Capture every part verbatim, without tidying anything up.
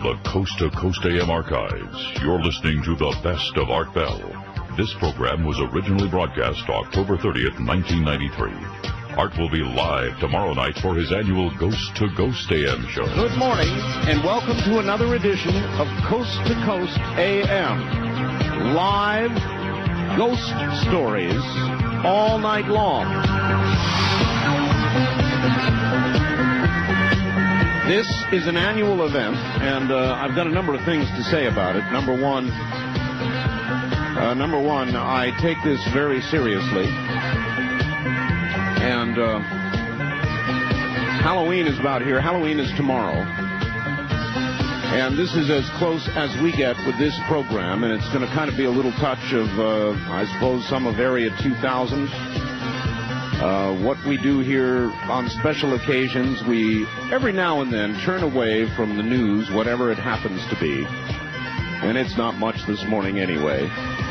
the Coast to Coast A M archives, you're listening to the best of Art Bell. This program was originally broadcast October thirtieth, nineteen ninety-three. Art will be live tomorrow night for his annual Ghost to Ghost A M show. Good morning, and welcome to another edition of Coast to Coast A M. Live ghost stories all night long. This is an annual event, and uh, I've got a number of things to say about it. Number one, uh, number one, I take this very seriously. And uh, Halloween is about here. Halloween is tomorrow. And this is as close as we get with this program, and it's going to kind of be a little touch of, uh, I suppose, some of Area two thousand. Uh, what we do here on special occasions, we every now and then turn away from the news, whatever it happens to be. And it's not much this morning anyway.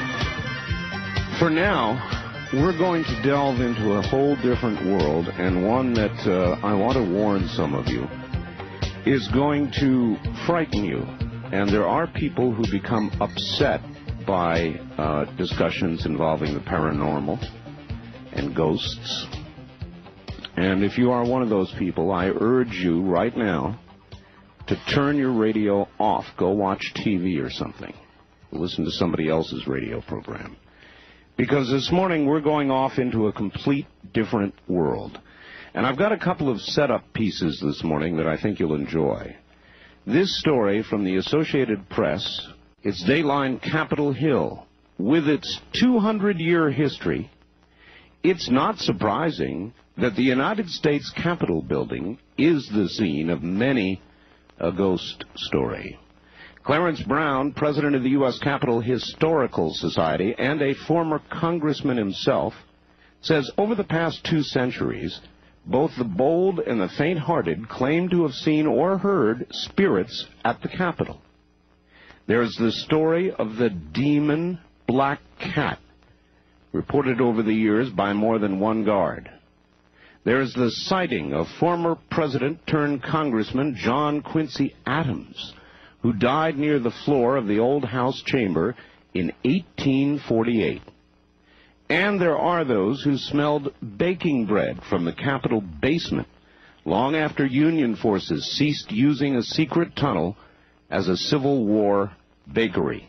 For now, we're going to delve into a whole different world, and one that uh, I want to warn some of you is going to frighten you. And there are people who become upset by uh, discussions involving the paranormal and ghosts. And if you are one of those people, I urge you right now to turn your radio off. Go watch T V or something. Listen to somebody else's radio program. Because this morning we're going off into a complete different world. And I've got a couple of setup pieces this morning that I think you'll enjoy. This story from the Associated Press, it's Dayline Capitol Hill. With its two hundred year history, it's not surprising that the United States Capitol building is the scene of many a ghost story. Clarence Brown, president of the U S Capitol Historical Society and a former congressman himself, says over the past two centuries, both the bold and the faint-hearted claim to have seen or heard spirits at the Capitol. There's the story of the demon Black Cat, reported over the years by more than one guard. There is the sighting of former President-turned-Congressman John Quincy Adams, who died near the floor of the old House chamber in eighteen forty-eight. And there are those who smelled baking bread from the Capitol basement long after Union forces ceased using a secret tunnel as a Civil War bakery.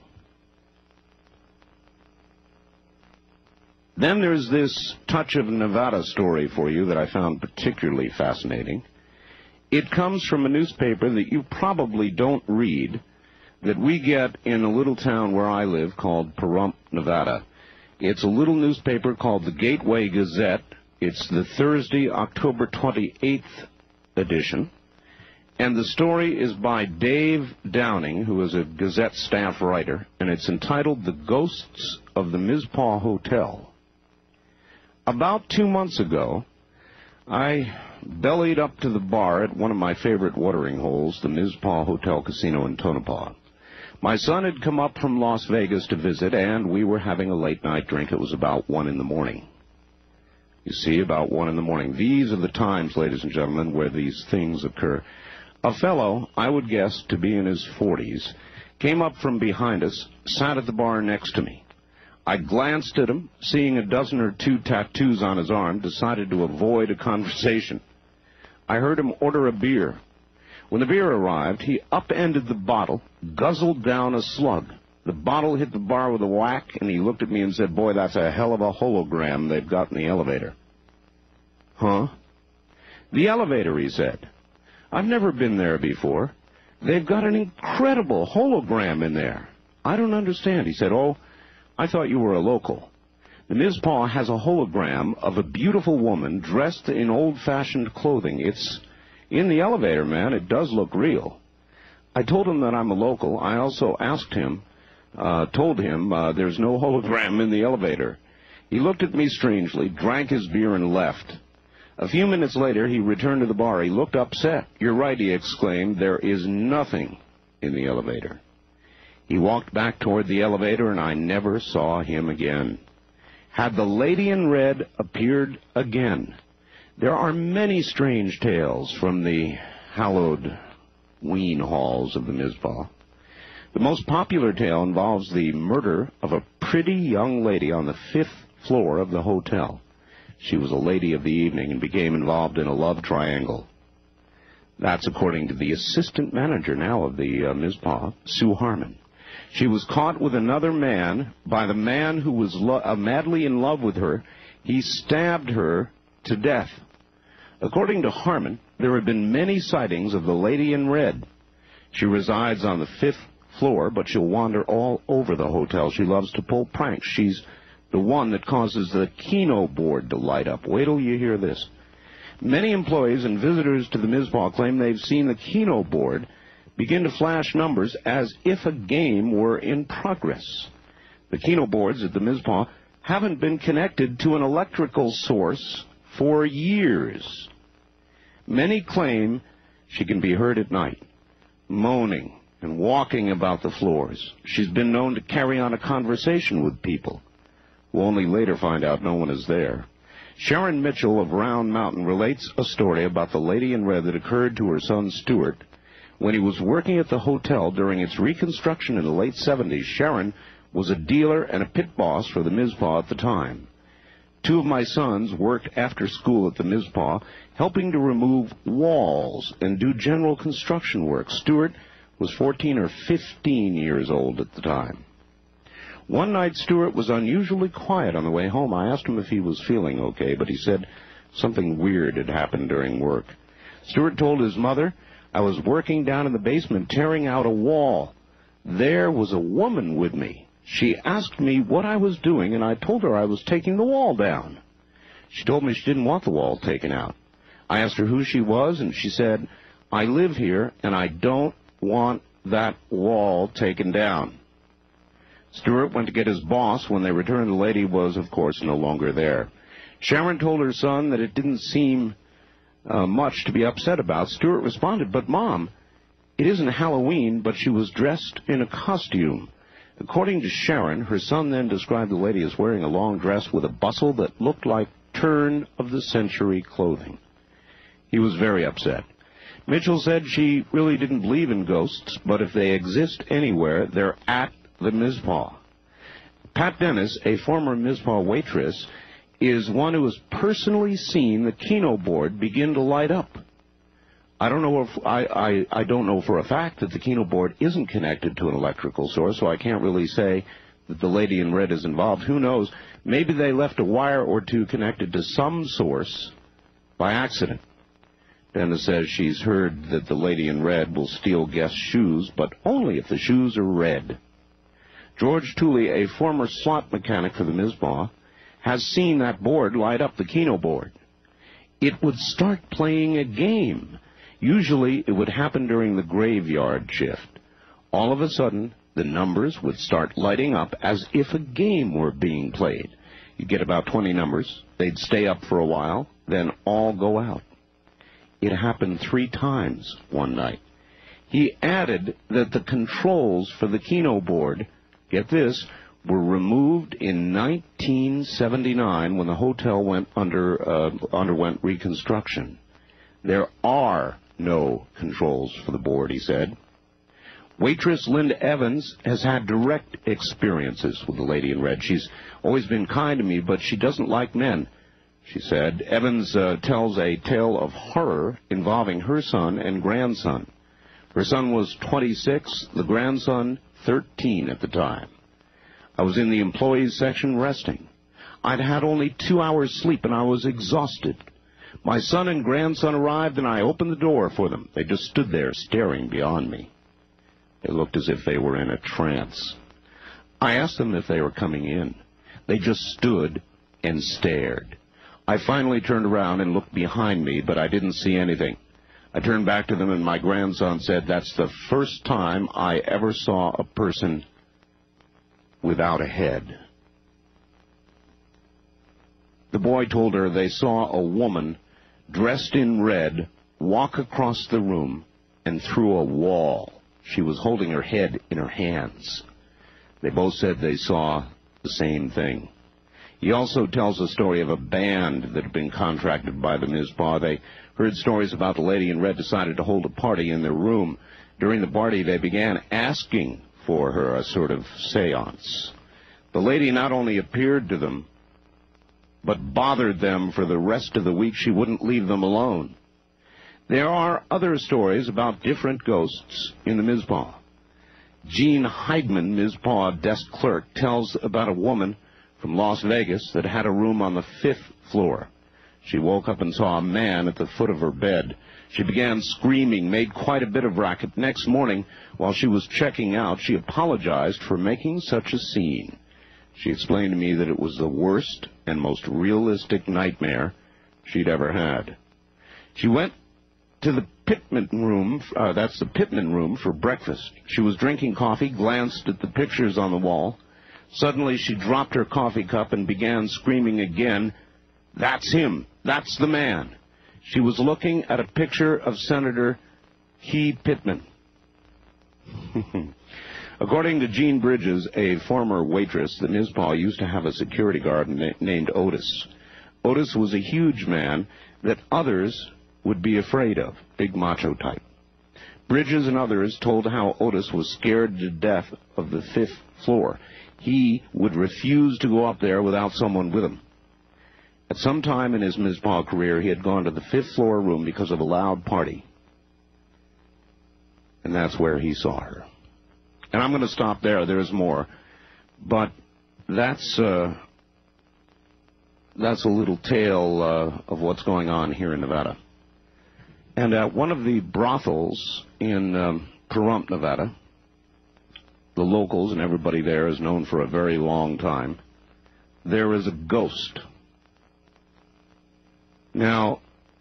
Then there's this touch of Nevada story for you that I found particularly fascinating. It comes from a newspaper that you probably don't read, that we get in a little town where I live called Pahrump, Nevada. It's a little newspaper called the Gateway Gazette. It's the Thursday, October twenty-eighth edition. And the story is by Dave Downing, who is a Gazette staff writer, and it's entitled The Ghosts of the Mizpah Hotel. About two months ago, I bellied up to the bar at one of my favorite watering holes, the Mizpah Hotel Casino in Tonopah. My son had come up from Las Vegas to visit, and we were having a late-night drink. It was about one in the morning. You see, about one in the morning. These are the times, ladies and gentlemen, where these things occur. A fellow, I would guess to be in his forties, came up from behind us, sat at the bar next to me. I glanced at him, seeing a dozen or two tattoos on his arm, decided to avoid a conversation. I heard him order a beer. When the beer arrived, he upended the bottle, guzzled down a slug. The bottle hit the bar with a whack, and he looked at me and said, "Boy, that's a hell of a hologram they've got in the elevator." Huh? The elevator, he said. I've never been there before. They've got an incredible hologram in there. I don't understand. He said, "Oh, I thought you were a local. The Mizpah has a hologram of a beautiful woman dressed in old-fashioned clothing. It's in the elevator, man. It does look real." I told him that I'm a local. I also asked him, uh, told him uh, there's no hologram in the elevator. He looked at me strangely, drank his beer, and left. A few minutes later, he returned to the bar. He looked upset. "You're right," he exclaimed. "There is nothing in the elevator." He walked back toward the elevator, and I never saw him again. Had the lady in red appeared again? There are many strange tales from the hallowed Halloween halls of the Mizpah. The most popular tale involves the murder of a pretty young lady on the fifth floor of the hotel. She was a lady of the evening and became involved in a love triangle. That's according to the assistant manager now of the uh, Mizpah, Sue Harmon. She was caught with another man by the man who was lo- uh, madly in love with her. He stabbed her to death. According to Harmon, there have been many sightings of the lady in red. She resides on the fifth floor, but she'll wander all over the hotel. She loves to pull pranks. She's the one that causes the Keno board to light up. Wait till you hear this. Many employees and visitors to the Mizpah claim they've seen the Keno board begin to flash numbers as if a game were in progress. The Keno boards at the Mizpah haven't been connected to an electrical source for years. Many claim she can be heard at night, moaning and walking about the floors. She's been known to carry on a conversation with people. We'll only later find out no one is there. Sharon Mitchell of Round Mountain relates a story about the lady in red that occurred to her son Stuart when he was working at the hotel during its reconstruction in the late seventies. Sharon was a dealer and a pit boss for the Mizpah at the time. Two of my sons worked after school at the Mizpah, helping to remove walls and do general construction work. Stuart was fourteen or fifteen years old at the time. One night, Stuart was unusually quiet on the way home. I asked him if he was feeling okay, but he said something weird had happened during work. Stuart told his mother, "I was working down in the basement tearing out a wall. There was a woman with me. She asked me what I was doing, and I told her I was taking the wall down. She told me she didn't want the wall taken out. I asked her who she was, and she said, 'I live here, and I don't want that wall taken down.'" Stuart went to get his boss. When they returned, the lady was, of course, no longer there. Sharon told her son that it didn't seem uh, much to be upset about. Stuart responded, "But, Mom, it isn't Halloween, but she was dressed in a costume." According to Sharon, her son then described the lady as wearing a long dress with a bustle that looked like turn-of-the-century clothing. He was very upset. Mitchell said she really didn't believe in ghosts, but if they exist anywhere, they're at the Mizpah. Pat Dennis, a former Mizpah waitress, is one who has personally seen the Keno board begin to light up. I don't know if I, I, I don't know for a fact that the Keno board isn't connected to an electrical source, so I can't really say that the lady in red is involved. Who knows? Maybe they left a wire or two connected to some source by accident. Dennis says she's heard that the lady in red will steal guests' shoes, but only if the shoes are red. George Tooley, a former slot mechanic for the Mizpah, has seen that board light up, the Keno board. It would start playing a game. Usually it would happen during the graveyard shift. All of a sudden, the numbers would start lighting up as if a game were being played. You'd get about twenty numbers. They'd stay up for a while, then all go out. It happened three times one night. He added that the controls for the Keno board, get this, were removed in nineteen seventy-nine when the hotel went under uh, underwent reconstruction. There are no controls for the board, he said. Waitress Linda Evans has had direct experiences with the lady in red. She's always been kind to me, but she doesn't like men, she said. Evans uh, tells a tale of horror involving her son and grandson. Her son was twenty-six, the grandson thirteen at the time. I was in the employees section resting. I'd had only two hours sleep and I was exhausted. My son and grandson arrived and I opened the door for them. They just stood there staring beyond me. They looked as if they were in a trance. I asked them if they were coming in. They just stood and stared. I finally turned around and looked behind me, but I didn't see anything. I turned back to them and my grandson said, "That's the first time I ever saw a person without a head." The boy told her they saw a woman dressed in red walk across the room and through a wall. She was holding her head in her hands. They both said they saw the same thing. He also tells a story of a band that had been contracted by the Mizpah. They heard stories about the lady in red decided to hold a party in their room. During the party, they began asking for her, a sort of seance. The lady not only appeared to them, but bothered them for the rest of the week. She wouldn't leave them alone. There are other stories about different ghosts in the Mizpah. Gene Heidman, Mizpah desk clerk, tells about a woman from Las Vegas that had a room on the fifth floor. She woke up and saw a man at the foot of her bed. She began screaming, made quite a bit of racket. Next morning, while she was checking out, she apologized for making such a scene. She explained to me that it was the worst and most realistic nightmare she'd ever had. She went to the Pittman room, uh, that's the Pittman room, for breakfast. She was drinking coffee, glanced at the pictures on the wall. Suddenly she dropped her coffee cup and began screaming again, "That's him! That's the man!" She was looking at a picture of Senator Key Pittman. According to Jean Bridges, a former waitress, the Mizpah used to have a security guard na named Otis. Otis was a huge man that others would be afraid of, big macho type. Bridges and others told how Otis was scared to death of the fifth floor. He would refuse to go up there without someone with him. At some time in his Mizpah career, he had gone to the fifth floor room because of a loud party. And that's where he saw her. And I'm going to stop there. There's more. But that's, uh, that's a little tale uh, of what's going on here in Nevada. And at one of the brothels in um, Pahrump, Nevada, the locals and everybody there is known for a very long time, there is a ghost. Now,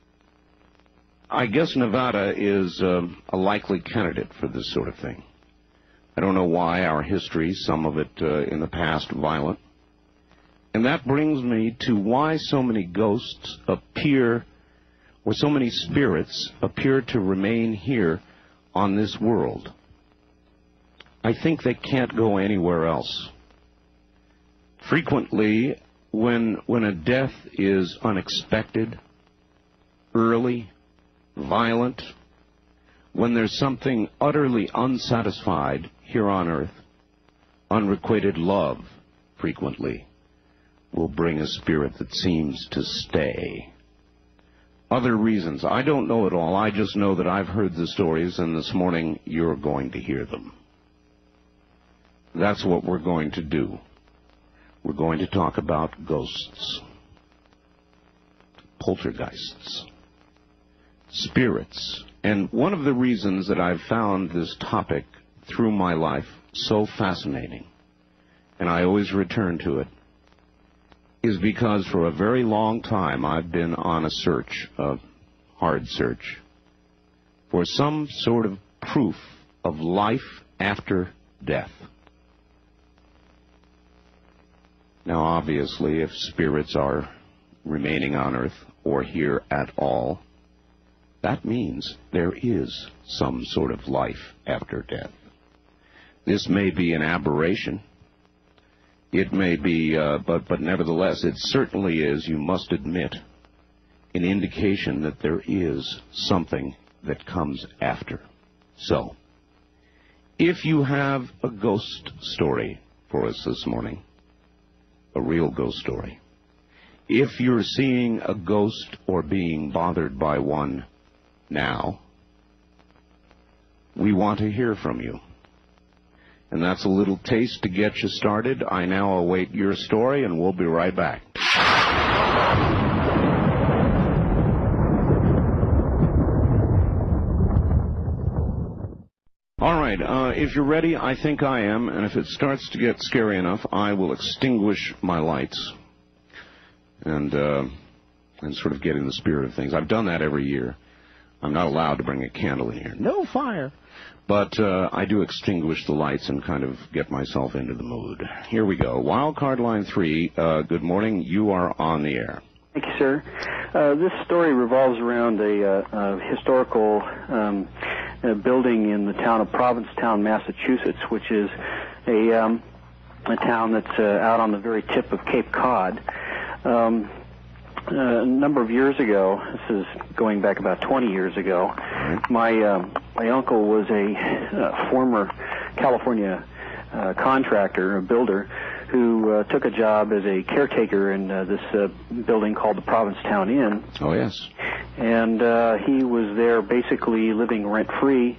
I guess Nevada is um, a likely candidate for this sort of thing. I don't know why. Our history, some of it uh, in the past, violent. And that brings me to why so many ghosts appear, or so many spirits appear to remain here on this world. I think they can't go anywhere else. Frequently, when, when a death is unexpected, early, violent, when there's something utterly unsatisfied here on earth, unrequited love frequently will bring a spirit that seems to stay. Other reasons, I don't know it all. I just know that I've heard the stories, and this morning you're going to hear them. That's what we're going to do. We're going to talk about ghosts, poltergeists, spirits. And one of the reasons that I've found this topic through my life so fascinating, and I always return to it, is because for a very long time I've been on a search, a hard search, for some sort of proof of life after death. Now, obviously, if spirits are remaining on earth or here at all, that means there is some sort of life after death. This may be an aberration. It may be, uh, but, but nevertheless, it certainly is, you must admit, an indication that there is something that comes after. So, if you have a ghost story for us this morning, a real ghost story, if you're seeing a ghost or being bothered by one now, we want to hear from you. And that's a little taste to get you started. I now await your story, and we'll be right back. All right, uh, if you're ready, I think I am, and if it starts to get scary enough, I will extinguish my lights and, uh, and sort of get in the spirit of things. I've done that every year. I'm not allowed to bring a candle in here. No fire. But uh, I do extinguish the lights and kind of get myself into the mood. Here we go. Wild card line three, uh, good morning. You are on the air. Thank you, sir. Uh, this story revolves around a, uh, a historical um, a building in the town of Provincetown, Massachusetts, which is a, um, a town that's uh, out on the very tip of Cape Cod. Um, Uh, a number of years ago, this is going back about twenty years ago, my uh, my uncle was a uh, former California uh, contractor, a builder, who uh, took a job as a caretaker in uh, this uh, building called the Provincetown Inn. Oh, yes. And uh, he was there basically living rent-free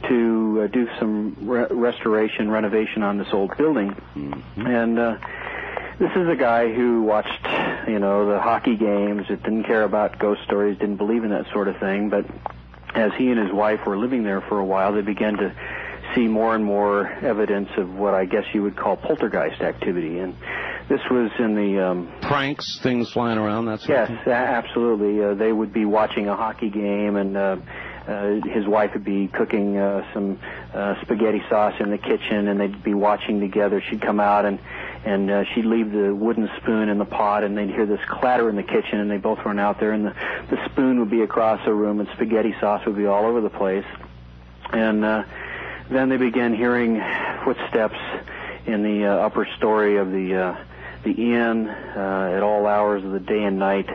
to uh, do some re restoration, renovation on this old building. Mm-hmm. And uh, this is a guy who watched, you know, the hockey games, didn't care about ghost stories, didn't believe in that sort of thing. But as he and his wife were living there for a while, they began to see more and more evidence of what I guess you would call poltergeist activity. And this was in the... Um, Pranks, things flying around, that sort yes, of thing? Yes, absolutely. Uh, they would be watching a hockey game, and uh, uh, his wife would be cooking uh, some uh, spaghetti sauce in the kitchen, and they'd be watching together. She'd come out, and, and uh, she'd leave the wooden spoon in the pot, and they'd hear this clatter in the kitchen, and they both run out there, and the, the spoon would be across the room, and spaghetti sauce would be all over the place. And... Uh, Then they began hearing footsteps in the uh, upper story of the uh, the inn uh, at all hours of the day and night,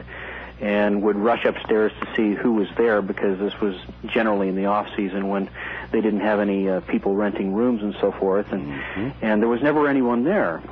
and would rush upstairs to see who was there, because this was generally in the off season when they didn't have any uh, people renting rooms and so forth, and mm-hmm. and there was never anyone there.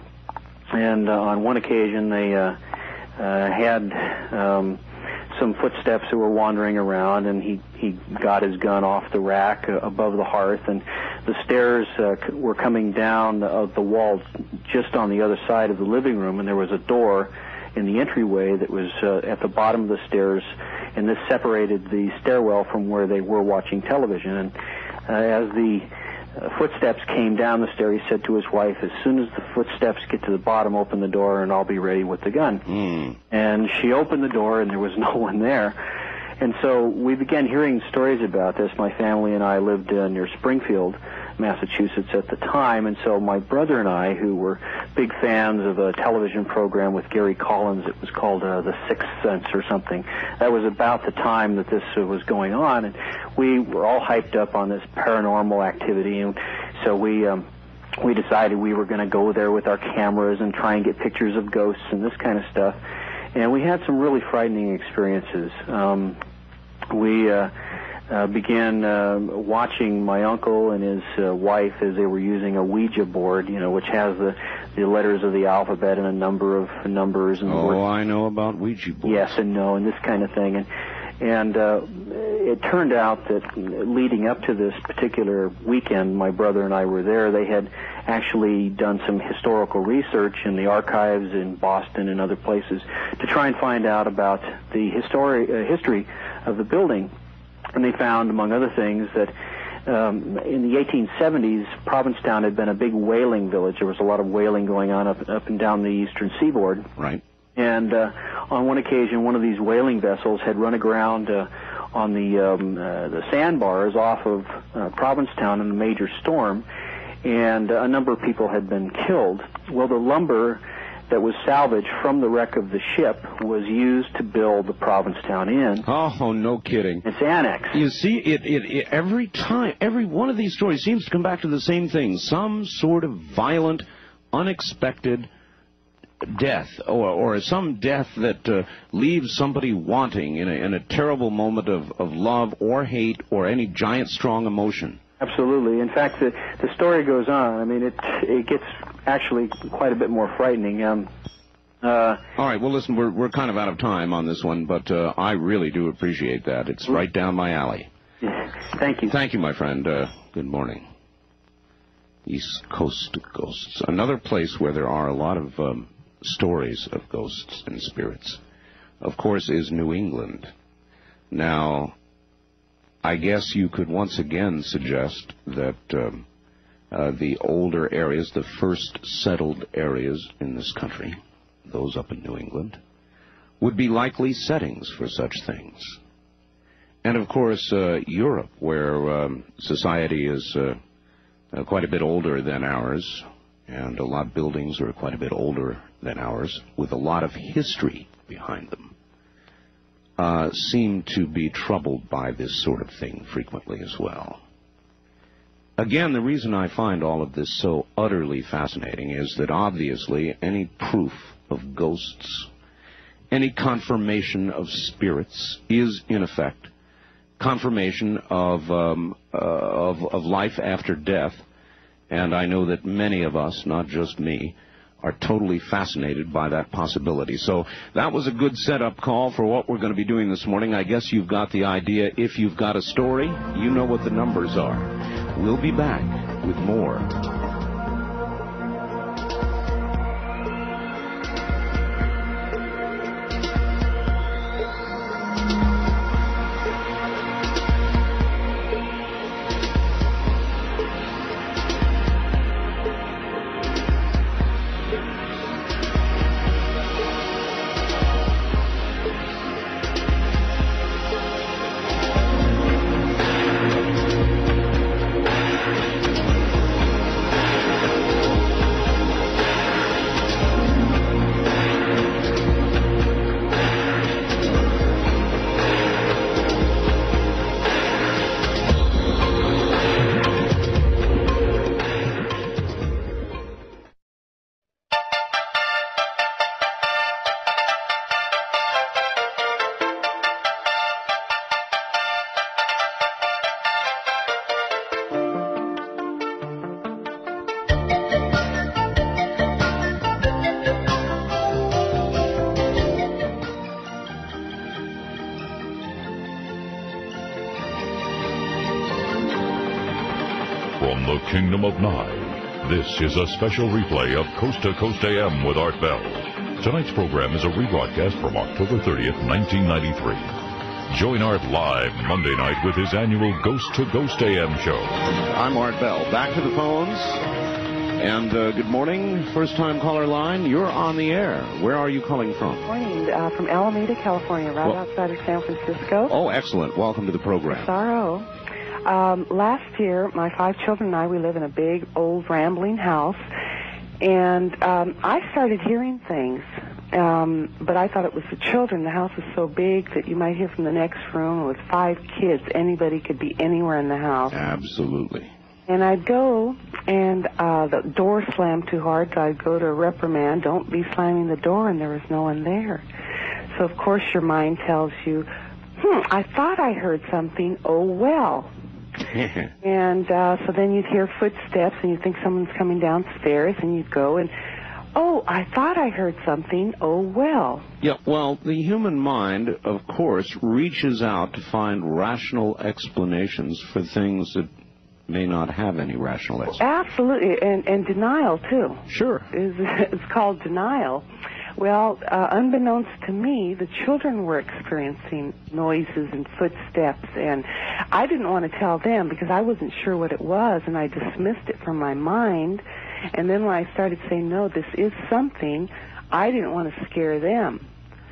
And uh, on one occasion they uh, uh, had um, some footsteps that were wandering around, and he he got his gun off the rack uh, above the hearth, and the stairs uh, c were coming down of the, the wall just on the other side of the living room, and there was a door in the entryway that was uh, at the bottom of the stairs, and this separated the stairwell from where they were watching television. And uh, as the uh, footsteps came down the stair, he said to his wife, "As soon as the footsteps get to the bottom, open the door and I'll be ready with the gun." Mm. And she opened the door, and there was no one there. And so we began hearing stories about this. My family and I lived uh, near Springfield, Massachusetts at the time, and so my brother and I, who were big fans of a television program with Gary Collins, it was called uh, The Sixth Sense or something. That was about the time that this uh, was going on, and we were all hyped up on this paranormal activity, and so we um, we decided we were going to go there with our cameras and try and get pictures of ghosts and this kind of stuff. And we had some really frightening experiences. Um, we uh, uh, began uh, watching my uncle and his uh, wife as they were using a Ouija board, you know, which has the, the letters of the alphabet and a number of numbers. And oh, words. I know about Ouija boards. Yes and no, and this kind of thing. And and uh, it turned out that leading up to this particular weekend, my brother and I were there. They had actually done some historical research in the archives in Boston and other places to try and find out about the histori uh, history of the building. And they found, among other things, that um, in the eighteen seventies, Provincetown had been a big whaling village. There was a lot of whaling going on up, up and down the eastern seaboard. Right. And uh, on one occasion, one of these whaling vessels had run aground uh, on the, um, uh, the sandbars off of uh, Provincetown in a major storm, and uh, a number of people had been killed. Well, the lumber that was salvaged from the wreck of the ship was used to build the Provincetown Inn. Oh, no kidding. It's annex. You see, it, it, it every time, every one of these stories seems to come back to the same thing, some sort of violent, unexpected death, or, or some death that uh, leaves somebody wanting in a, in a terrible moment of, of love or hate or any giant, strong emotion. Absolutely. In fact, the, the story goes on. I mean, it it gets actually quite a bit more frightening. Um, uh, All right, well, listen, we're, we're kind of out of time on this one, but uh, I really do appreciate that. It's right down my alley. Thank you. Thank you, my friend. Uh, good morning. East Coast Ghosts. Another place where there are a lot of um, stories of ghosts and spirits, of course, is New England. Now, I guess you could once again suggest that um, uh, the older areas, the first settled areas in this country, those up in New England, would be likely settings for such things. And, of course, uh, Europe, where um, society is uh, uh, quite a bit older than ours, and a lot of buildings are quite a bit older than ours, with a lot of history behind them, uh, seem to be troubled by this sort of thing frequently as well. Again, the reason I find all of this so utterly fascinating is that obviously any proof of ghosts, any confirmation of spirits is, in effect, confirmation of, um, uh, of, of life after death. And I know that many of us, not just me, are totally fascinated by that possibility. So that was a good setup call for what we're going to be doing this morning. I guess you've got the idea. If you've got a story, you know what the numbers are. We'll be back with more. From the Kingdom of Nye, this is a special replay of Coast to Coast A M with Art Bell. Tonight's program is a rebroadcast from October thirtieth, nineteen ninety-three. Join Art live Monday night with his annual Ghost to Ghost A M show. I'm Art Bell. Back to the phones. And uh, good morning. First-time caller line. You're on the air. Where are you calling from? Morning, uh, from Alameda, California, right well, outside of San Francisco. Oh, excellent. Welcome to the program. Sorrow. Um, last year, my five children and I, we live in a big, old, rambling house, and um, I started hearing things, um, but I thought it was the children. The house is so big that you might hear from the next room. With five kids, anybody could be anywhere in the house. Absolutely. And I'd go, and uh, the door slammed too hard, so I'd go to reprimand, don't be slamming the door, and there was no one there. So, of course, your mind tells you, hmm, I thought I heard something, oh, well. And uh, so then you'd hear footsteps, and you'd think someone's coming downstairs, and you'd go and, oh, I thought I heard something, oh, well. Yeah, well, the human mind, of course, reaches out to find rational explanations for things that may not have any rational explanation. Absolutely, and, and denial, too. Sure. Is It's called denial. Well, uh, unbeknownst to me, the children were experiencing noises and footsteps, and I didn't want to tell them because I wasn't sure what it was, and I dismissed it from my mind. And then when I started saying, no, this is something, I didn't want to scare them.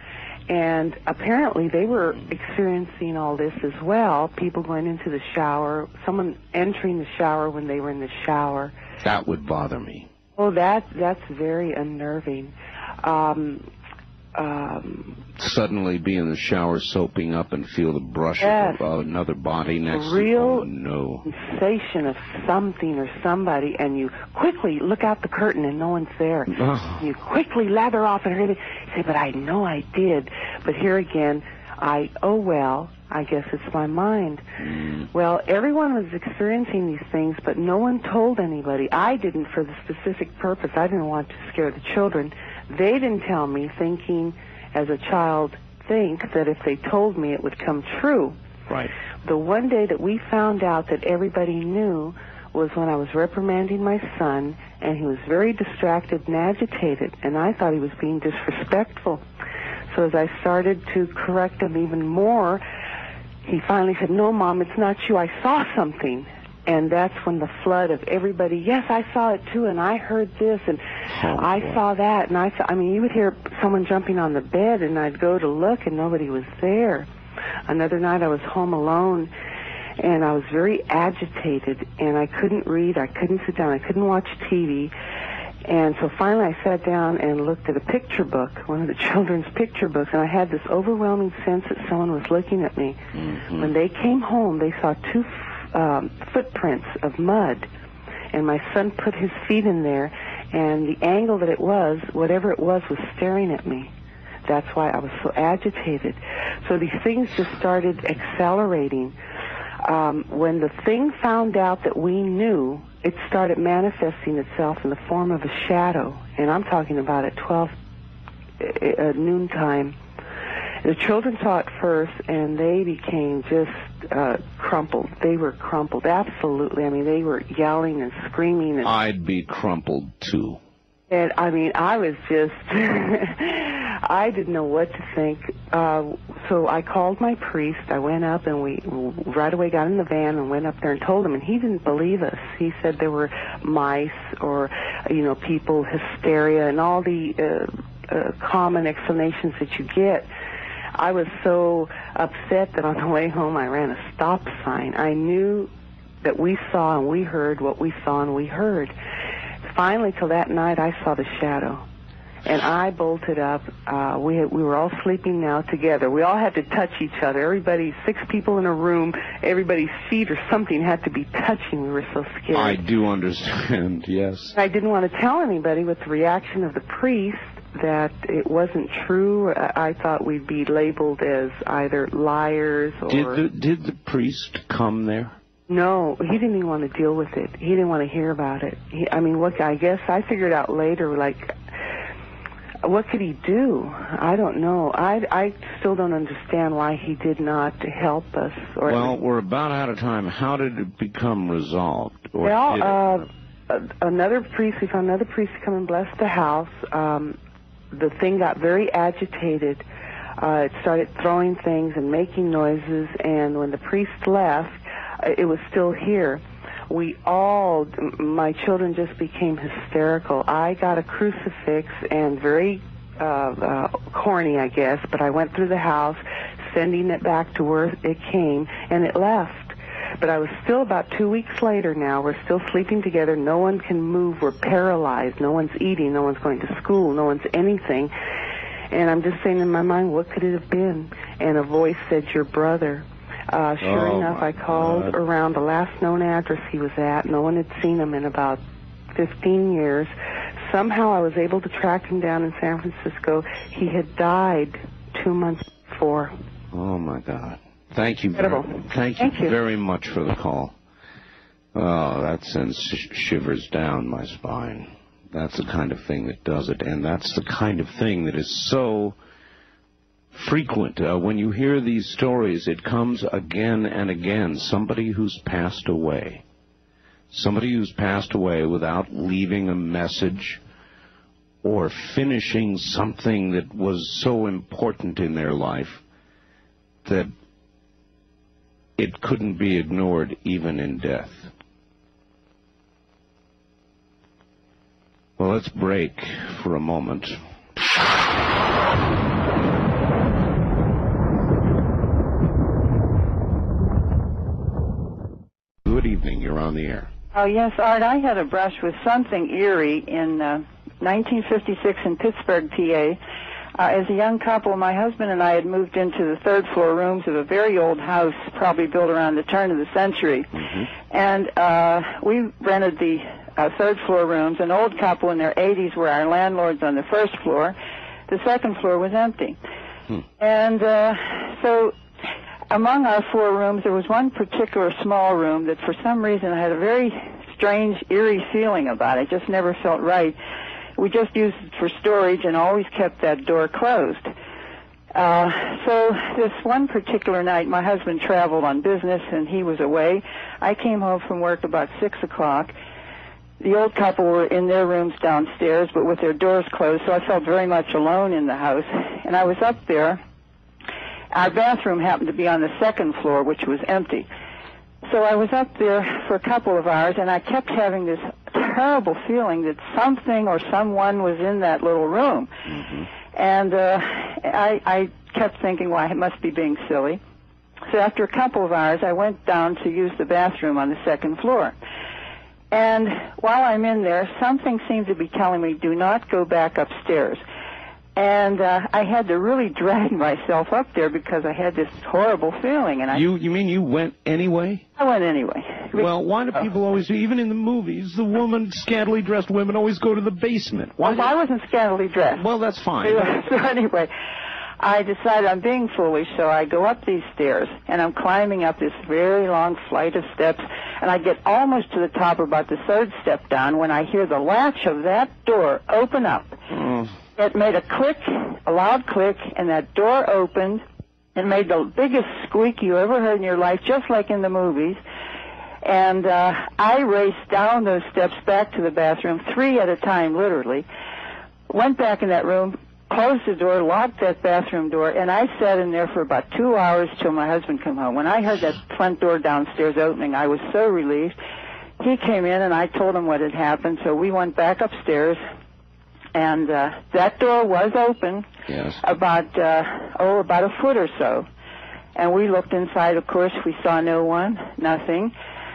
And apparently they were experiencing all this as well, people going into the shower, someone entering the shower when they were in the shower. That would bother me. Oh, that that's very unnerving. Um, um, Suddenly be in the shower soaping up and feel the brush yes, of another body next a to real you. Oh, no. sensation of something or somebody, and you quickly look out the curtain and no one's there. Oh. You quickly lather off and hurry. Say, but I know I did. But here again, I, oh well, I guess it's my mind. Mm. Well, everyone was experiencing these things, but no one told anybody. I didn't for the specific purpose. I didn't want to scare the children. They didn't tell me, thinking, as a child, think that if they told me it would come true. Right. The one day that we found out that everybody knew was when I was reprimanding my son, and he was very distracted and agitated, and I thought he was being disrespectful. So as I started to correct him even more, he finally said, no, Mom, it's not you. I saw something. And that's when the flood of everybody, yes, I saw it too, and I heard this, and oh, I boy. saw that, and I saw, I mean, you would hear someone jumping on the bed, and I'd go to look, and nobody was there. Another night I was home alone, and I was very agitated, and I couldn't read, I couldn't sit down, I couldn't watch T V, and so finally I sat down and looked at a picture book, one of the children's picture books, and I had this overwhelming sense that someone was looking at me. Mm-hmm. When they came home, they saw two um, footprints of mud, and my son put his feet in there, and the angle that it was, whatever it was, was staring at me. That's why I was so agitated. So these things just started accelerating. Um, when the thing found out that we knew, it started manifesting itself in the form of a shadow. And I'm talking about at twelve uh, noontime. The children saw it first, and they became just uh, crumpled. They were crumpled, absolutely. I mean, they were yelling and screaming. And, I'd be crumpled, too. And, I mean, I was just, I didn't know what to think. Uh, so I called my priest. I went up, and we right away got in the van and went up there and told him, and he didn't believe us. He said there were mice or, you know, people, hysteria, and all the uh, uh, common explanations that you get. I was so upset that on the way home I ran a stop sign. I knew that we saw and we heard what we saw and we heard. Finally, till that night, I saw the shadow. And I bolted up. Uh, we had, we were all sleeping now together. We all had to touch each other. Everybody, six people in a room, everybody's feet or something had to be touching. We were so scared. I do understand, yes. I didn't want to tell anybody with the reaction of the priest that it wasn't true. I thought we'd be labeled as either liars or... Did the, did the priest come there? No, he didn't even want to deal with it. He didn't want to hear about it. He, I mean, what? I guess I figured out later, like, what could he do? I don't know. I, I still don't understand why he did not help us. Or well, we're about out of time. How did it become resolved? Or well, uh, another priest, we found another priest to come and bless the house. Um, the thing got very agitated. Uh, it started throwing things and making noises, and when the priest left, it was still here. We all, my children just became hysterical. I got a crucifix and very uh, uh, corny, I guess, but I went through the house, sending it back to where it came, and it left. But I was still about two weeks later now. We're still sleeping together. No one can move. We're paralyzed. No one's eating. No one's going to school. No one's anything. And I'm just saying in my mind, what could it have been? And a voice said, your brother. Uh, sure oh enough, I called God. around the last known address he was at. No one had seen him in about fifteen years. Somehow I was able to track him down in San Francisco. He had died two months before. Oh, my God. Thank you. Incredible. Very, thank you, Thank you very much for the call. Oh, that sends sh- shivers down my spine. That's the kind of thing that does it, and that's the kind of thing that is so frequent. Uh, when you hear these stories, it comes again and again. Somebody who's passed away. Somebody who's passed away without leaving a message or finishing something that was so important in their life that it couldn't be ignored even in death. Well, let's break for a moment. Good evening. You're on the air. Oh, yes, Art, I had a brush with something eerie in uh, nineteen fifty-six in Pittsburgh, P A. Uh, as a young couple, my husband and I had moved into the third floor rooms of a very old house, probably built around the turn of the century. Mm-hmm. And uh, we rented the uh, third floor rooms. An old couple in their eighties were our landlords on the first floor. The second floor was empty. Hmm. And uh, so among our four rooms, there was one particular small room that for some reason had a very strange, eerie feeling about it. It just never felt right. We just used it for storage and always kept that door closed. Uh, so this one particular night, my husband traveled on business and he was away. I came home from work about six o'clock. The old couple were in their rooms downstairs, but with their doors closed, so I felt very much alone in the house. And I was up there. Our bathroom happened to be on the second floor, which was empty. So I was up there for a couple of hours, and I kept having this terrible feeling that something or someone was in that little room. Mm-hmm. And uh, I, I kept thinking, well, I must be being silly. So after a couple of hours, I went down to use the bathroom on the second floor. And while I'm in there, something seemed to be telling me, do not go back upstairs. And uh, I had to really drag myself up there because I had this horrible feeling. And I, You you mean you went anyway? I went anyway. Well, why do people always do, even in the movies, the woman, scantily dressed women always go to the basement? Why? Well, I wasn't scantily dressed. Well, that's fine. So anyway, I decided I'm being foolish, so I go up these stairs, and I'm climbing up this very long flight of steps, and I get almost to the top, about the third step down, when I hear the latch of that door open up. Oh. It made a click, a loud click, and that door opened. It made the biggest squeak you ever heard in your life, just like in the movies. And uh, I raced down those steps back to the bathroom, three at a time, literally. Went back in that room, closed the door, locked that bathroom door, and I sat in there for about two hours till my husband came home. When I heard that front door downstairs opening, I was so relieved. He came in, and I told him what had happened, so we went back upstairs. And uh, that door was open, yes. about, uh, oh, about a foot or so. And we looked inside, of course. We saw no one, nothing.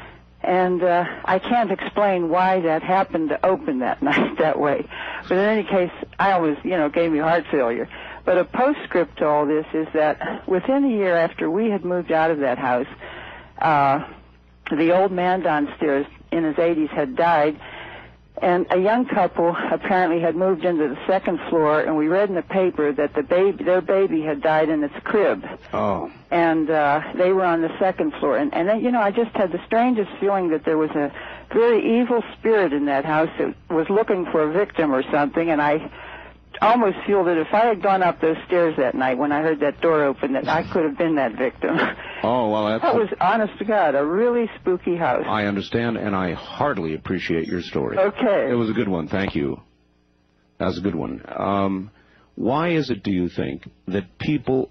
And uh, I can't explain why that happened to open that night that way. But in any case, I always, you know, gave me heart failure. But a postscript to all this is that within a year after we had moved out of that house, uh, the old man downstairs in his eighties had died. And a young couple apparently had moved into the second floor, and we read in the paper that the baby, their baby had died in its crib. Oh. And uh, they were on the second floor. And, and, you know, I just had the strangest feeling that there was a very evil spirit in that house that was looking for a victim or something, and I almost feel that if I had gone up those stairs that night when I heard that door open, that I could have been that victim. Oh, well, that's... That was, honest to God, a really spooky house. I understand, and I heartily appreciate your story. Okay. It was a good one. Thank you. That was a good one. Um, why is it, do you think, that people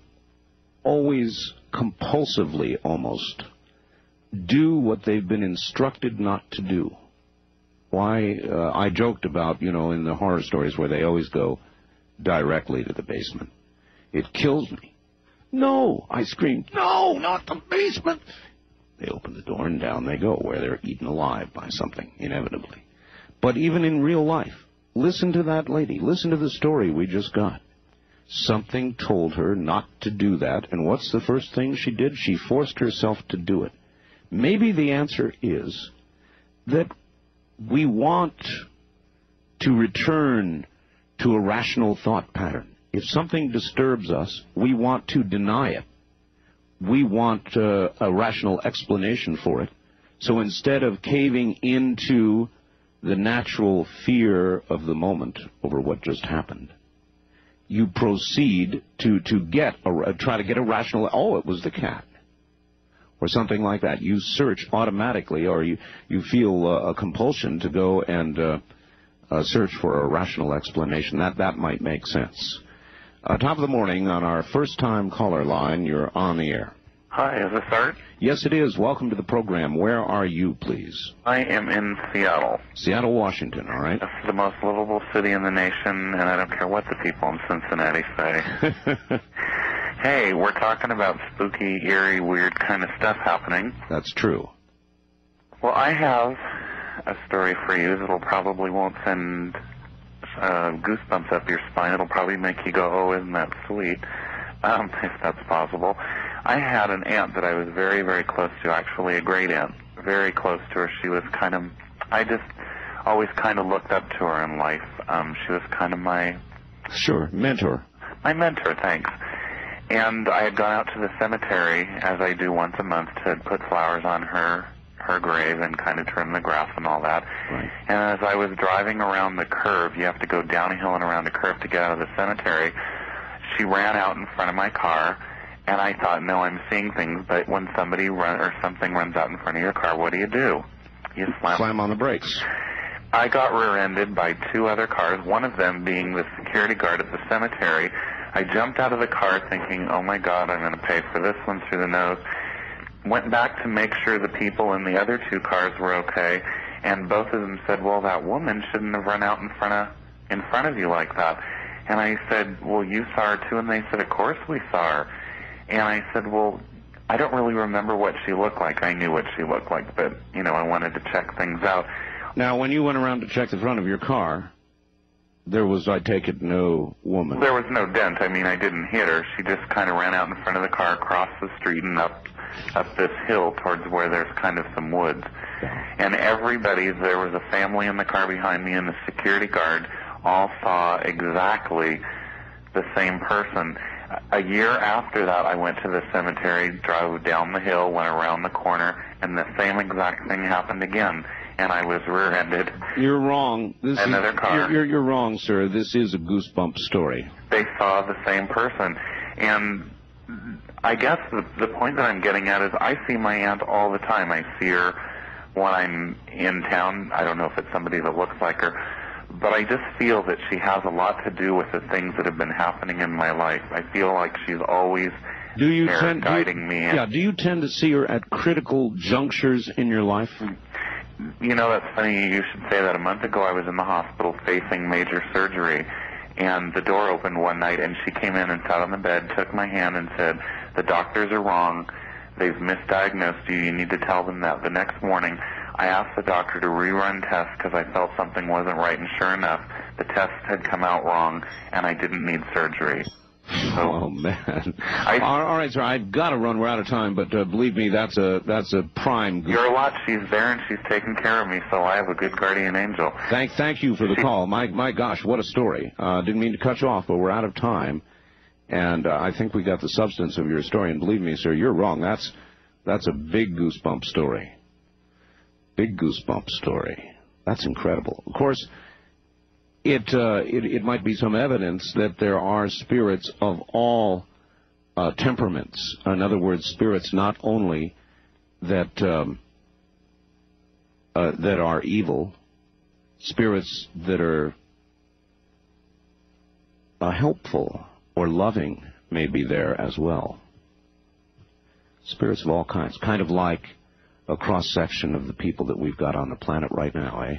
always, compulsively almost, do what they've been instructed not to do? Why, uh, I joked about, you know, in the horror stories where they always go directly to the basement. It kills me. No, I screamed, no, not the basement. They open the door and down they go, where they're eaten alive by something, inevitably. But even in real life, listen to that lady. Listen to the story we just got. Something told her not to do that, and what's the first thing she did? She forced herself to do it. Maybe the answer is that we want to return to a rational thought pattern. If something disturbs us, we want to deny it. We want uh, a rational explanation for it. So instead of caving into the natural fear of the moment over what just happened, you proceed to, to get a, try to get a rational, oh, it was the cat, or something like that. You search automatically, or you, you feel uh, a compulsion to go and uh, uh, search for a rational explanation. That, that might make sense. Uh, top of the morning on our first-time caller line, you're on the air. Hi, is this Art? Yes, it is. Welcome to the program. Where are you, please? I am in Seattle. Seattle, Washington, all right. It's the most livable city in the nation, and I don't care what the people in Cincinnati say. Hey, we're talking about spooky, eerie, weird kind of stuff happening. That's true. Well, I have a story for you that'll probably won't send uh, goosebumps up your spine. It'll probably make you go, oh, isn't that sweet, um, if that's possible. I had an aunt that I was very, very close to, actually a great aunt, very close to her. She was kind of, I just always kind of looked up to her in life. Um, she was kind of my... Sure, mentor. My mentor, thanks. And I had gone out to the cemetery, as I do once a month, to put flowers on her her grave and kind of trim the grass and all that. Right. And as I was driving around the curve, you have to go down a hill and around a curve to get out of the cemetery, she ran out in front of my car, and I thought, no, I'm seeing things, but when somebody run or something runs out in front of your car, what do you do? You slam, Slam on the brakes. I got rear-ended by two other cars, one of them being the security guard at the cemetery. I jumped out of the car thinking, oh, my God, I'm going to pay for this one through the nose. Went back to make sure the people in the other two cars were okay, and both of them said, well, that woman shouldn't have run out in front of in front of you like that. And I said, well, you saw her too? And they said, of course we saw her. And I said, well, I don't really remember what she looked like. I knew what she looked like, but, you know, I wanted to check things out. Now, when you went around to check the front of your car, There was, I take it, no woman. There was no dent. I mean, I didn't hit her. She just kind of ran out in front of the car, across the street, and up up this hill towards where there's kind of some woods. And everybody, there was a family in the car behind me and the security guard, all saw exactly the same person. A year after that, I went to the cemetery, drove down the hill, went around the corner, and the same exact thing happened again. And I was rear-ended. You're wrong. This Another is, car. You're, you're, you're wrong, sir. This is a goosebump story. They saw the same person. And I guess the, the point that I'm getting at is I see my aunt all the time. I see her when I'm in town. I don't know if it's somebody that looks like her. But I just feel that she has a lot to do with the things that have been happening in my life. I feel like she's always do you there tend, guiding do you, me. Yeah, do you tend to see her at critical junctures in your life? You know, that's funny you should say that. A month ago I was in the hospital facing major surgery, and the door opened one night, and she came in and sat on the bed, took my hand, and said, "The doctors are wrong. They've misdiagnosed you. You need to tell them that." The next morning, I asked the doctor to rerun tests because I felt something wasn't right, and sure enough, the tests had come out wrong, and I didn't need surgery. So, oh, man. I, all, all right, sir, I've got to run. We're out of time, but uh, believe me, that's a that's a prime... You're a lot. She's there, and she's taking care of me, so I have a good guardian angel. Thank thank you for the call. My, my gosh, what a story. Uh, didn't mean to cut you off, but we're out of time, and uh, I think we got the substance of your story, and believe me, sir, you're wrong. That's, that's a big goosebump story. Big goosebump story. That's incredible. Of course, it, uh, it it might be some evidence that there are spirits of all uh, temperaments. In other words, spirits not only that um, uh, that are evil, spirits that are uh, helpful or loving may be there as well. Spirits of all kinds, kind of like a cross-section of the people that we've got on the planet right now, eh?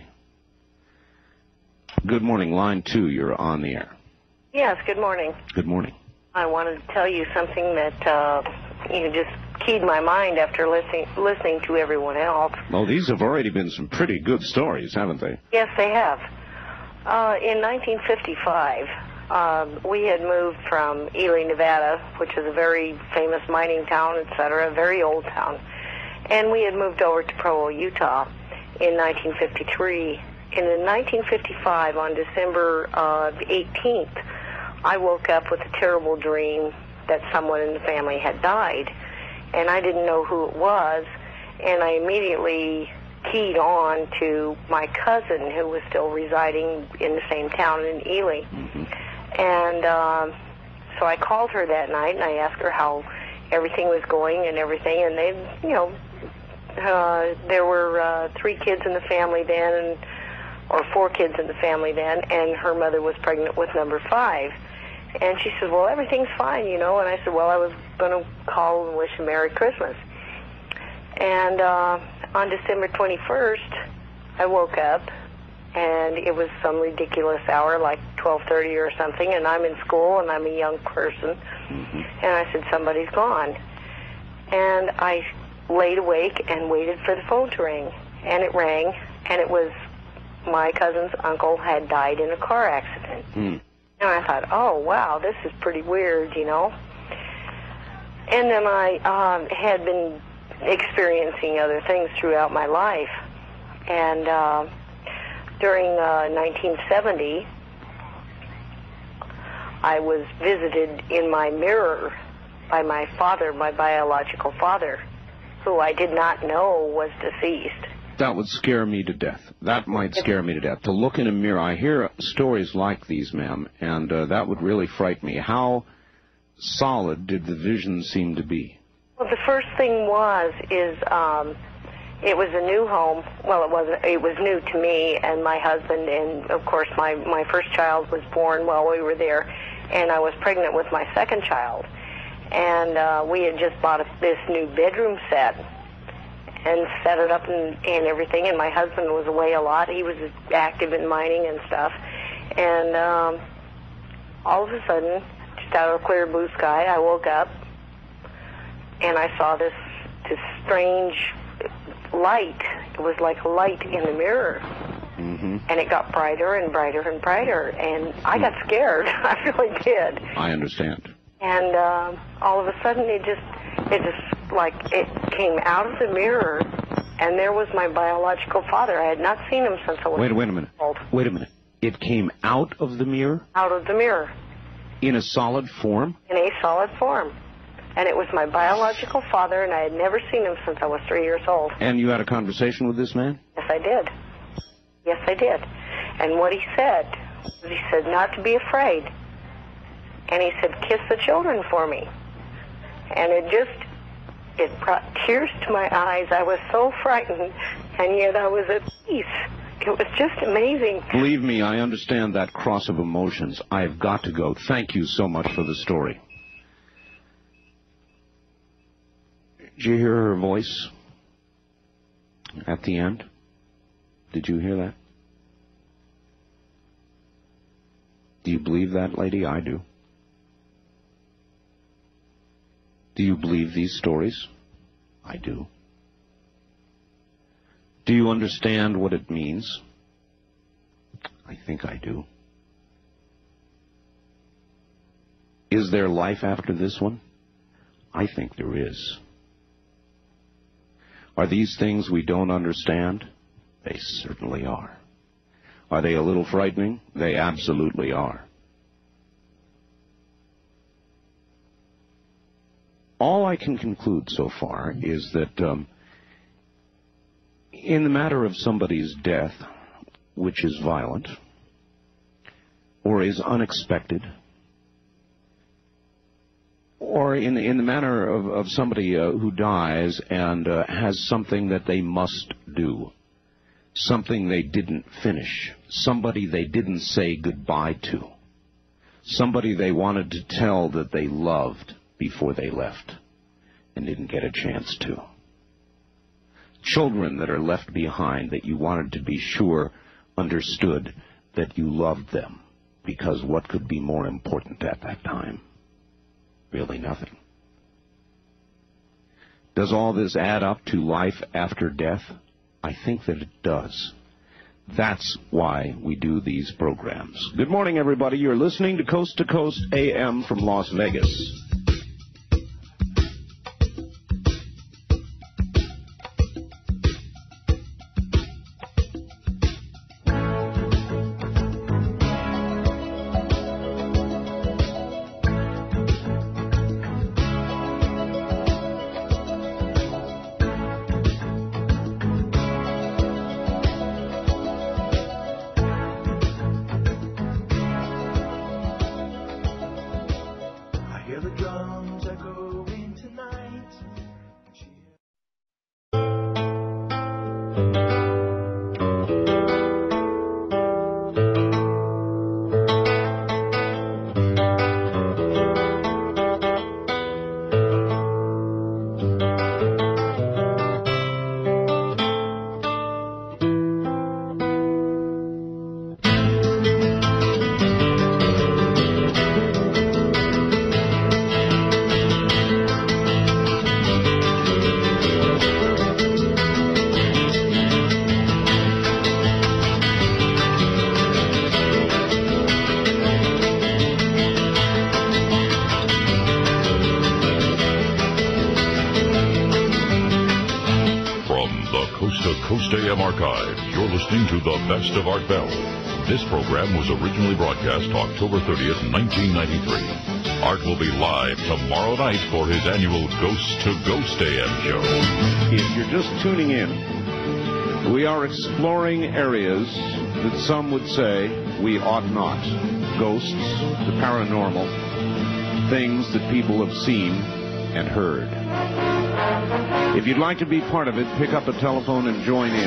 Good morning, line two, you're on the air. Yes, good morning. Good morning. I wanted to tell you something that, uh, you know, just keyed my mind after listening listening to everyone else. Well, these have already been some pretty good stories, haven't they? Yes, they have. Uh, in nineteen fifty-five, um, we had moved from Ely, Nevada, which is a very famous mining town, et cetera, a very old town. And we had moved over to Provo, Utah in nineteen fifty-three. And in nineteen fifty-five, on December uh, eighteenth, I woke up with a terrible dream that someone in the family had died. And I didn't know who it was. And I immediately keyed on to my cousin, who was still residing in the same town in Ely. Mm-hmm. And um, so I called her that night, and I asked her how everything was going and everything. And they, you know, uh, there were uh, three kids in the family then, and or four kids in the family then, and her mother was pregnant with number five. And she said, well, everything's fine, you know. And I said, well, I was going to call and wish a Merry Christmas. And uh, on December twenty-first, I woke up, and it was some ridiculous hour, like twelve thirty or something, and I'm in school, and I'm a young person. Mm-hmm. And I said, somebody's gone. And I laid awake and waited for the phone to ring. And it rang, and it was my cousin's uncle had died in a car accident. Mm. And I thought, oh, wow, this is pretty weird, you know. And then I um, had been experiencing other things throughout my life. And uh, during uh, nineteen seventy, I was visited in my mirror by my father, my biological father, who I did not know was deceased. That would scare me to death. That might scare me to death. To look in a mirror. I hear stories like these, ma'am, and uh, that would really frighten me. How solid did the vision seem to be? Well, the first thing was, is um, it was a new home. Well, it wasn't. It was new to me and my husband, and, of course, my, my first child was born while we were there, and I was pregnant with my second child. And uh, we had just bought a, this new bedroom set and set it up and, and everything, and my husband was away a lot. He was active in mining and stuff. And um, all of a sudden, just out of a clear blue sky, I woke up, and I saw this, this strange light. It was like a light in the mirror. Mm-hmm. And it got brighter and brighter and brighter, and I got scared. I really did. I understand. And uh, all of a sudden, it just, it just, like, it came out of the mirror, and there was my biological father. I had not seen him since I was Wait, wait a minute. old. Wait a minute. It came out of the mirror? Out of the mirror. In a solid form? In a solid form. And it was my biological father, and I had never seen him since I was three years old. And you had a conversation with this man? Yes, I did. Yes, I did. And what he said was he said not to be afraid. And he said, kiss the children for me. And it just, it brought tears to my eyes. I was so frightened, and yet I was at peace. It was just amazing. Believe me, I understand that cross of emotions. I've got to go. Thank you so much for the story. Did you hear her voice at the end? Did you hear that? Do you believe that, lady? I do. Do you believe these stories? I do. Do you understand what it means? I think I do. Is there life after this one? I think there is. Are these things we don't understand? They certainly are. Are they a little frightening? They absolutely are. All I can conclude so far is that um, in the matter of somebody's death, which is violent, or is unexpected, or in, in the manner of, of somebody uh, who dies and uh, has something that they must do, something they didn't finish, somebody they didn't say goodbye to, somebody they wanted to tell that they loved before they left and didn't get a chance to. Children that are left behind that you wanted to be sure understood that you loved them, because what could be more important at that time? Really nothing. Does all this add up to life after death? I think that it does. That's why we do these programs. Good morning, everybody. You're listening to Coast to Coast A M from Las Vegas. Coast A M Archives, you're listening to The Best of Art Bell. This program was originally broadcast October thirtieth, nineteen ninety-three. Art will be live tomorrow night for his annual Ghost to Ghost A M show. If you're just tuning in, we are exploring areas that some would say we ought not. Ghosts, the paranormal, things that people have seen and heard. If you'd like to be part of it, pick up a telephone and join in.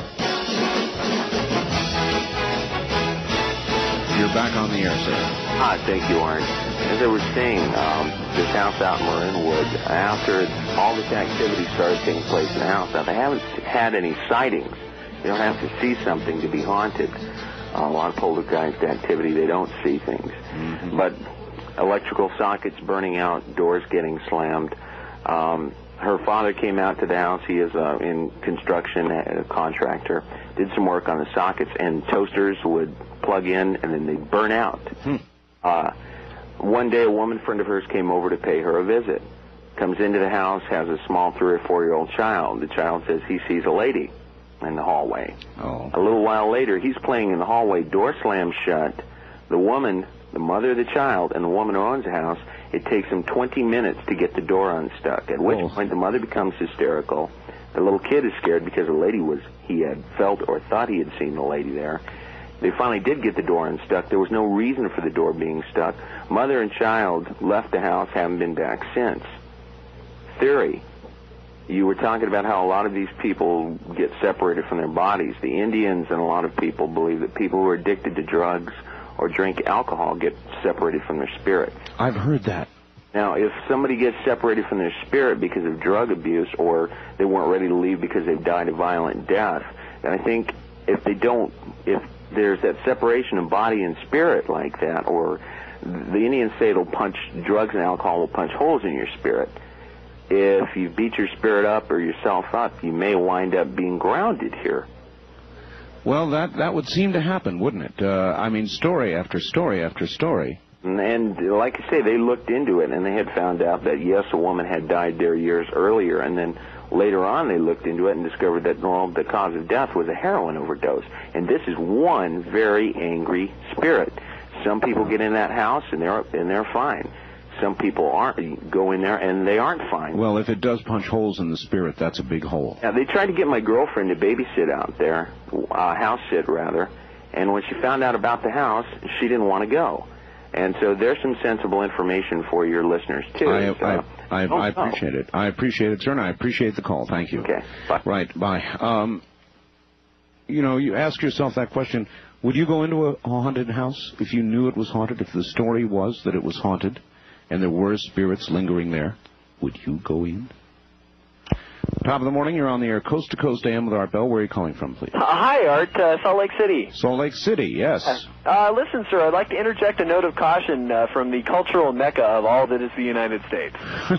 You're back on the air, sir. Hi, thank you, Art. As I was saying, um, this house out in Marinwood, after all this activity started taking place in the house, now they haven't had any sightings. You don't have to see something to be haunted. Uh, a lot of poltergeist activity, they don't see things. Mm-hmm. But electrical sockets burning out, doors getting slammed, um, her father came out to the house. He is uh, in construction, a contractor. Did some work on the sockets, and toasters would plug in, and then they'd burn out. Hmm. Uh, one day, a woman friend of hers came over to pay her a visit. Comes into the house, has a small three or four-year-old child. The child says he sees a lady in the hallway. Oh. A little while later, he's playing in the hallway, door slams shut. The woman, the mother of the child, and the woman who owns the house, it takes him twenty minutes to get the door unstuck, at which Oh. point the mother becomes hysterical. The little kid is scared because the lady was, he had felt or thought he had seen the lady there. They finally did get the door unstuck. There was no reason for the door being stuck. Mother and child left the house, haven't been back since. Theory. You were talking about how a lot of these people get separated from their bodies. The Indians and a lot of people believe that people who are addicted to drugs or drink alcohol get separated from their spirit. I've heard that. Now, if somebody gets separated from their spirit because of drug abuse, or they weren't ready to leave because they've died a violent death, then I think if they don't, if there's that separation of body and spirit like that, or the Indians say it'll punch, drugs and alcohol will punch holes in your spirit. If you beat your spirit up or yourself up, you may wind up being grounded here. Well, that, that would seem to happen, wouldn't it? Uh, I mean, story after story after story. And, and like I say, they looked into it, and they had found out that, yes, a woman had died there years earlier, and then later on they looked into it and discovered that, well, the cause of death was a heroin overdose. And this is one very angry spirit. Some people get in that house, and they're, and they're fine. Some people aren't, go in there, and they aren't fine. Well, if it does punch holes in the spirit, that's a big hole. Yeah, they tried to get my girlfriend to babysit out there, uh, house sit, rather, and when she found out about the house, she didn't want to go. And so there's some sensible information for your listeners, too. I, so, I, I, oh, I appreciate no. it. I appreciate it, sir, and I appreciate the call. Thank you. Okay, bye. Right, bye. Um, you know, you ask yourself that question, would you go into a haunted house if you knew it was haunted, if the story was that it was haunted and there were spirits lingering there? Would you go in? Top of the morning, you're on the air, coast to coast A M with Art Bell. Where are you calling from, please? Uh, hi, Art. Uh, Salt Lake City. Salt Lake City, yes. Uh, listen, sir, I'd like to interject a note of caution uh, from the cultural mecca of all that is the United States.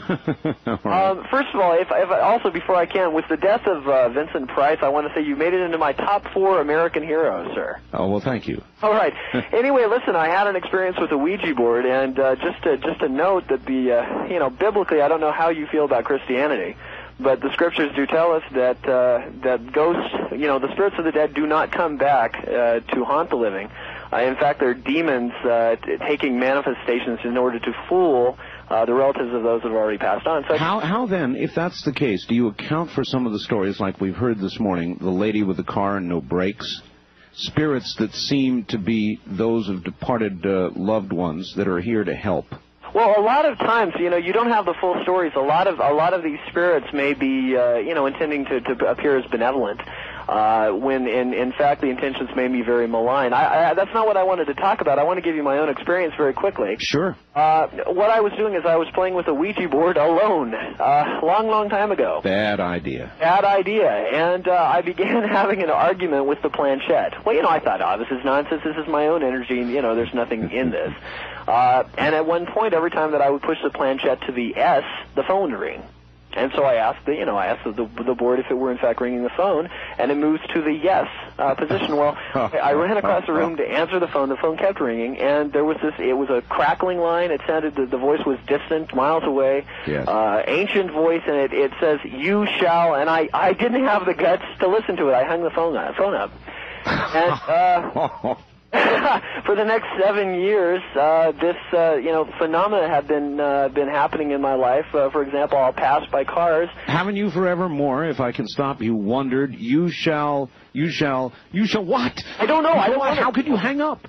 All right. um, first of all, if, if also before I can, with the death of uh, Vincent Price, I want to say you made it into my top four American heroes, sir. Oh, well, thank you. All right. Anyway, listen, I had an experience with a Ouija board, and uh, just to, just to note that the, uh, you know, biblically, I don't know how you feel about Christianity, but the scriptures do tell us that uh, that ghosts, you know, the spirits of the dead do not come back uh, to haunt the living. Uh, in fact, they're demons uh, t taking manifestations in order to fool uh, the relatives of those that have already passed on. So how, how then, if that's the case, do you account for some of the stories like we've heard this morning, the lady with the car and no brakes, spirits that seem to be those of departed uh, loved ones that are here to help? Well, a lot of times, you know, you don't have the full stories. A lot of a lot of these spirits may be, uh, you know, intending to, to appear as benevolent, uh, when in in fact the intentions may be very malign. I, I, that's not what I wanted to talk about. I want to give you my own experience very quickly. Sure. Uh, what I was doing is I was playing with a Ouija board alone, uh, long, long time ago. Bad idea. Bad idea. And uh, I began having an argument with the planchette. Well, you know, I thought, oh, this is nonsense. This is my own energy. And, you know, there's nothing in this. Uh, and at one point, every time that I would push the planchette to the S, the phone would ring. And so I asked the, you know, I asked the, the board if it were in fact ringing the phone, and it moves to the yes uh, position. Well, I ran across the room to answer the phone. The phone kept ringing, and there was this. It was a crackling line. It sounded the, the voice was distant, miles away, yes. uh, ancient voice, and it, it says "You shall." And I, I didn't have the guts to listen to it. I hung the phone up, phone up, and. Uh, For the next seven years, uh, this uh, you know phenomena have been uh, been happening in my life. Uh, for example, I'll pass by cars. Haven't you forevermore, if I can stop you, wondered, you shall, you shall, you shall what? I don't know. You I don't what? know. How could you hang up?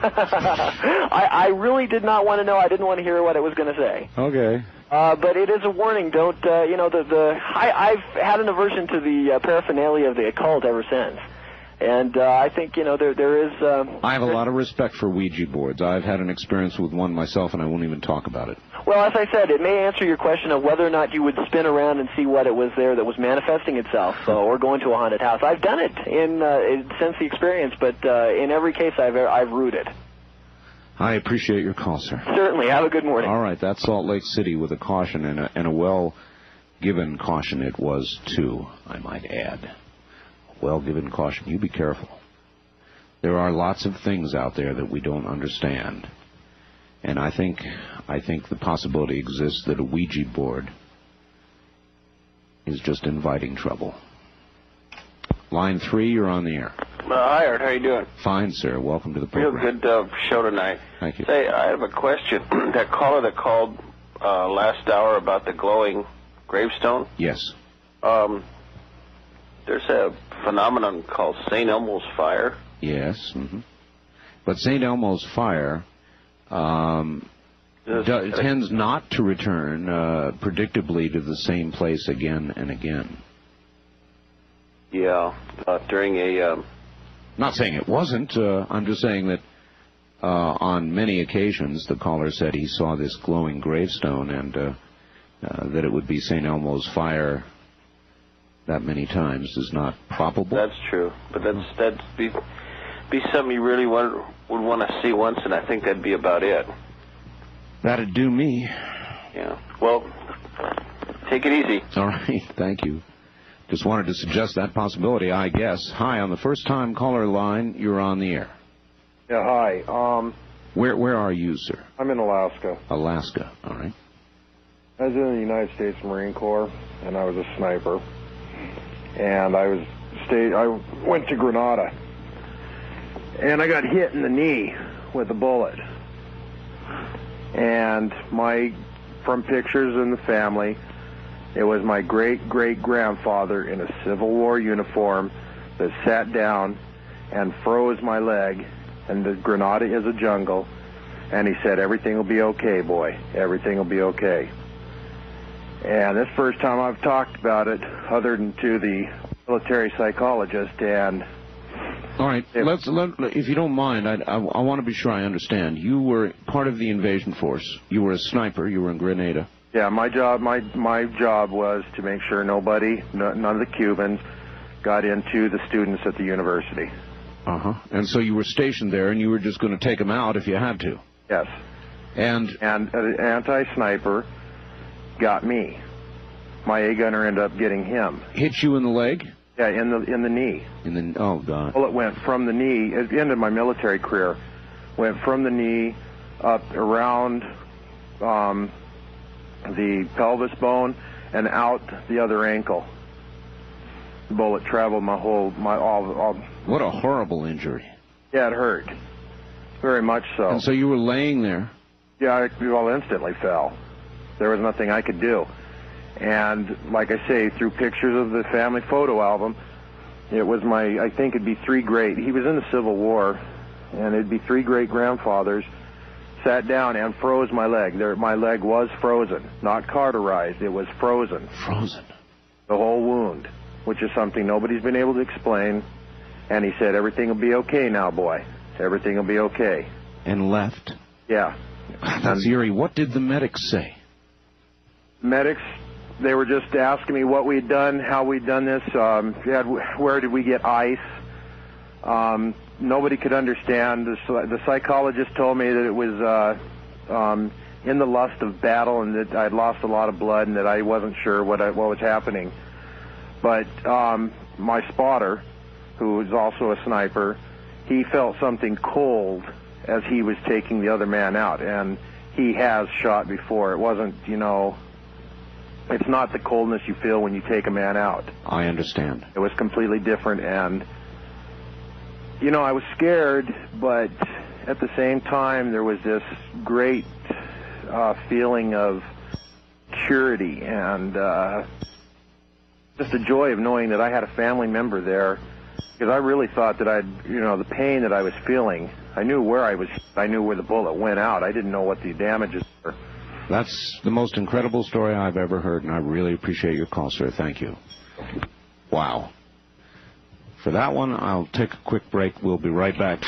I, I really did not want to know. I didn't want to hear what it was going to say. Okay. Uh, but it is a warning. Don't uh, you know the the I, I've had an aversion to the uh, paraphernalia of the occult ever since. And uh, I think, you know, there there is... Um, I have a lot of respect for Ouija boards. I've had an experience with one myself, and I won't even talk about it. Well, as I said, it may answer your question of whether or not you would spin around and see what it was there that was manifesting itself, uh, or go into a haunted house. I've done it in, uh, in since the experience, but uh, in every case I've, I've rooted. I appreciate your call, sir. Certainly. Have a good morning. All right, that's Salt Lake City with a caution and a, and a well... given caution it was, too, I might add. Well-given caution. You be careful. There are lots of things out there that we don't understand. And I think, I think the possibility exists that a Ouija board is just inviting trouble. Line three, you're on the air. Uh, hi, Art. How you doing? Fine, sir. Welcome to the program. Real good uh, show tonight. Thank you. Say, I have a question. That caller that called uh, last hour about the glowing gravestone. Yes. Um, there's a phenomenon called Saint Elmo's fire. Yes. Mm-hmm. But Saint Elmo's fire um, do, tends not to return uh, predictably to the same place again and again. Yeah, uh, during a... Um... Not saying it wasn't. Uh, I'm just saying that uh, on many occasions the caller said he saw this glowing gravestone and uh, uh, that it would be Saint Elmo's fire that many times is not probable. That's true, but that's that'd be, be something you really want, would want to see once, and I think that'd be about it. That'd do me. Yeah. Well, take it easy. All right. Thank you. Just wanted to suggest that possibility, I guess. Hi, on the first-time caller line, you're on the air. Yeah, hi. Um, where where are you, sir? I'm in Alaska. Alaska, all right. I was in the United States Marine Corps, and I was a sniper. And I was stayed. I went to Grenada, and I got hit in the knee with a bullet. And my, from pictures in the family, it was my great-great-grandfather in a Civil War uniform that sat down and froze my leg, and the Grenada is a jungle, and he said, everything will be okay, boy. Everything will be okay. And this first time I've talked about it, other than to the military psychologist, and... All right, let's, let, if you don't mind, I, I, I want to be sure I understand. You were part of the invasion force. You were a sniper. You were in Grenada. Yeah, my job my my job was to make sure nobody, no, none of the Cubans, got into the students at the university. Uh-huh. And so you were stationed there, and you were just going to take them out if you had to. Yes. And and an anti-sniper got me. My A-gunner ended up getting him. Hit you in the leg? Yeah, in the in the knee. In the oh God. Well, it went from the knee. It ended my military career. Went from the knee up around. Um, the pelvis bone and out the other ankle. The bullet traveled my whole, my all, all. What a horrible injury. Yeah, it hurt. Very much so. And so you were laying there? Yeah, I well, instantly fell. There was nothing I could do. And like I say, through pictures of the family photo album, it was my, I think it'd be three great, he was in the Civil War, and it'd be three great-grandfathers sat down and froze my leg. There, my leg was frozen, not cauterized. It was frozen. Frozen. The whole wound, which is something nobody's been able to explain. And he said, everything will be okay now, boy. Everything will be okay. And left? Yeah. That's and eerie. What did the medics say? Medics, they were just asking me what we'd done, how we'd done this, um, had, where did we get ice. Um, nobody could understand. The, the psychologist told me that it was uh, um, in the lust of battle and that I'd lost a lot of blood and that I wasn't sure what, I, what was happening. But um, my spotter, who was also a sniper, he felt something cold as he was taking the other man out. And he has shot before. It wasn't, you know, it's not the coldness you feel when you take a man out. I understand. It was completely different. And you know, I was scared, but at the same time, there was this great uh, feeling of security and uh, just the joy of knowing that I had a family member there. Because I really thought that I'd, you know, the pain that I was feeling, I knew where I was, I knew where the bullet went out. I didn't know what the damages were. That's the most incredible story I've ever heard, and I really appreciate your call, sir. Thank you. Wow. For that one, I'll take a quick break. We'll be right back.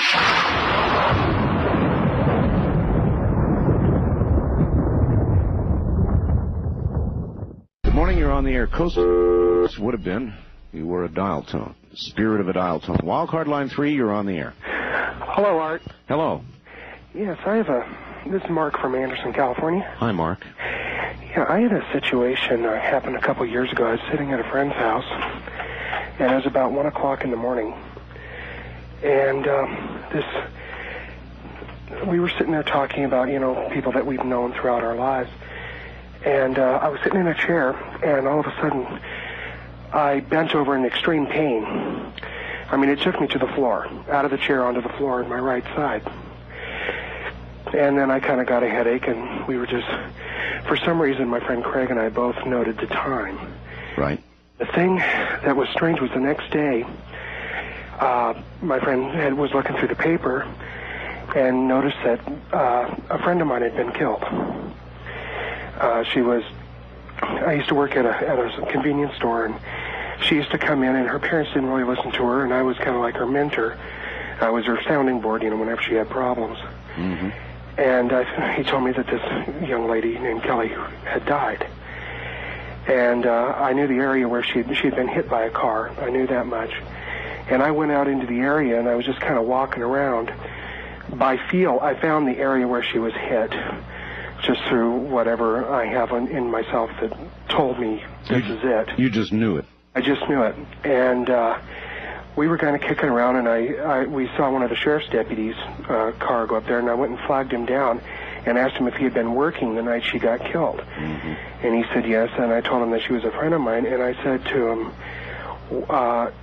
Good morning. You're on the air. Coast would have been. You were a dial tone. Spirit of a dial tone. Wildcard line three, you're on the air. Hello, Art. Hello. Yes, I have a... This is Mark from Anderson, California. Hi, Mark. Yeah, I had a situation that happened a couple years ago. I was sitting at a friend's house, and it was about one o'clock in the morning. And um, this, we were sitting there talking about, you know, people that we've known throughout our lives. And uh, I was sitting in a chair, and all of a sudden, I bent over in extreme pain. I mean, it took me to the floor, out of the chair onto the floor on my right side. And then I kind of got a headache, and we were just, for some reason, my friend Craig and I both noted the time. Right. The thing that was strange was the next day, uh, my friend had, was looking through the paper and noticed that uh, a friend of mine had been killed. Uh, she was, I used to work at a, at a convenience store, and she used to come in, and her parents didn't really listen to her, and I was kind of like her mentor. I was her sounding board, you know, whenever she had problems. Mm-hmm. And uh, he told me that this young lady named Kelly had died. And uh, I knew the area where she she had been hit by a car. I knew that much. And I went out into the area, and I was just kind of walking around. By feel, I found the area where she was hit, just through whatever I have in, in myself that told me this you, is it. You just knew it. I just knew it. And uh, we were kind of kicking around, and I, I we saw one of the sheriff's deputies' uh, car go up there, and I went and flagged him down and asked him if he had been working the night she got killed. Mm-hmm. And he said yes, and I told him that she was a friend of mine, and I said to him, uh,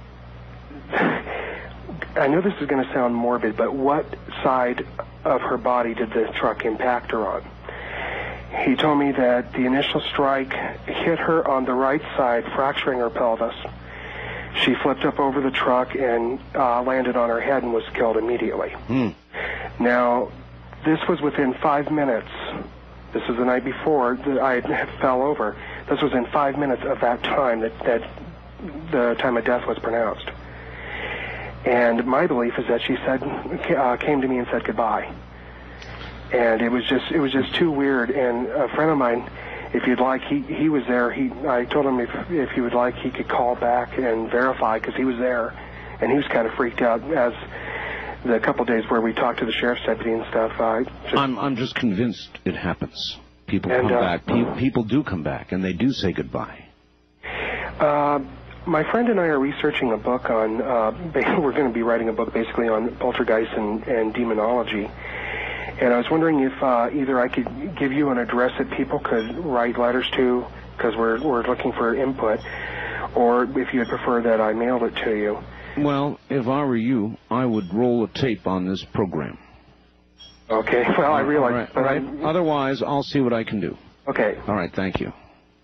I know this is going to sound morbid, but what side of her body did the truck impact her on? He told me that the initial strike hit her on the right side, fracturing her pelvis. She flipped up over the truck and uh, landed on her head and was killed immediately. Mm. Now, this was within five minutes. This was the night before that I fell over. This was in five minutes of that time that, that the time of death was pronounced. And my belief is that she said, uh, came to me and said goodbye. And it was just, it was just too weird. And a friend of mine, if you'd like, he, he was there. He, I told him if, if he would like, he could call back and verify, because he was there. And he was kind of freaked out as the couple days where we talked to the sheriff's deputy and stuff. Uh, just, I'm, I'm just convinced it happens. People and, come uh, back. Pe- people do come back, and they do say goodbye. Uh, my friend and I are researching a book on, uh, we're going to be writing a book basically on poltergeist and, and demonology. And I was wondering if uh, either I could give you an address that people could write letters to, because we're, we're looking for input, or if you'd prefer that I mailed it to you. Well, if I were you, I would roll a tape on this program. Okay, well, I realize... All right, all right. Otherwise, I'll see what I can do. Okay. All right, thank you.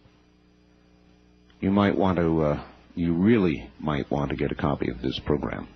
You might want to, uh, you really might want to get a copy of this program,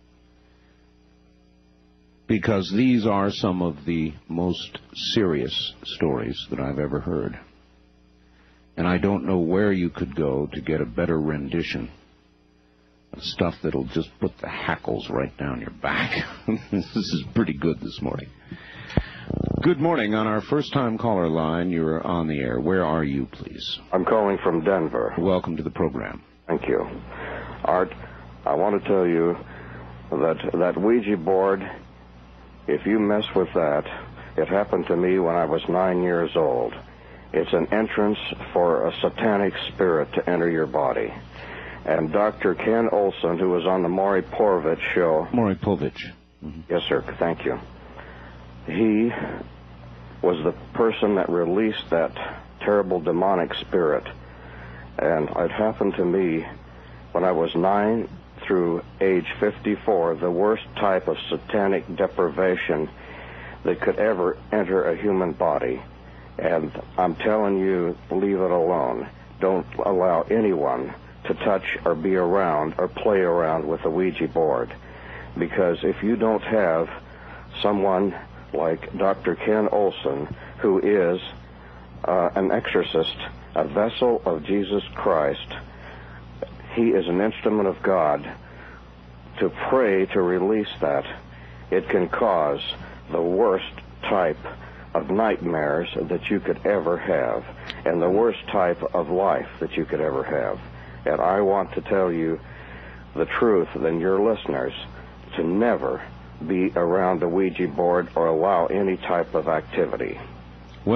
because these are some of the most serious stories that I've ever heard. And I don't know where you could go to get a better rendition of stuff that'll just put the hackles right down your back. This is pretty good this morning. Good morning. On our first-time caller line, you're on the air. Where are you, please? I'm calling from Denver. Welcome to the program. Thank you. Art, I want to tell you that that Ouija board, if you mess with that, it happened to me when I was nine years old. It's an entrance for a satanic spirit to enter your body. And Doctor Ken Olson, who was on the Maury Povich show... Maury Povich. Mm-hmm. Yes, sir. Thank you. He was the person that released that terrible demonic spirit. And it happened to me when I was nine through age fifty-four, the worst type of satanic deprivation that could ever enter a human body. And I'm telling you, leave it alone. Don't allow anyone to touch or be around or play around with a Ouija board. Because if you don't have someone like Doctor Ken Olson, who is uh, an exorcist, a vessel of Jesus Christ, he is an instrument of God, to pray to release that, it can cause the worst type of nightmares that you could ever have, and the worst type of life that you could ever have. And I want to tell you the truth, and your listeners, to never be around a Ouija board or allow any type of activity. Well,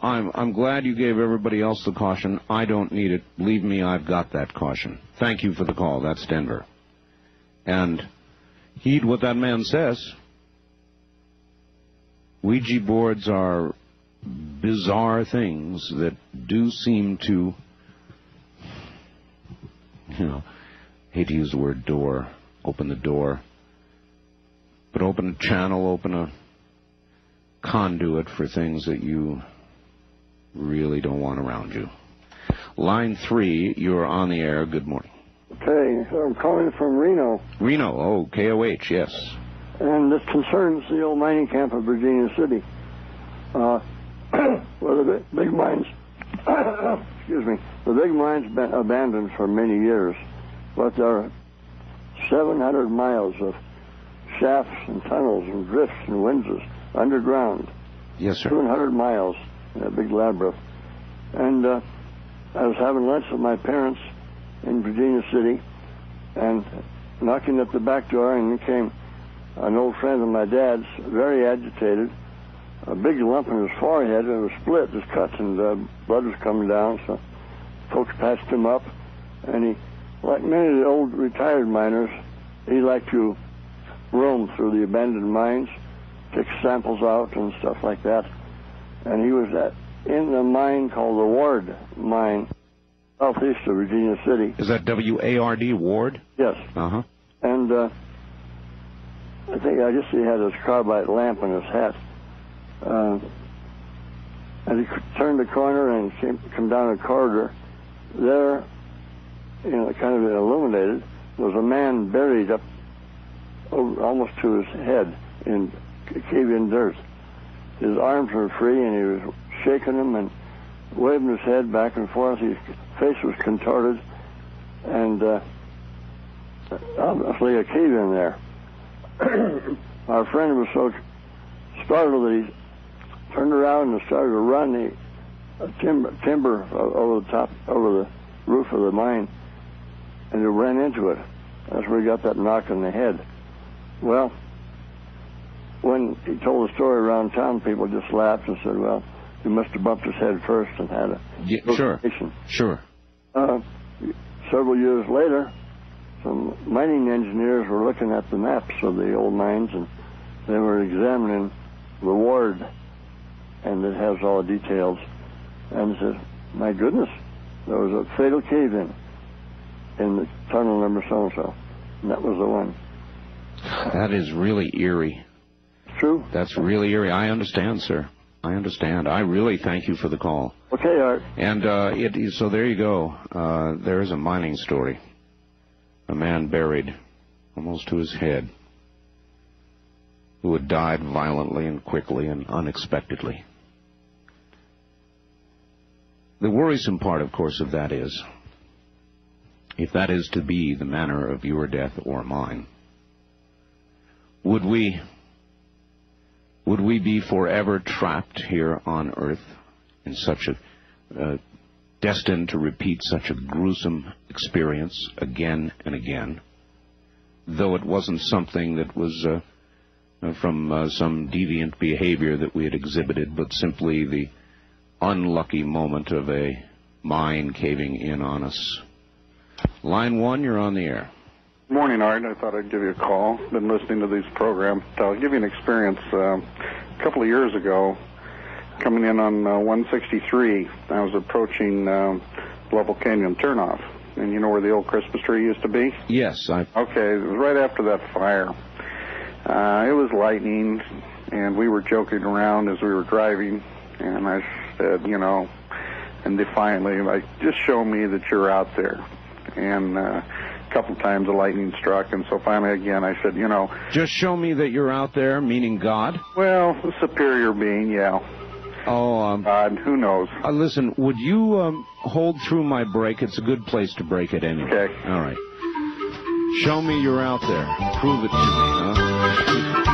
I'm I'm glad you gave everybody else the caution. I don't need it. Believe me, I've got that caution. Thank you for the call. That's Denver. And heed what that man says. Ouija boards are bizarre things that do seem to, you know, hate to use the word door, open the door, but open a channel, open a conduit for things that you really don't want around you. Line three, you're on the air. Good morning. Okay, I'm calling from Reno. Reno, oh, K O H, yes. And this concerns the old mining camp of Virginia City, uh, where the big, big mines, excuse me, the big mines been abandoned for many years, but there are seven hundred miles of shafts and tunnels and drifts and winzes underground. Yes, sir. seven hundred miles in a big labyrinth. And uh, I was having lunch with my parents in Virginia City, and knocking at the back door, and in came an old friend of my dad's, very agitated, a big lump in his forehead, and it was split, it was cut, and uh, blood was coming down, so folks patched him up, and he, like many of the old retired miners, he liked to roam through the abandoned mines, take samples out and stuff like that, and he was at, in a mine called the Ward Mine, southeast of Virginia City. Is that W A R D, Ward? Yes. Uh-huh. And uh, I think I guess he had his carbide lamp in his hat. Uh, and he turned the corner and came come down a corridor. There, you know, kind of illuminated, was a man buried up over, almost to his head in cave-in dirt. His arms were free, and he was shaking them and waving his head back and forth. His face was contorted, and uh, obviously a cave-in there. Our friend was so startled that he turned around and started to run the uh, timber, timber over the top, over the roof of the mine, and he ran into it. That's where he got that knock in the head. Well, when he told the story around town, people just laughed and said, well, he must have bumped his head first and had a yeah, sure, sure. Uh, several years later, some mining engineers were looking at the maps of the old mines, and they were examining the Ward, and it has all the details, and said, my goodness, there was a fatal cave-in in the tunnel number so-and-so, and that was the one. That is really eerie. True. That's really eerie. I understand, sir. I understand. I really thank you for the call. Okay, Art. And uh, it, so there you go. Uh, there is a mining story. A man buried almost to his head who had died violently and quickly and unexpectedly. The worrisome part, of course, of that is, if that is to be the manner of your death or mine, would we... Would we be forever trapped here on Earth in such a, uh, destined to repeat such a gruesome experience again and again, though it wasn't something that was uh, from uh, some deviant behavior that we had exhibited, but simply the unlucky moment of a mine caving in on us? Line one, you're on the air. Morning, Art. I thought I'd give you a call. Been listening to these programs. I'll give you an experience. Uh, a couple of years ago, coming in on uh, one sixty-three, I was approaching uh, Level Canyon turnoff. And you know where the old Christmas tree used to be? Yes. I... Okay, it was right after that fire. Uh, it was lightning, and we were joking around as we were driving. And I said, you know, and defiantly, like, just show me that you're out there. And... Uh, couple times the lightning struck, and so finally again I said, you know... Just show me that you're out there, meaning God? Well, the superior being, yeah. Oh, um... God, who knows? Uh, listen, would you um, hold through my break? It's a good place to break it anyway. Okay. All right. Show me you're out there. Prove it to me, huh?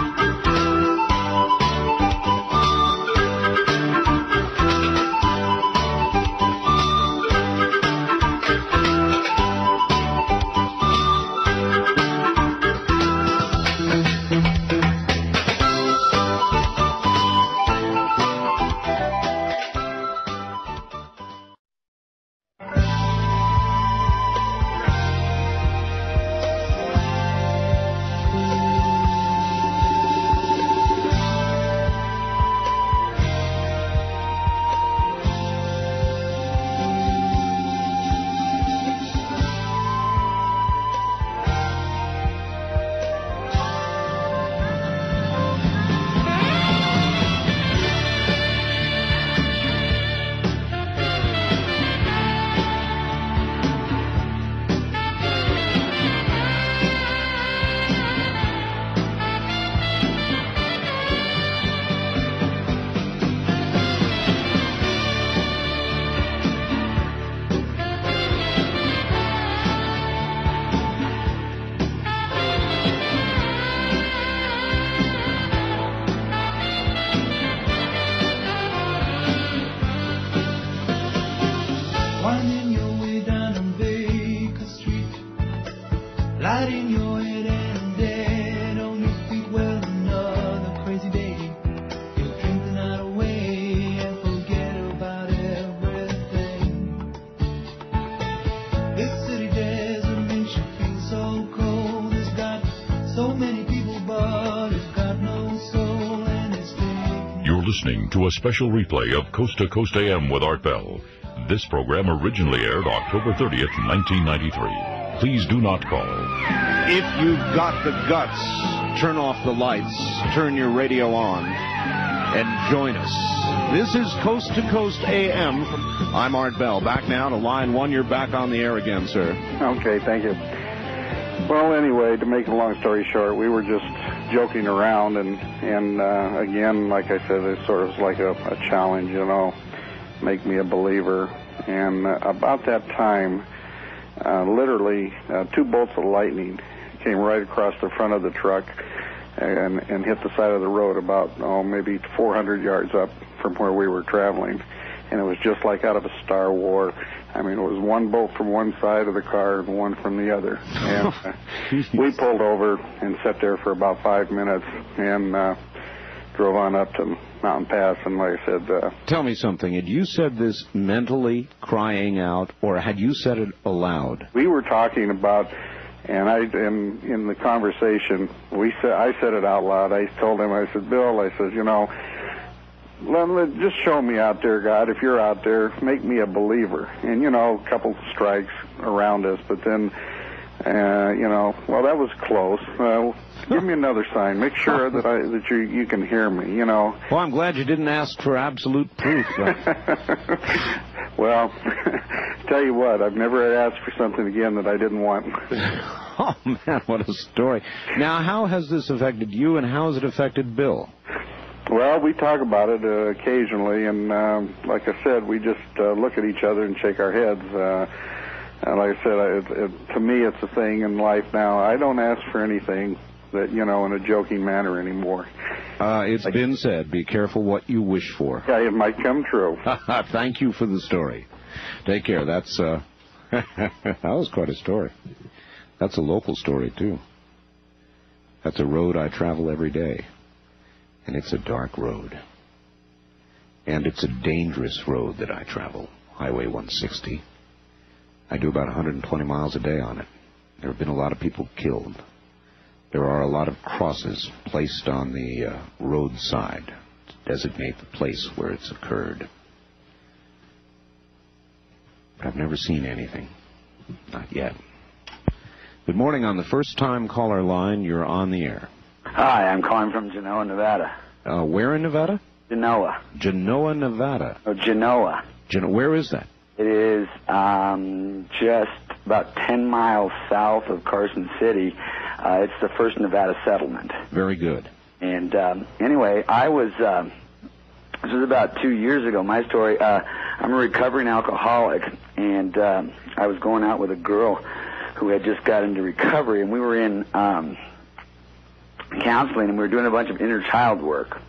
listening to a special replay of Coast to Coast A M with Art Bell. This program originally aired October thirtieth, nineteen ninety-three. Please do not call. If you've got the guts, turn off the lights, turn your radio on, and join us. This is Coast to Coast A M. I'm Art Bell. Back now to line one. You're back on the air again, sir. Okay, thank you. Well, anyway, to make a long story short, we were just joking around, and, and uh, again, like I said, it sort of was like a, a challenge, you know, make me a believer. And uh, about that time, uh, literally, uh, two bolts of lightning came right across the front of the truck and, and hit the side of the road about, oh, maybe four hundred yards up from where we were traveling. And it was just like out of a Star War. I mean, it was one bolt from one side of the car and one from the other. And uh, we pulled over and sat there for about five minutes and uh, drove on up to Mountain Pass. And like I said... Uh, Tell me something. Had you said this mentally, crying out, or had you said it aloud? We were talking about... And I, in, in the conversation, we said, I said it out loud. I told him, I said, Bill, I said, you know... Let, let, just show me out there, God. If you're out there, make me a believer. And, you know, a couple strikes around us. But then, uh, you know, well, that was close. Uh, give me another sign. Make sure that I that you you can hear me, you know. Well, I'm glad you didn't ask for absolute proof. Well, tell you what, I've never asked for something again that I didn't want. Oh, man, what a story. Now, how has this affected you, and how has it affected Bill? Well, we talk about it uh, occasionally, and um, like I said, we just uh, look at each other and shake our heads. Uh, and like I said, I, it, it, to me, it's a thing in life now. I don't ask for anything that, you know, in a joking manner anymore. Uh, it's like, been said, be careful what you wish for. Yeah, it might come true. Thank you for the story. Take care. That's uh, that was quite a story. That's a local story, too. That's a road I travel every day. And it's a dark road. And it's a dangerous road that I travel, Highway one sixty. I do about one hundred twenty miles a day on it. There have been a lot of people killed. There are a lot of crosses placed on the uh, roadside to designate the place where it's occurred. But I've never seen anything. Not yet. Good morning. On the first-time caller line, you're on the air. Hi, I'm calling from Genoa, Nevada. Uh, where in Nevada? Genoa. Genoa, Nevada. Oh, Genoa. Gen- where is that? It is um, just about ten miles south of Carson City. Uh, it's the first Nevada settlement. Very good. And um, anyway, I was, um, this was about two years ago, my story. Uh, I'm a recovering alcoholic, and um, I was going out with a girl who had just got into recovery, and we were in... Um, counseling, and we were doing a bunch of inner child work.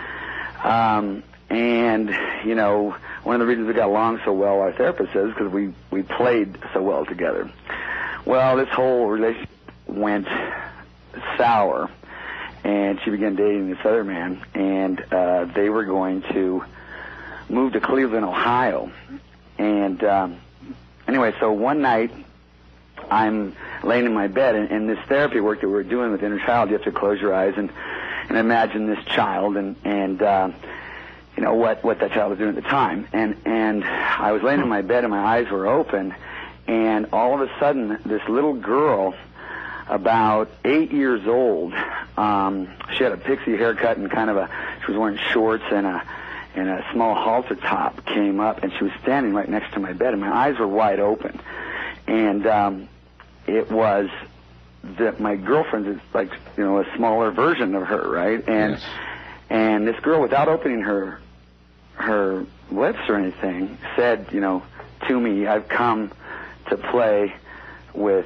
Um, and, you know, one of the reasons we got along so well, our therapist says, because we, we played so well together. Well, this whole relationship went sour, and she began dating this other man, and uh, they were going to move to Cleveland, Ohio. And um, anyway, so one night, I'm laying in my bed, and, and this therapy work that we were doing with inner child, you have to close your eyes and, and imagine this child and, and uh, you know, what, what that child was doing at the time. And, and I was laying in my bed, and my eyes were open, and all of a sudden, this little girl, about eight years old, um, she had a pixie haircut and kind of a, she was wearing shorts and a, and a small halter top, came up, and she was standing right next to my bed, and my eyes were wide open. And um, it was that my girlfriend is like, you know, a smaller version of her, right? And yes. And this girl, without opening her her lips or anything, said, you know, to me, I've come to play with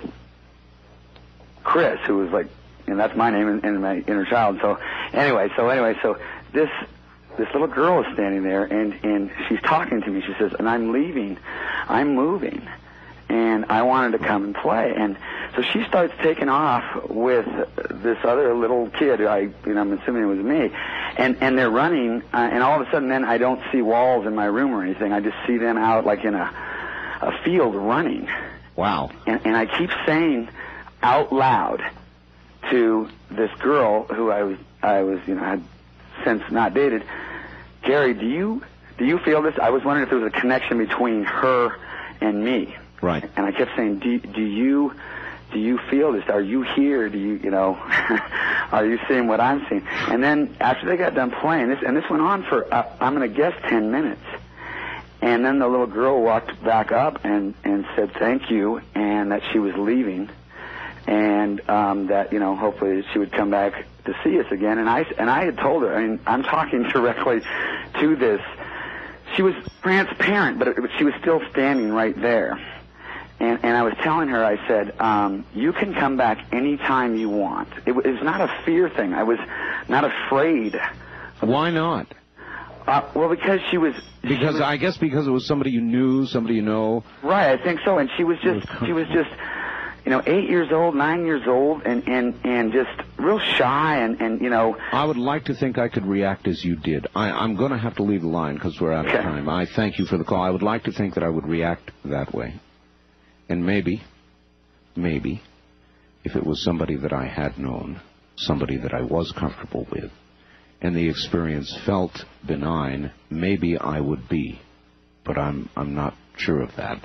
Chris, who was like, and that's my name in, in my inner child. So anyway, so anyway, so this this little girl is standing there, and and she's talking to me. She says, and I'm leaving, I'm moving. And I wanted to come and play, and so she starts taking off with this other little kid. I, you know, I'm assuming it was me, and and they're running, uh, and all of a sudden, then I don't see walls in my room or anything. I just see them out like in a a field running. Wow! And and I keep saying out loud to this girl who I was I was you know had since not dated, Gary, do you do you feel this? I was wondering if there was a connection between her and me. Right. And I kept saying, do do you do you feel this? Are you here? Do you you know? Are you seeing what I'm seeing? And then after they got done playing this, and this went on for uh, I'm going to guess ten minutes. And then the little girl walked back up and, and said thank you, and that she was leaving, and um, that, you know, hopefully she would come back to see us again. And I, and I had told her, I mean, I'm talking directly to this. She was transparent, but it, she was still standing right there. And, and I was telling her, I said, um, you can come back anytime you want. It, it was not a fear thing. I was not afraid. Why not? Uh, well, because she was... Because she was, I guess because it was somebody you knew, somebody you know. Right, I think so. And she was just, she was just, you know, eight years old, nine years old, and, and, and just real shy, and, and, you know... I would like to think I could react as you did. I, I'm going to have to leave the line because we're out of Okay. time. I thank you for the call. I would like to think that I would react that way. And maybe, maybe, if it was somebody that I had known, somebody that I was comfortable with, and the experience felt benign, maybe I would be. But I'm I'm not sure of that.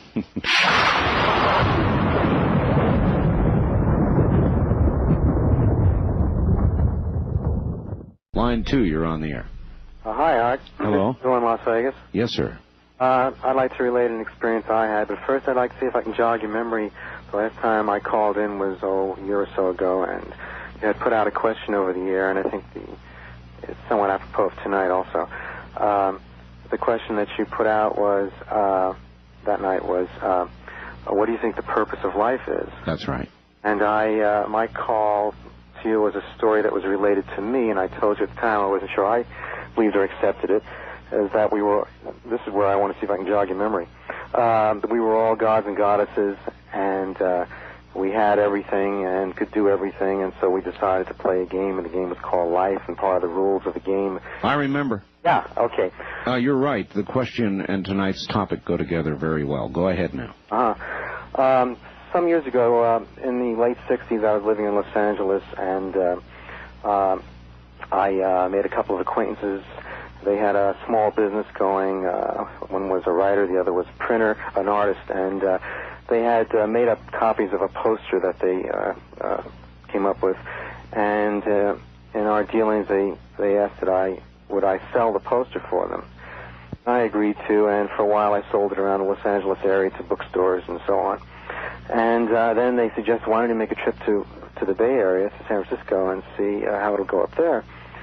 Line two, you're on the air. Uh, hi, Art. Hello. Bill in Las Vegas. Yes, sir. Uh, I'd like to relate an experience I had, but first I'd like to see if I can jog your memory. The last time I called in was oh, a year or so ago, and you had put out a question over the air, and I think the it's somewhat apropos of tonight also. Um, the question that you put out was, uh, that night was, uh, what do you think the purpose of life is? That's right. And I, uh, my call to you was a story that was related to me, and I told you at the time I wasn't sure I believed or accepted it, is that we were, this is where I want to see if I can jog your memory, uh, that we were all gods and goddesses, and uh, we had everything and could do everything, and so we decided to play a game, and the game was called Life, and part of the rules of the game... I remember. Yeah, okay. Uh, you're right. The question and tonight's topic go together very well. Go ahead now. Uh-huh. Um, some years ago, uh, in the late sixties, I was living in Los Angeles, and uh, uh, I uh, made a couple of acquaintances. They had a small business going. Uh, one was a writer, the other was a printer, an artist, and uh, they had uh, made up copies of a poster that they uh, uh, came up with. And uh, in our dealings, they, they asked that I would I sell the poster for them. I agreed to, and for a while I sold it around the Los Angeles area to bookstores and so on. And uh, then they suggested, why don't you make a trip to, to the Bay Area, to San Francisco, and see uh, how it'll go up there.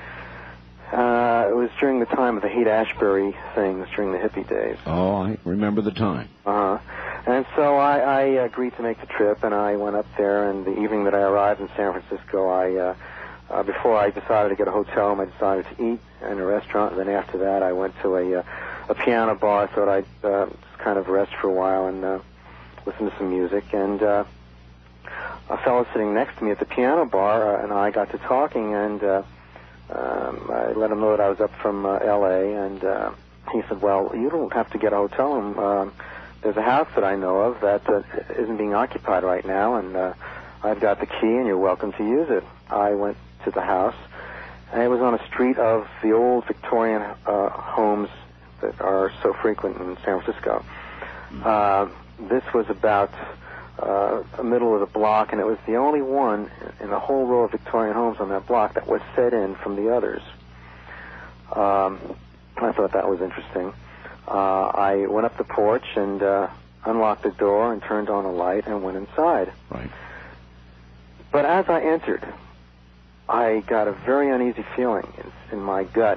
Uh, it was during the time of the Haight-Ashbury things, during the hippie days. Oh, I remember the time. Uh-huh. And so I, I agreed to make the trip, and I went up there, and the evening that I arrived in San Francisco, I, uh, uh, before I decided to get a hotel room, I decided to eat in a restaurant, and then after that I went to a, uh, a piano bar. I thought I'd uh, just kind of rest for a while and uh, listen to some music, and uh, a fellow sitting next to me at the piano bar uh, and I got to talking, and uh, um, I let him know that I was up from uh, L A, and uh, he said, well, you don't have to get a hotel room. Um, there's a house that I know of that uh, isn't being occupied right now, and uh, I've got the key, and you're welcome to use it. I went to the house, and it was on a street of the old Victorian uh, homes that are so frequent in San Francisco. Uh, this was about uh, the middle of the block, and it was the only one in the whole row of Victorian homes on that block that was set in from the others. Um, I thought that was interesting. Uh, I went up the porch and uh, unlocked the door and turned on a light and went inside. Right. But as I entered, I got a very uneasy feeling in, in my gut.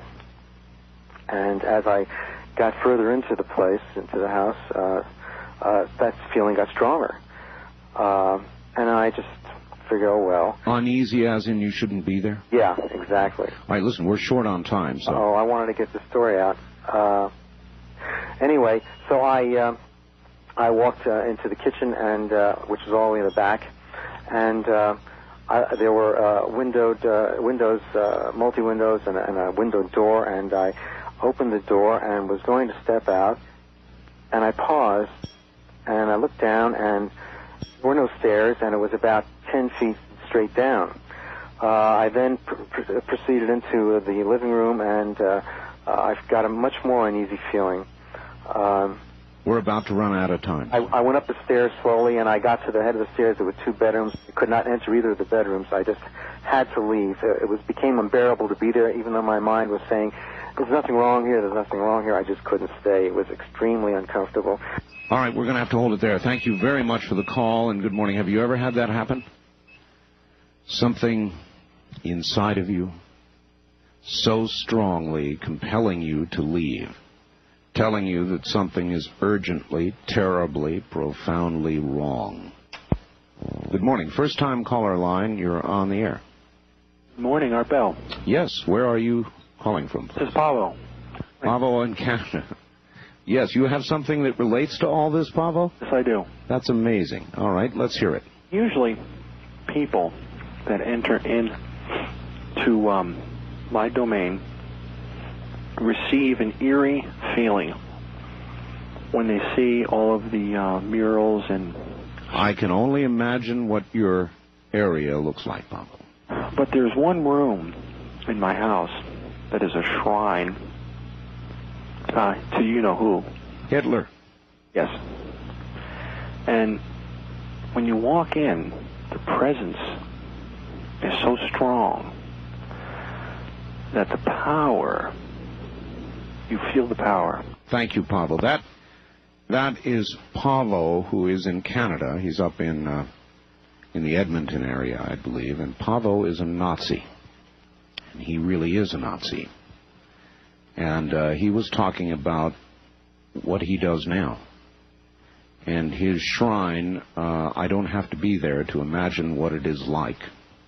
And as I got further into the place, into the house, uh, uh, that feeling got stronger. Uh, and I just figured, oh, well. Uneasy as in you shouldn't be there? Yeah, exactly. All right, listen, we're short on time, so... Oh, I wanted to get the story out. Uh, anyway, so I uh, I walked uh, into the kitchen, and uh, which was all the way in the back, and uh, I, there were uh, windowed uh, windows, uh, multi-windows, and, and a window door, and I opened the door and was going to step out, and I paused, and I looked down, and there were no stairs, and it was about ten feet straight down. Uh, I then pr- pr- proceeded into the living room and uh, uh, I've got a much more uneasy feeling. Um, We're about to run out of time. I, I went up the stairs slowly, and I got to the head of the stairs. There were two bedrooms. I could not enter either of the bedrooms. I just had to leave. It, it was became unbearable to be there, even though my mind was saying, there's nothing wrong here, there's nothing wrong here. I just couldn't stay. It was extremely uncomfortable. All right, we're going to have to hold it there. Thank you very much for the call, and good morning. Have you ever had that happen? Something inside of you so strongly compelling you to leave, telling you that something is urgently, terribly, profoundly wrong. Good morning. First-time caller line, you're on the air. Good morning, Art Bell. Yes, where are you calling from? This is Pavo. Pavo in Canada. Yes, you have something that relates to all this, Pavo? Yes, I do. That's amazing. All right, let's hear it. Usually, people that enter in to um, my domain receive an eerie feeling when they see all of the uh, murals and... I can only imagine what your area looks like, Pavo. But there's one room in my house that is a shrine uh, to you-know-who. Hitler. Yes. And when you walk in, the presence is so strong that the power, you feel the power. Thank you, Pavo. That, that is Pavo, who is in Canada. He's up in, uh, in the Edmonton area, I believe. And Pavo is a Nazi. And he really is a Nazi. And uh, he was talking about what he does now. And his shrine, uh, I don't have to be there to imagine what it is like.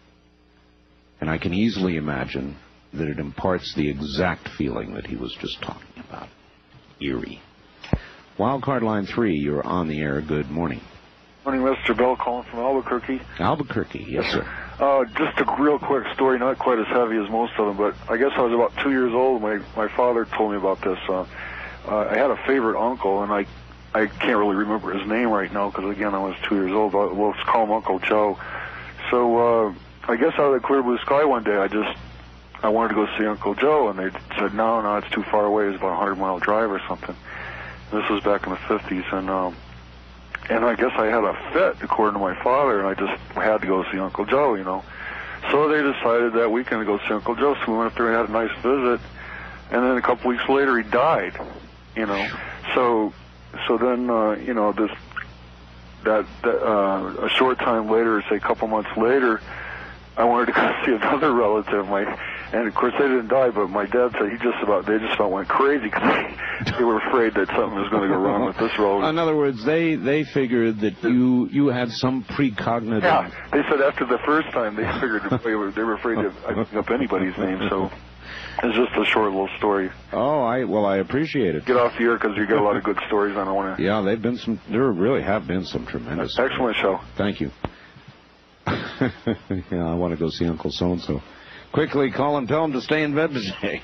And I can easily imagine that it imparts the exact feeling that he was just talking about. Eerie. Wildcard line three, you're on the air. Good morning. Morning, Mister Bell, calling from Albuquerque. Albuquerque, yes, sir. Uh, just a real quick story, not quite as heavy as most of them, but I guess I was about two years old. My my father told me about this. Uh, uh, I had a favorite uncle, and I I can't really remember his name right now because, again, I was two years old. But we'll call him Uncle Joe. So uh, I guess out of the clear blue sky one day, I just I wanted to go see Uncle Joe, and they said, no, no, it's too far away. It's about a hundred mile drive or something. This was back in the fifties, and um, and I guess I had a fit, according to my father, and I just had to go see Uncle Joe, you know. So they decided that weekend to go see Uncle Joe, so we went up there and had a nice visit, and then a couple weeks later he died, you know. So so then, uh, you know, this that, that uh, a short time later, say a couple months later, I wanted to go see another relative, my, and of course they didn't die, but my dad said he just about, they just about went crazy because they, they were afraid that something was going to go wrong with this relative. In other words, they, they figured that you you had some precognitive... Yeah, they said after the first time they figured they were, they were afraid of picking up anybody's name, so it's just a short little story. Oh, I well, I appreciate it. Get off the air because you get a lot of good stories. I don't want to... Yeah, they've been some, there really have been some tremendous... Excellent show. Thank you. Yeah, I want to go see Uncle So-and-so. Quickly call and tell him to stay in bed today.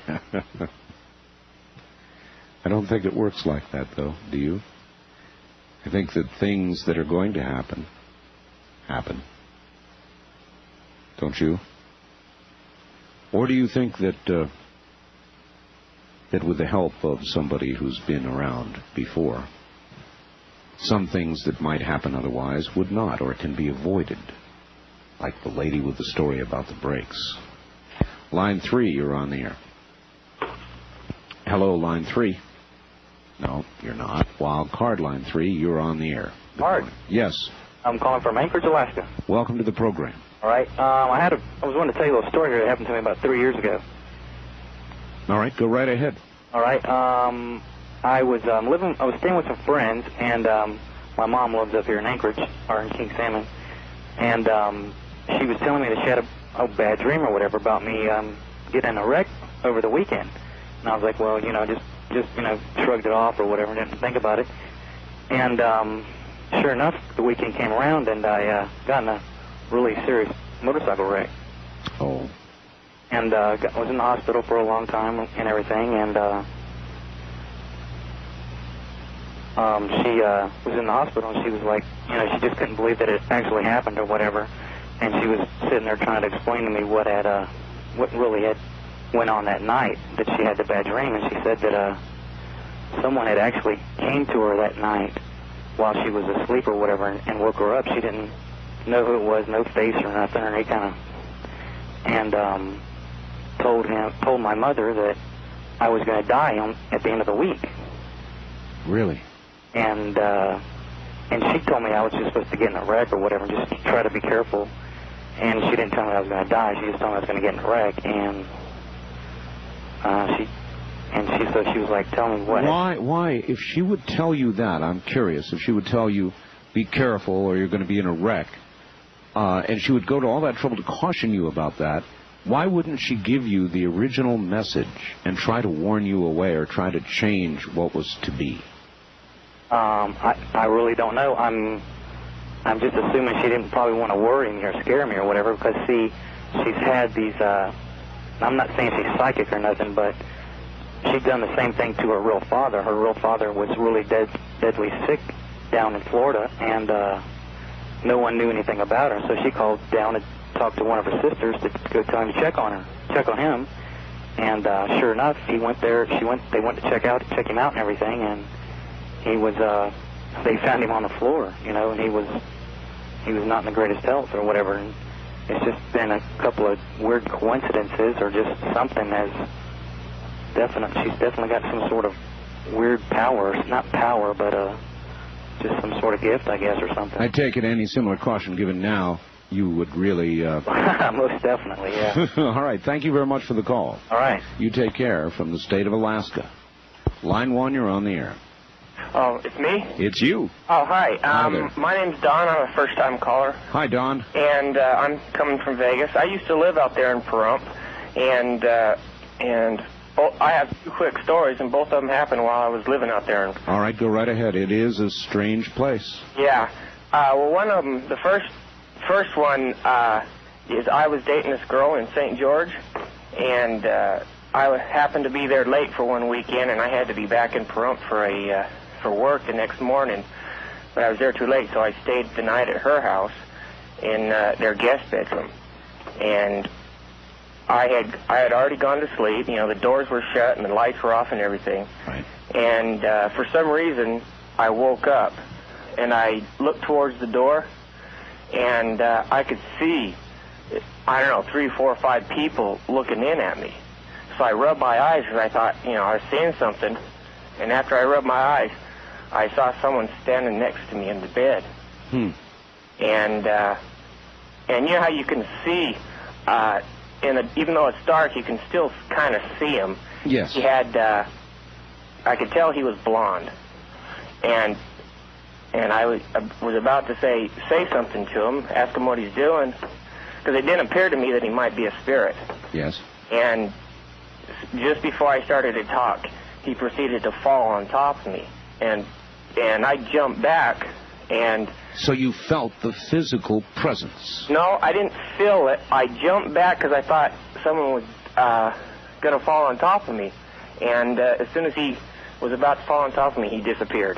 I don't think it works like that, though, do you? I think that things that are going to happen, happen. Don't you? Or do you think that, uh, that with the help of somebody who's been around before, some things that might happen otherwise would not, or can be avoided? Like the lady with the story about the brakes. Line three, you're on the air. Hello, line three. No, you're not. Wild card line three, you're on the air. Art. Yes. I'm calling from Anchorage, Alaska. Welcome to the program. All right. Um, I had a. I was wanting to tell you a little story here that happened to me about three years ago. All right, go right ahead. All right. Um, I was um, living. I was staying with some friends, and um, my mom lives up here in Anchorage, or in King Salmon, and um, she was telling me that she had a, a bad dream or whatever about me um, getting in a wreck over the weekend. And I was like, well, you know, just, just you know, shrugged it off or whatever, didn't think about it. And um, sure enough, the weekend came around, and I uh, got in a really serious motorcycle wreck. Oh. And uh, got, was in the hospital for a long time and everything, and uh, um, she uh, was in the hospital, and she was like, you know, she just couldn't believe that it actually happened or whatever. And she was sitting there trying to explain to me what had, uh, what really had went on that night that she had the bad dream, and she said that uh, someone had actually came to her that night while she was asleep or whatever, and, and woke her up. She didn't know who it was, no face or nothing, or any kind of, and um, told him, told my mother that I was going to die on, at the end of the week. Really? And uh, and she told me I was just supposed to get in a wreck or whatever, and just try to be careful. And she didn't tell me I was going to die. She just told me I was going to get in a wreck. And uh, she and she so she was like, "Tell me what." Why? Why? If she would tell you that, I'm curious. If she would tell you, "Be careful, or you're going to be in a wreck," uh, and she would go to all that trouble to caution you about that, why wouldn't she give you the original message and try to warn you away or try to change what was to be? Um, I I really don't know. I'm I'm just assuming she didn't probably want to worry me or scare me or whatever, because see, she's had these. Uh, I'm not saying she's psychic or nothing, but she'd done the same thing to her real father. Her real father was really dead, deadly sick down in Florida, and uh, no one knew anything about her. So she called down and talked to one of her sisters to go tell him to check on her, check on him. And uh, sure enough, he went there. She went. They went to check out, check him out, and everything. And he was. Uh, they found him on the floor, you know, and he was. He was not in the greatest health or whatever. And it's just been a couple of weird coincidences, or just something has definite. She's definitely got some sort of weird power. Not power, but uh, just some sort of gift, I guess, or something. I take it any similar caution given now, you would really... Uh... Most definitely, yeah. All right. Thank you very much for the call. All right. You take care from the state of Alaska. Line one, you're on the air. Oh, it's me? It's you. Oh, hi. Hi Um, there. my name's Don. I'm a first-time caller. Hi, Don. And uh, I'm coming from Vegas. I used to live out there in Pahrump, and uh, and oh, I have two quick stories, and both of them happened while I was living out there. All right, go right ahead. It is a strange place. Yeah. Uh, well, one of them, the first first one uh, is I was dating this girl in Saint George, and uh, I happened to be there late for one weekend, and I had to be back in Pahrump for a uh, for work the next morning. But I was there too late, so I stayed the night at her house in uh, their guest bedroom, and I had I had already gone to sleep. You know, the doors were shut and the lights were off and everything. Right. And uh, for some reason, I woke up, and I looked towards the door, and uh, I could see, I don't know, three, four, five people looking in at me. So I rubbed my eyes because I thought, you know, I was seeing something. And after I rubbed my eyes, I saw someone standing next to me in the bed. Hmm. And uh, and you know how you can see, uh, in a, even though it's dark, you can still kind of see him. Yes. He had, uh, I could tell he was blonde. And and I was, I was about to say say something to him, ask him what he's doing, because it didn't appear to me that he might be a spirit. Yes. And just before I started to talk, he proceeded to fall on top of me. And and I jumped back, and... So you felt the physical presence? No, I didn't feel it. I jumped back because I thought someone was uh, going to fall on top of me. And uh, as soon as he was about to fall on top of me, he disappeared.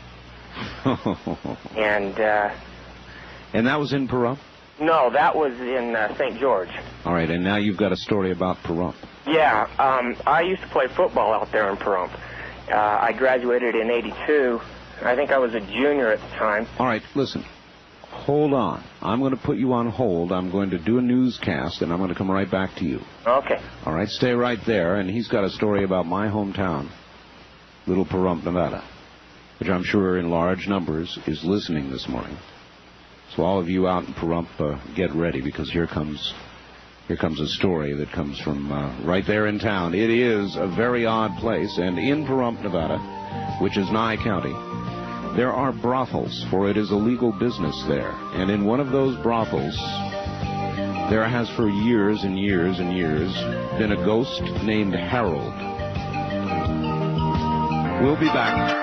and... Uh, and that was in Pahrump? No, that was in uh, Saint George. All right, and now you've got a story about Pahrump. Yeah, um, I used to play football out there in Pahrump. Uh, I graduated in eighty-two. I think I was a junior at the time. All right, listen. Hold on. I'm going to put you on hold. I'm going to do a newscast, and I'm going to come right back to you. Okay. All right, stay right there. And he's got a story about my hometown, Little Pahrump, Nevada, which I'm sure in large numbers is listening this morning. So all of you out in Pahrump, uh, get ready, because here comes... Here comes a story that comes from uh, right there in town. It is a very odd place, and in Pahrump, Nevada, which is Nye County, there are brothels, for it is a legal business there. And in one of those brothels, there has for years and years and years been a ghost named Harold. We'll be back.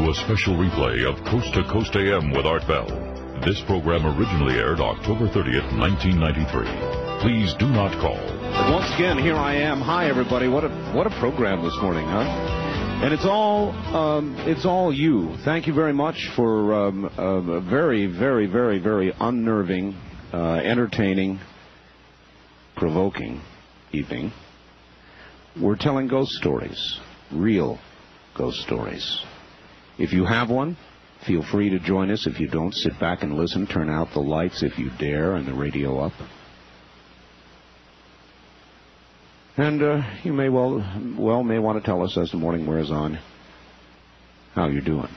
to a special replay of Coast to Coast A M with Art Bell. This program originally aired October thirtieth, nineteen ninety-three. Please do not call. Once again, here I am. Hi, everybody. What a what a program this morning, huh? And it's all um, it's all you. Thank you very much for um, a very, very, very, very unnerving, uh, entertaining, provoking evening. We're telling ghost stories, real ghost stories. If you have one, feel free to join us. If you don't, sit back and listen. Turn out the lights if you dare and the radio up. And uh, you may well, well may want to tell us as the morning wears on how you're doing.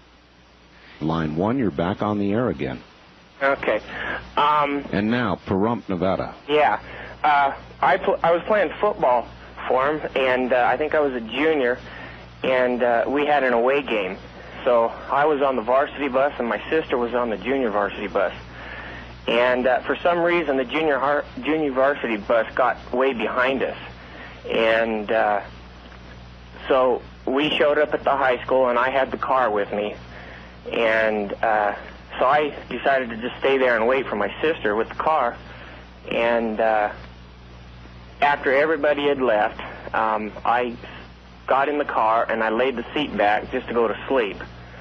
Line one, you're back on the air again. Okay. Um, and now, Pahrump, Nevada. Yeah. Uh, I pl- I was playing football for him, and uh, I think I was a junior, and uh, we had an away game. So I was on the varsity bus, and my sister was on the junior varsity bus. And uh, for some reason, the junior har- junior varsity bus got way behind us. And uh, so we showed up at the high school, and I had the car with me. And uh, so I decided to just stay there and wait for my sister with the car. And uh, after everybody had left, um, I got in the car, and I laid the seat back just to go to sleep.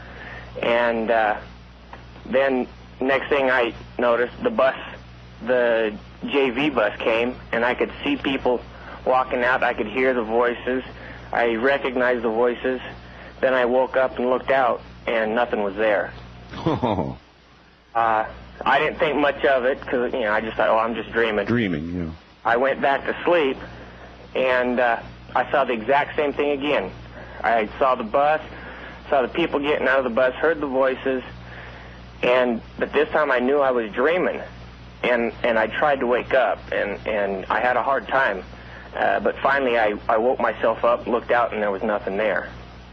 And uh, then next thing I noticed, the bus, the J V bus came, and I could see people walking out. I could hear the voices. I recognized the voices. Then I woke up and looked out, and nothing was there. Oh. Uh, I didn't think much of it because, you know, I just thought, oh, I'm just dreaming. Dreaming, yeah. I went back to sleep, and uh, I saw the exact same thing again. I saw the bus, saw the people getting out of the bus, heard the voices, and but this time I knew I was dreaming, and and I tried to wake up, and and I had a hard time. Uh, but finally, I, I woke myself up, looked out, and there was nothing there.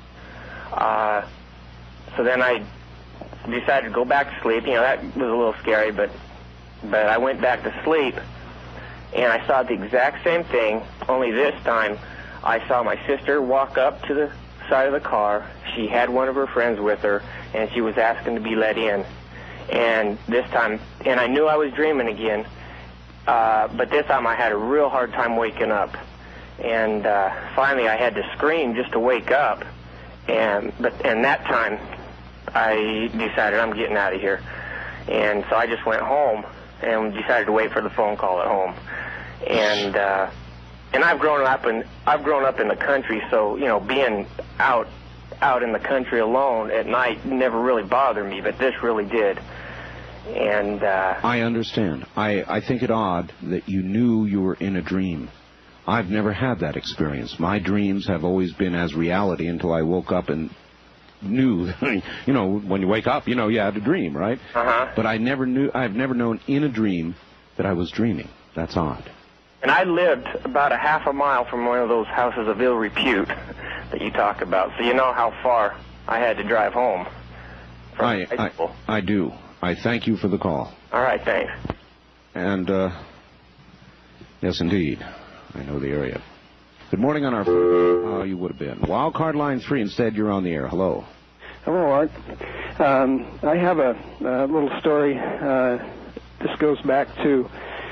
Uh, so then I decided to go back to sleep. You know, that was a little scary, but but I went back to sleep, and I saw the exact same thing, only this time I saw my sister walk up to the side of the car. She had one of her friends with her, and she was asking to be let in. And this time, and I knew I was dreaming again, Uh, but this time I had a real hard time waking up, and uh, finally I had to scream just to wake up, and but and that time I decided I'm getting out of here, and so I just went home and decided to wait for the phone call at home, and uh, and I've grown up in I've grown up in the country, so you know being out out in the country alone at night never really bothered me, but this really did. And uh, I understand. I, I think it odd that you knew you were in a dream. I've never had that experience. My dreams have always been as reality until I woke up and knew. You know, when you wake up, you know you had a dream, right? Uh-huh. But I never knew. I've never known in a dream that I was dreaming. That's odd. And I lived about a half a mile from one of those houses of ill repute that you talk about, so you know how far I had to drive home from I, high school. I, I do. I thank you for the call. All right, thanks. And, uh, yes, indeed, I know the area. Good morning on our phone. Oh, you would have been. Wildcard line three, instead you're on the air. Hello. Hello, Art. Um, I have a, a little story. Uh, this goes back to,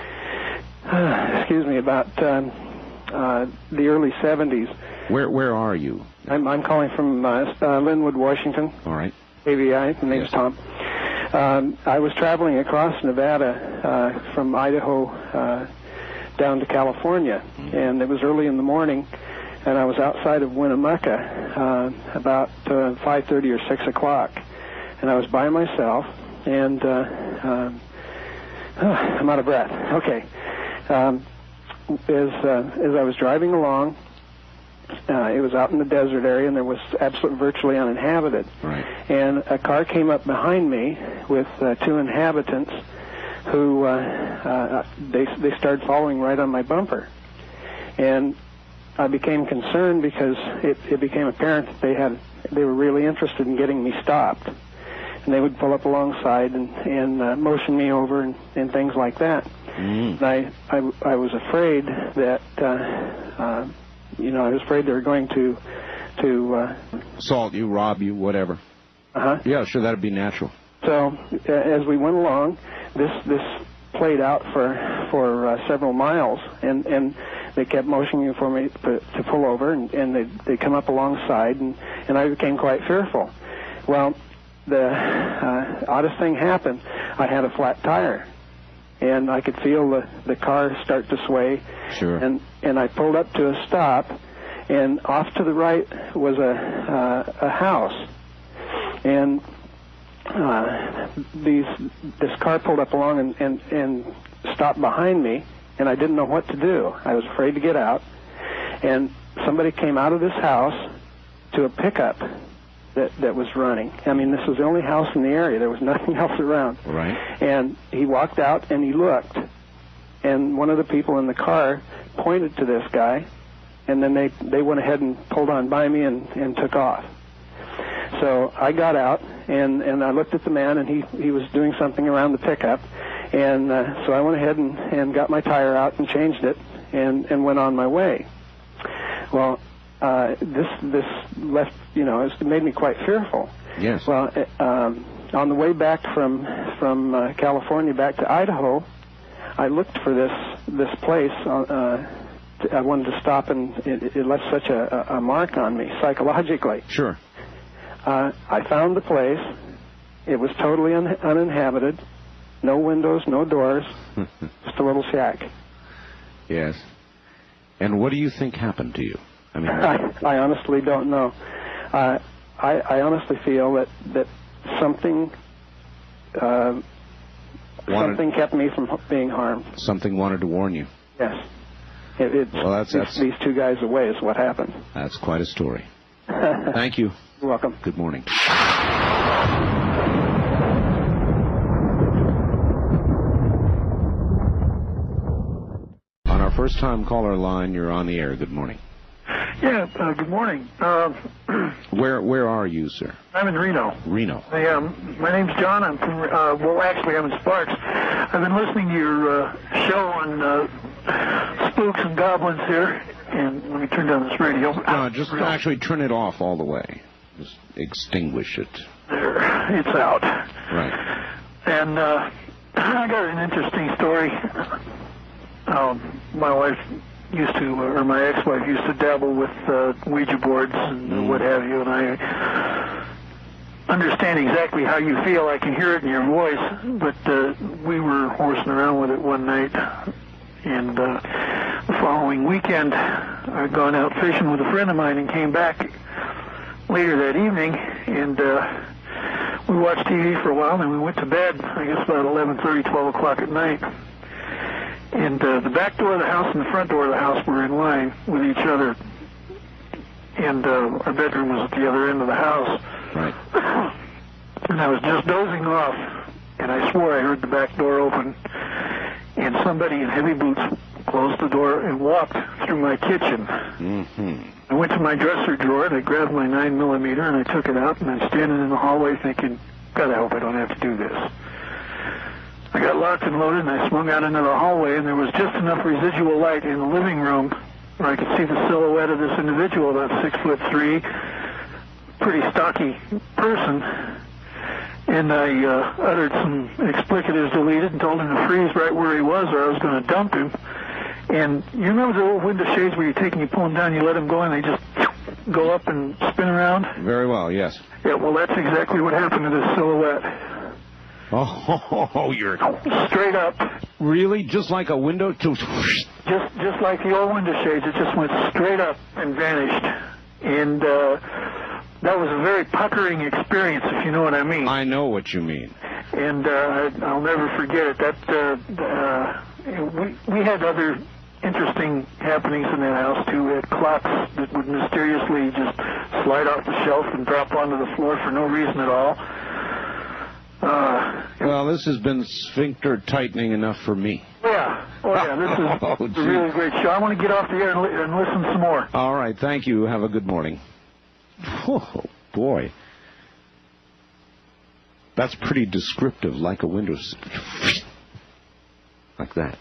uh, excuse me, about um, uh, the early seventies. Where where are you? I'm, I'm calling from uh, uh, Linwood, Washington. All right. A V I. My name's Tom. Um, I was traveling across Nevada uh, from Idaho uh, down to California, and it was early in the morning, and I was outside of Winnemucca uh, about uh, five thirty or six o'clock, and I was by myself, and uh, um, oh, I'm out of breath. Okay. Um, as, uh, as I was driving along, Uh, it was out in the desert area, and there was absolutely virtually uninhabited. Right. And a car came up behind me with uh, two inhabitants who uh, uh, they they started following right on my bumper, and I became concerned because it, it became apparent that they had they were really interested in getting me stopped, and they would pull up alongside and and uh, motion me over and, and things like that. Mm. And I, I I was afraid that. Uh, uh, You know, I was afraid they were going to, to uh, assault you, rob you, whatever. Uh-huh. Yeah, sure, that'd be natural. So uh, as we went along, this this played out for for uh, several miles, and and they kept motioning for me to, to pull over, and, and they they come up alongside, and and I became quite fearful. Well, the uh, oddest thing happened. I had a flat tire, and I could feel the the car start to sway. Sure. And and I pulled up to a stop, and off to the right was a uh, a house, and uh, these this car pulled up along and, and and stopped behind me, and I didn't know what to do. I was afraid to get out, and somebody came out of this house to a pickup that that was running. I mean, this was the only house in the area. There was nothing else around. Right. And he walked out and he looked, and one of the people in the car pointed to this guy, and then they they went ahead and pulled on by me and, and took off. So I got out, and, and I looked at the man, and he, he was doing something around the pickup, and uh, so I went ahead and, and got my tire out and changed it, and, and went on my way. Well, uh, this this left, you know, it made me quite fearful. Yes. Well, uh, um, on the way back from from uh, California back to Idaho, I looked for this this place. Uh, I wanted to stop, and it, it left such a, a mark on me psychologically. Sure. Uh, I found the place. It was totally un- uninhabited. No windows, no doors. Just a little shack. Yes. And what do you think happened to you? I mean, I, I honestly don't know. Uh, I, I honestly feel that that something uh, Wanted- something kept me from being harmed. something wanted to warn you. Yes. It, it Well, that's- keeps that's- these two guys away is what happened. That's quite a story. Thank you. You're welcome. Good morning. On our first-time caller line, you're on the air. Good morning. Yeah, uh, good morning. Uh, Where where are you, sir? I'm in Reno. Reno. I, um, my name's John. I'm from, uh, well, actually, I'm in Sparks. I've been listening to your uh, show on uh, spooks and goblins here. And let me turn down this radio. No, just actually turn it off all the way. Just extinguish it. There, it's out. Right. And uh, I got an interesting story. Um, my wife used to, or my ex-wife used to dabble with uh, Ouija boards and uh, what have you, and I understand exactly how you feel. I can hear it in your voice, but uh, we were horsing around with it one night, and uh, the following weekend I'd gone out fishing with a friend of mine and came back later that evening, and uh, we watched T V for a while, and then we went to bed, I guess about eleven thirty, twelve o'clock at night. And uh, the back door of the house and the front door of the house were in line with each other. And uh, our bedroom was at the other end of the house. Right. And I was just dozing off, and I swore I heard the back door open. And somebody in heavy boots closed the door and walked through my kitchen. Mm-hmm. I went to my dresser drawer, and I grabbed my nine millimeter, and I took it out, and I'm standing in the hallway thinking, God, I hope I don't have to do this. I got locked and loaded, and I swung out into the hallway, and there was just enough residual light in the living room where I could see the silhouette of this individual, about six foot three, pretty stocky person. And I uh, uttered some explicatives deleted and told him to freeze right where he was, or I was going to dump him. And you remember the old window shades where you take and you pull them down, you let them go, and they just go up and spin around? Very well, yes. Yeah, well, that's exactly what happened to this silhouette. Oh, you're straight up. Really? Just like a window? To... Just just like the old window shades, it just went straight up and vanished. And uh, that was a very puckering experience, if you know what I mean. I know what you mean. And uh, I'll never forget it. That uh, uh, we we had other interesting happenings in that house too. We had clocks that would mysteriously just slide off the shelf and drop onto the floor for no reason at all. Uh, well, this has been sphincter tightening enough for me. Yeah. Oh, yeah. This is oh, a really great show. I want to get off the air and, li- and listen some more. All right. Thank you. Have a good morning. Oh, boy. That's pretty descriptive, like a window. Like that.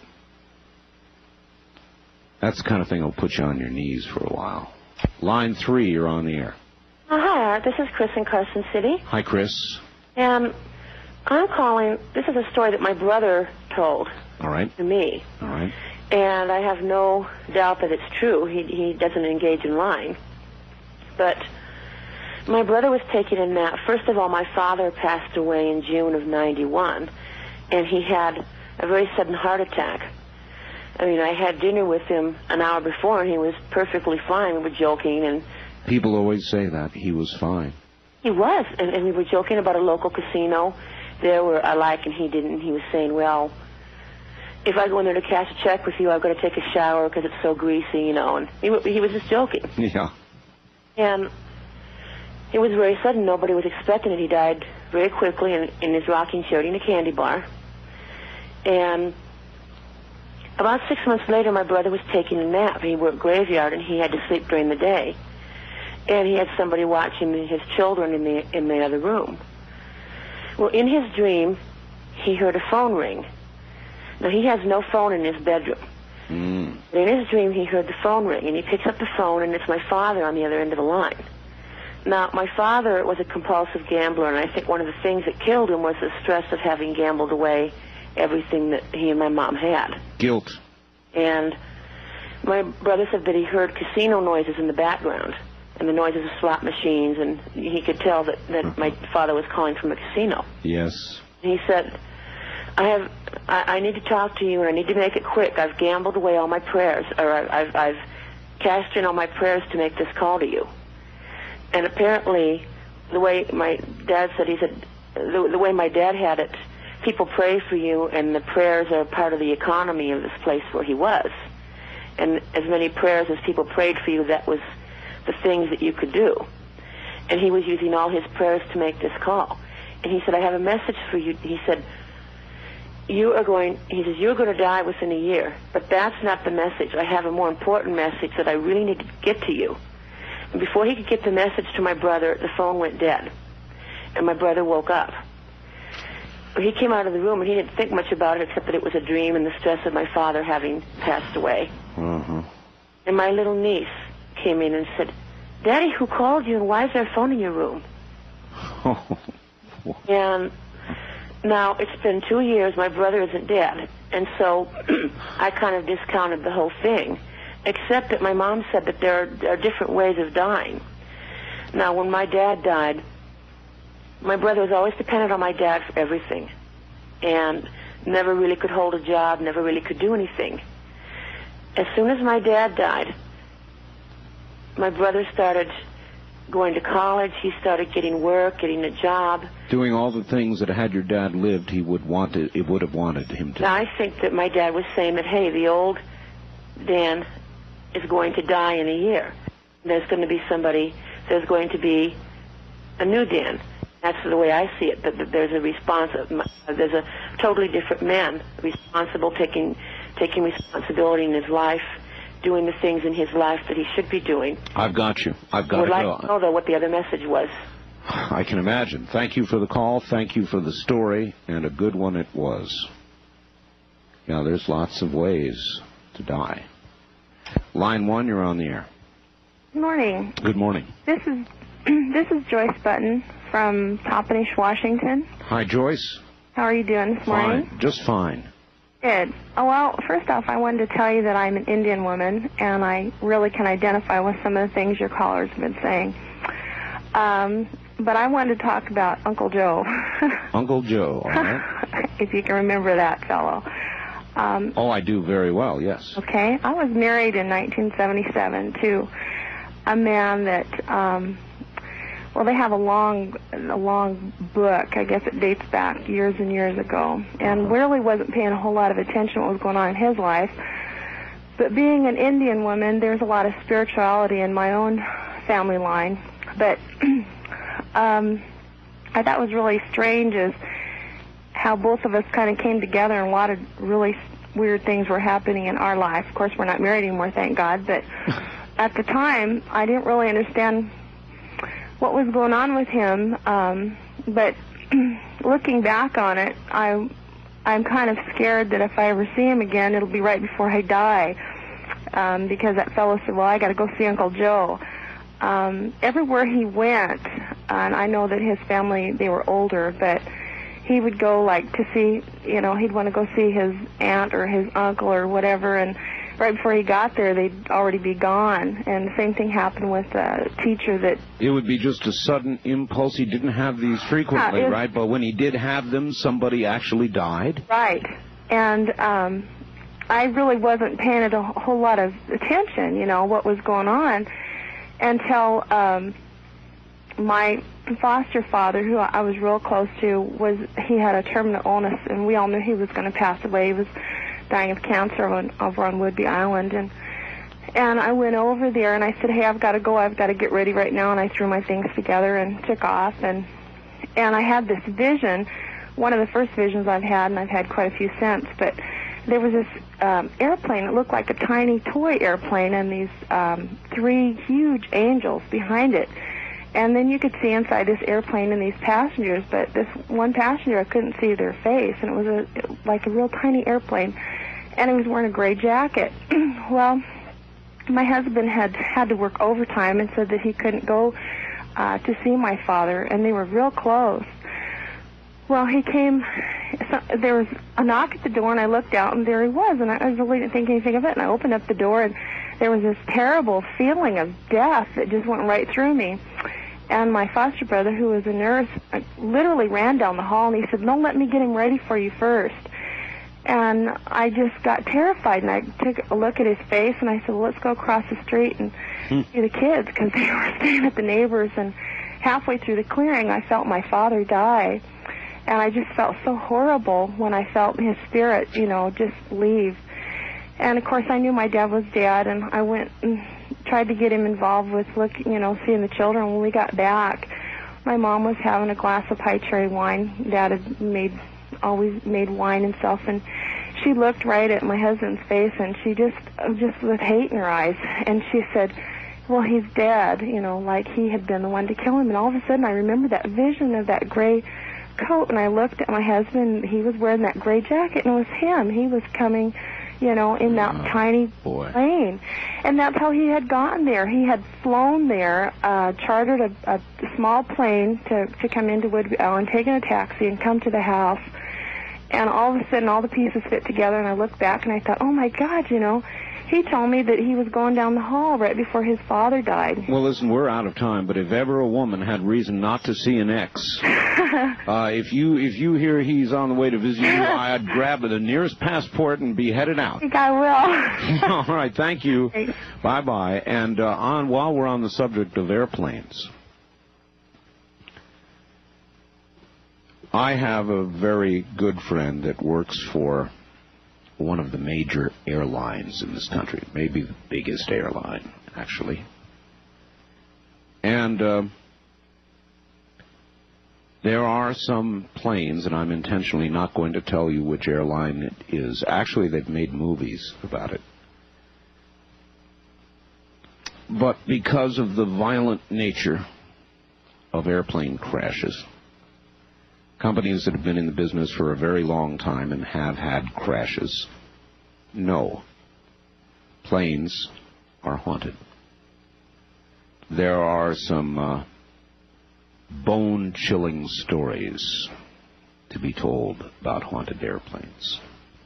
That's the kind of thing that'll put you on your knees for a while. Line three, you're on the air. Uh, hi, Art. This is Chris in Carson City. Hi, Chris. And I'm calling, this is a story that my brother told All right. to me. All right. And I have no doubt that it's true. He, he doesn't engage in lying. But my brother was taking a nap. First of all, my father passed away in June of ninety-one, and he had a very sudden heart attack. I mean, I had dinner with him an hour before, and he was perfectly fine. We were joking, and People always say that. He was fine. he was. And, and we were joking about a local casino there where I like and he didn't. He was saying, well, if I go in there to cash a check with you, I've got to take a shower because it's so greasy, you know. And he, he was just joking. Yeah. And it was very sudden. Nobody was expecting it. He died very quickly in, in his rocking chair eating a candy bar. And about six months later, my brother was taking a nap. He worked graveyard, and he had to sleep during the day. And he had somebody watching his children in the in the other room. Well, in his dream, he heard a phone ring. Now, he has no phone in his bedroom. Mm. But in his dream, he heard the phone ring, and he picks up the phone, and it's my father on the other end of the line. Now, my father was a compulsive gambler, and I think one of the things that killed him was the stress of having gambled away everything that he and my mom had. Guilt. And my brother said that he heard casino noises in the background, and the noises of slot machines, and he could tell that, that my father was calling from a casino. Yes. He said, I have, I, I need to talk to you, and I need to make it quick. I've gambled away all my prayers, or I, I've, I've cashed in all my prayers to make this call to you. And apparently, the way my dad said, he said, the, the way my dad had it, people pray for you, and the prayers are part of the economy of this place where he was. And as many prayers as people prayed for you, that was the things that you could do. And he was using all his prayers to make this call. And he said, I have a message for you. He said, you are going, he says, you're going to die within a year. But that's not the message. I have a more important message that I really need to get to you. And before he could get the message to my brother, the phone went dead. And my brother woke up. He came out of the room, and he didn't think much about it except that it was a dream and the stress of my father having passed away. Mm-hmm. And my little niece came in and said, Daddy, who called you, and why is there a phone in your room? And now it's been two years. My brother isn't dead. And so I kind of discounted the whole thing, except that my mom said that there are, are different ways of dying. Now, when my dad died, my brother was always dependent on my dad for everything, and never really could hold a job, never really could do anything. As soon as my dad died, my brother started going to college. He started getting work, getting a job. Doing all the things that had your dad lived, he would want to, it would have wanted him to. Now, I think that my dad was saying that, hey, the old Dan is going to die in a year. There's going to be somebody, there's going to be a new Dan. That's the way I see it, that, that there's a response, there's a totally different man, responsible, taking taking responsibility in his life, doing the things in his life that he should be doing. I've got you. I've got I would to like go. to know, though, what the other message was. I can imagine. Thank you for the call. Thank you for the story, and a good one it was. Yeah, there's lots of ways to die. Line one, you're on the air. Good morning. Good morning. This is this is Joyce Button from Toppenish, Washington. Hi, Joyce. How are you doing this morning? Fine. Just fine. Good. Oh, well, first off, I wanted to tell you that I'm an Indian woman, and I really can identify with some of the things your callers have been saying. Um, but I wanted to talk about Uncle Joe. Uncle Joe, all right. If you can remember that fellow. Um, oh, I do very well, yes. Okay. I was married in nineteen seventy-seven to a man that, um, well, they have a long, a long book. I guess it dates back years and years ago, and really wasn't paying a whole lot of attention to what was going on in his life. But being an Indian woman, there's a lot of spirituality in my own family line. But um, I thought was really strange is how both of us kind of came together, and a lot of really weird things were happening in our life. Of course, we're not married anymore, thank God. But at the time, I didn't really understand what was going on with him. Um, but looking back on it, I, I'm kind of scared that if I ever see him again, it'll be right before I die. Um, because that fellow said, well, I got to go see Uncle Joe. Um, everywhere he went, and I know that his family, they were older, but he would go, like, to see, you know, he'd want to go see his aunt or his uncle or whatever, and right before he got there, they'd already be gone. And the same thing happened with a teacher that... It would be just a sudden impulse. He didn't have these frequently, Yeah, it- right? But when he did have them, somebody actually died? Right. And um, I really wasn't paying it a whole lot of attention, you know, what was going on, until um, my foster father, who I was real close to, was he had a terminal illness, and we all knew he was going to pass away. He was dying of cancer on, over on Whidbey Island, and and I went over there and I said, hey, I've got to go, I've got to get ready right now, and I threw my things together and took off, and and I had this vision, one of the first visions I've had, and I've had quite a few since, but there was this um, airplane. It looked like a tiny toy airplane, and these um, three huge angels behind it. And then you could see inside this airplane and these passengers, but this one passenger, I couldn't see their face, and it was a like a real tiny airplane, and he was wearing a gray jacket. Well, my husband had had to work overtime and said that he couldn't go uh, to see my father, and they were real close. Well, he came, so there was a knock at the door, and I looked out, and there he was, and I, I really didn't think anything of it, and I opened up the door, and there was this terrible feeling of death that just went right through me. And my foster brother, who was a nurse, literally ran down the hall, and he said, no, let me get him ready for you first. And I just got terrified, and I took a look at his face, and I said, well, let's go across the street and see the kids, because they were staying at the neighbors. And halfway through the clearing, I felt my father die. And I just felt so horrible when I felt his spirit, you know, just leave. And, of course, I knew my dad was dead, and I went and tried to get him involved with, look, you know, seeing the children. When we got back, my mom was having a glass of high cherry wine. Dad had made, always made wine himself, and she looked right at my husband's face, and she just, just with hate in her eyes, and she said, well, he's dead, you know, like he had been the one to kill him. And all of a sudden, I remember that vision of that gray coat, and I looked at my husband. He was wearing that gray jacket, and it was him. He was coming, you know, in that oh, tiny boy. plane. And that's how he had gotten there. He had flown there, uh, chartered a, a small plane to, to come into Whidbey Island, taken a taxi, and come to the house. And all of a sudden, all the pieces fit together, and I looked back, and I thought, oh, my God, you know, he told me that he was going down the hall right before his father died. Well, listen, we're out of time, but if ever a woman had reason not to see an ex, uh, if you if you hear he's on the way to visit you, I'd grab the nearest passport and be headed out. I think I will. All right, thank you. Bye-bye. And uh, on while we're on the subject of airplanes, I have a very good friend that works for one of the major airlines in this country, maybe the biggest airline, actually. And uh, there are some planes, and I'm intentionally not going to tell you which airline it is. Actually, they've made movies about it. But because of the violent nature of airplane crashes, companies that have been in the business for a very long time and have had crashes know planes are haunted. There are some uh, bone-chilling stories to be told about haunted airplanes.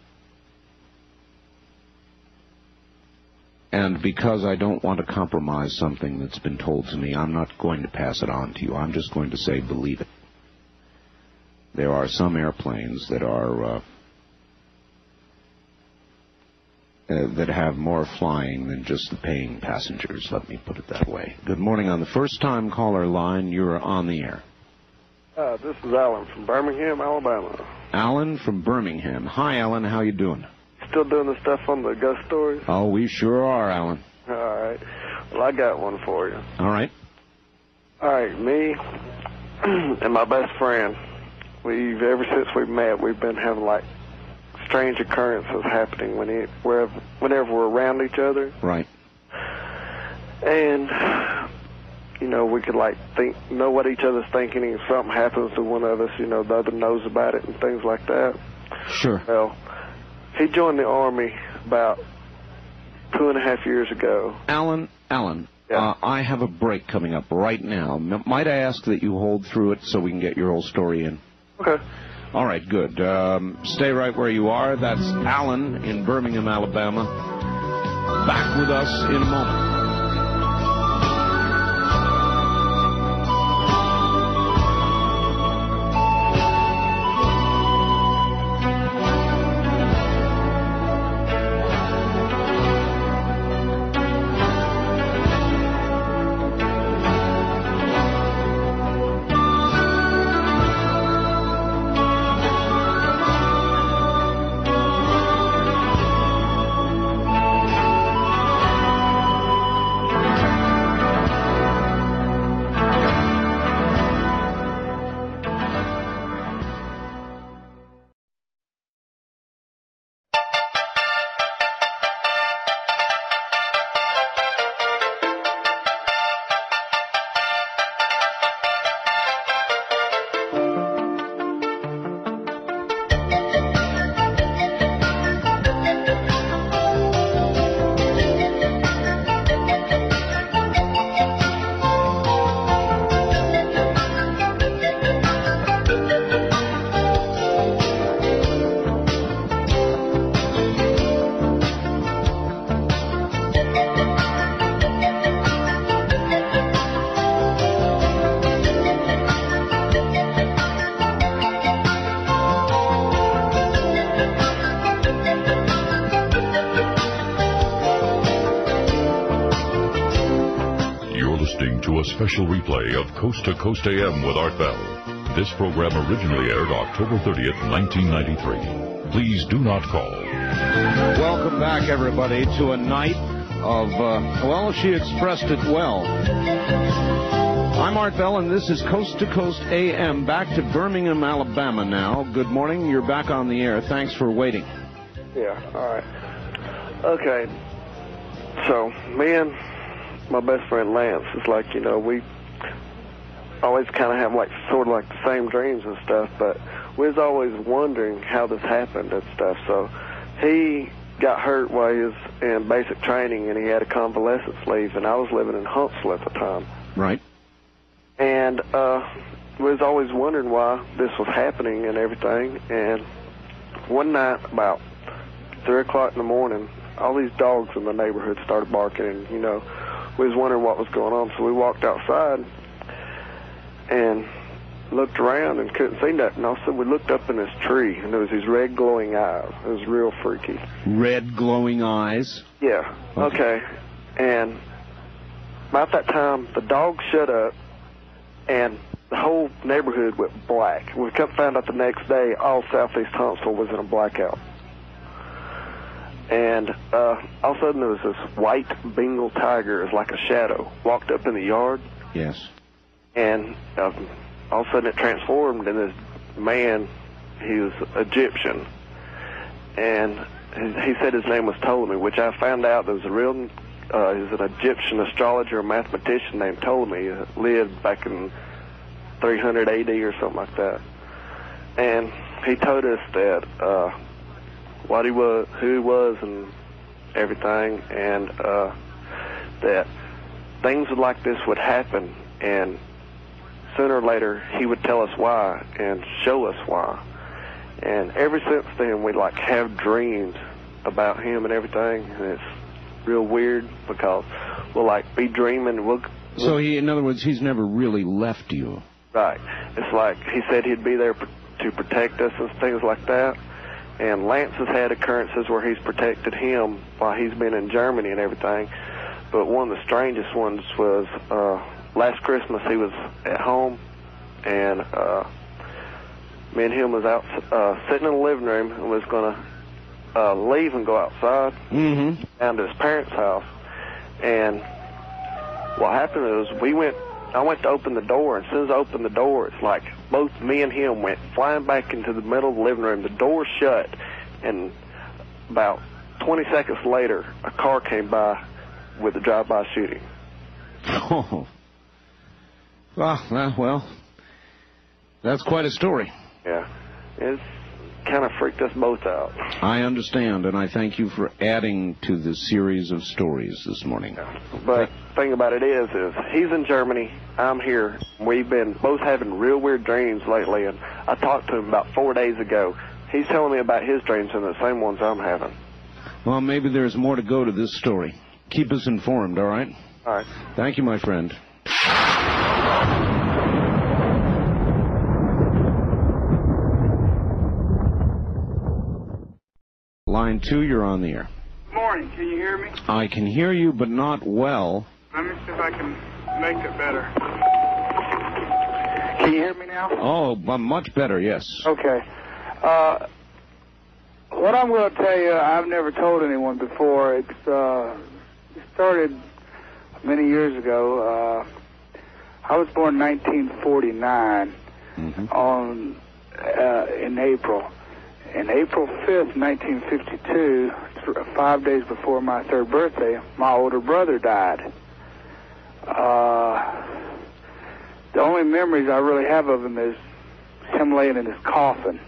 And because I don't want to compromise something that's been told to me, I'm not going to pass it on to you. I'm just going to say, believe it. There are some airplanes that are uh, uh, that have more flying than just the paying passengers. Let me put it that way. Good morning. On the first-time caller line, you're on the air. Uh, this is Alan from Birmingham, Alabama. Alan from Birmingham. Hi, Alan. How you doing? Still doing the stuff on the ghost stories? Oh, we sure are, Alan. All right. Well, I got one for you. All right. All right. Me and my best friend. We've ever since we met, we've been having like strange occurrences happening when it, wherever, whenever we're around each other. Right. And you know, we could like think, know what each other's thinking, and if something happens to one of us, you know, the other knows about it and things like that. Sure. Well, he joined the Army about two and a half years ago. Alan, Alan, Uh, I have a break coming up right now. M- might I ask that you hold through it so we can get your whole story in? Okay. All right, good. Um, stay right where you are. That's Alan in Birmingham, Alabama. Back with us in a moment. To a special replay of Coast to Coast A M with Art Bell. This program originally aired October thirtieth, nineteen ninety-three. Please do not call. Welcome back, everybody, to a night of, uh, well, she expressed it well. I'm Art Bell, and this is Coast to Coast A M. Back to Birmingham, Alabama now. Good morning. You're back on the air. Thanks for waiting. Yeah, all right. Okay. So, me and my best friend Lance, it's like, you know, we always kind of have like sort of like the same dreams and stuff, but we was always wondering how this happened and stuff. So he got hurt while he was in basic training, and he had a convalescence leave, and I was living in Huntsville at the time. Right. And uh, we was always wondering why this was happening and everything. And one night, about three o'clock in the morning, all these dogs in the neighborhood started barking, and, you know, we was wondering what was going on. So we walked outside and looked around and couldn't see nothing. All of a sudden, we looked up in this tree, and there was these red glowing eyes. It was real freaky. Red glowing eyes? Yeah. Okay. And about that time, the dogs shut up, and the whole neighborhood went black. We come found out the next day, all southeast Huntsville was in a blackout. And uh, all of a sudden, there was this white Bengal tiger, it was like a shadow, walked up in the yard. Yes. And uh, all of a sudden, it transformed into this man. He was Egyptian. And he said his name was Ptolemy, which I found out there was a real, uh, he was an Egyptian astrologer, mathematician named Ptolemy, who lived back in three hundred A D or something like that. And he told us that uh, what he was, who he was, and everything, and uh, that things like this would happen, and sooner or later he would tell us why and show us why. And ever since then, we like have dreams about him and everything, and it's real weird because we'll like be dreaming. We'll, we'll so he, in other words, he's never really left you. Right. It's like he said he'd be there to protect us and things like that. And Lance has had occurrences where he's protected him while he's been in Germany and everything. But one of the strangest ones was uh, last Christmas he was at home, and uh, me and him was out uh, sitting in the living room and was going to uh, leave and go outside mm-hmm. down to his parents' house. And what happened was we went, I went to open the door, and as soon as I opened the door, it's like both me and him went flying back into the middle of the living room. The door shut, and about twenty seconds later, a car came by with a drive-by shooting. Oh. Well, uh, well, that's quite a story. Yeah. It's, kind of freaked us both out. I understand, and I thank you for adding to the series of stories this morning. But the thing about it is, is he's in Germany, I'm here. We've been both having real weird dreams lately, and I talked to him about four days ago. He's telling me about his dreams and the same ones I'm having. Well, maybe there's more to go to this story. Keep us informed, all right? All right. Thank you, my friend. Line two, you're on the air. Morning, can you hear me? I can hear you, but not well. Let me see if I can make it better. Can you hear me now? Oh, much better, yes. Okay. Uh, what I'm going to tell you, I've never told anyone before. It's uh, it started many years ago. Uh, I was born in nineteen forty-nine mm-hmm. on uh, in April. And April fifth, nineteen fifty-two, five days before my third birthday, my older brother died. Uh, the only memories I really have of him is him laying in his coffin.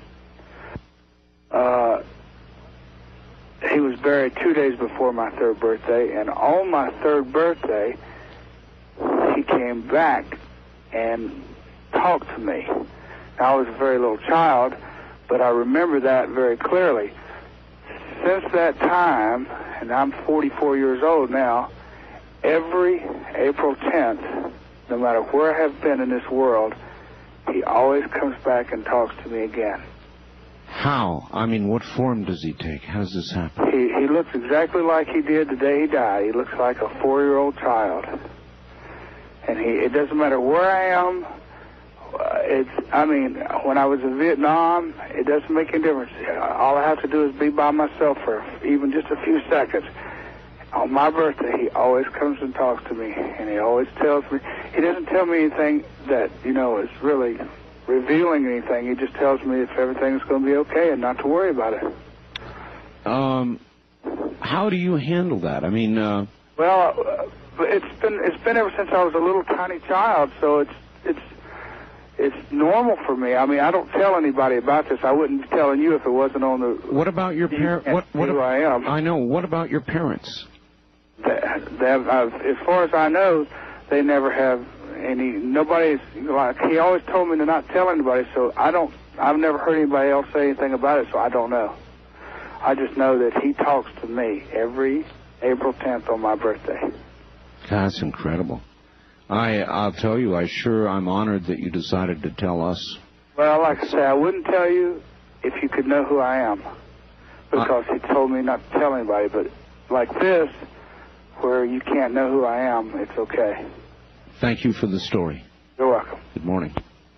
Uh, he was buried two days before my third birthday, and on my third birthday, he came back and talked to me. Now, I was a very little child, but I remember that very clearly. Since that time, and I'm forty-four years old now, every April tenth, no matter where I have been in this world, he always comes back and talks to me again. How? I mean, what form does he take? How does this happen? He, he looks exactly like he did the day he died. He looks like a four-year-old child. And he, it doesn't matter where I am. Uh, it's, I mean, when I was in Vietnam, it doesn't make any difference. All I have to do is be by myself for even just a few seconds. On my birthday, he always comes and talks to me, and he always tells me. He doesn't tell me anything that, you know, is really revealing anything. He just tells me if everything's going to be okay and not to worry about it. Um, how do you handle that? I mean, uh... well, uh, it's been it's been ever since I was a little tiny child, so it's it's. It's normal for me. I mean, I don't tell anybody about this. I wouldn't be telling you if it wasn't on the... What about your parents? What, what who I am. I know. What about your parents? They, they have, I've, as far as I know, they never have any... Nobody's... Like, he always told me to not tell anybody, so I don't... I've never heard anybody else say anything about it, so I don't know. I just know that he talks to me every April tenth on my birthday. That's incredible. I, I'll tell you, I sure I'm honored that you decided to tell us. Well, like I say, I wouldn't tell you if you could know who I am, because uh, he told me not to tell anybody. But like this, where you can't know who I am, it's okay. Thank you for the story. You're welcome. Good morning.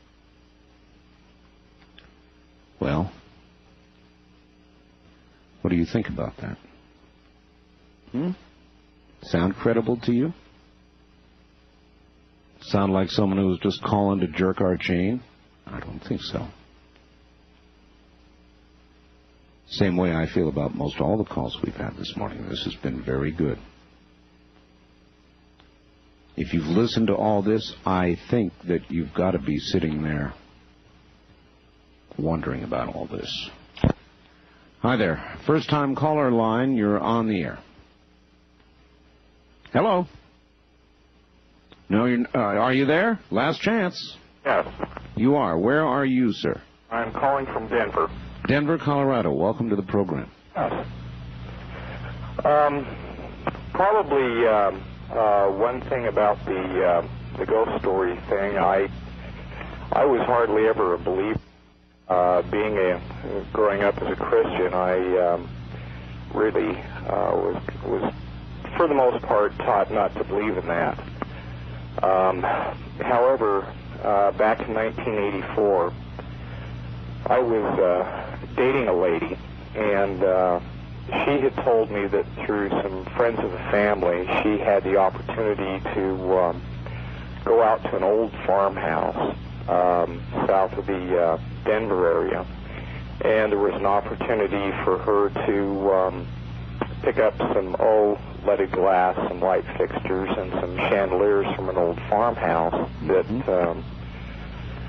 Well, what do you think about that? Hmm? Sound credible to you? Sound like someone who was just calling to jerk our chain? I don't think so. Same way I feel about most all the calls we've had this morning. This has been very good. If you've listened to all this, I think that you've got to be sitting there wondering about all this. Hi there. First time caller line, you're on the air. Hello? No, you're, uh, are you there? Last chance. Yes. You are. Where are you, sir? I'm calling from Denver. Denver, Colorado. Welcome to the program. Yes. Um, probably uh, uh, one thing about the uh, the ghost story thing, I I was hardly ever a believer. Uh, being a growing up as a Christian, I um, really uh, was was for the most part taught not to believe in that. Um, however, uh, back in nineteen eighty-four, I was uh, dating a lady, and uh, she had told me that through some friends of the family, she had the opportunity to um, go out to an old farmhouse um, south of the uh, Denver area, and there was an opportunity for her to um, pick up some old leaded glass, some light fixtures, and some chandeliers from an old farmhouse that um,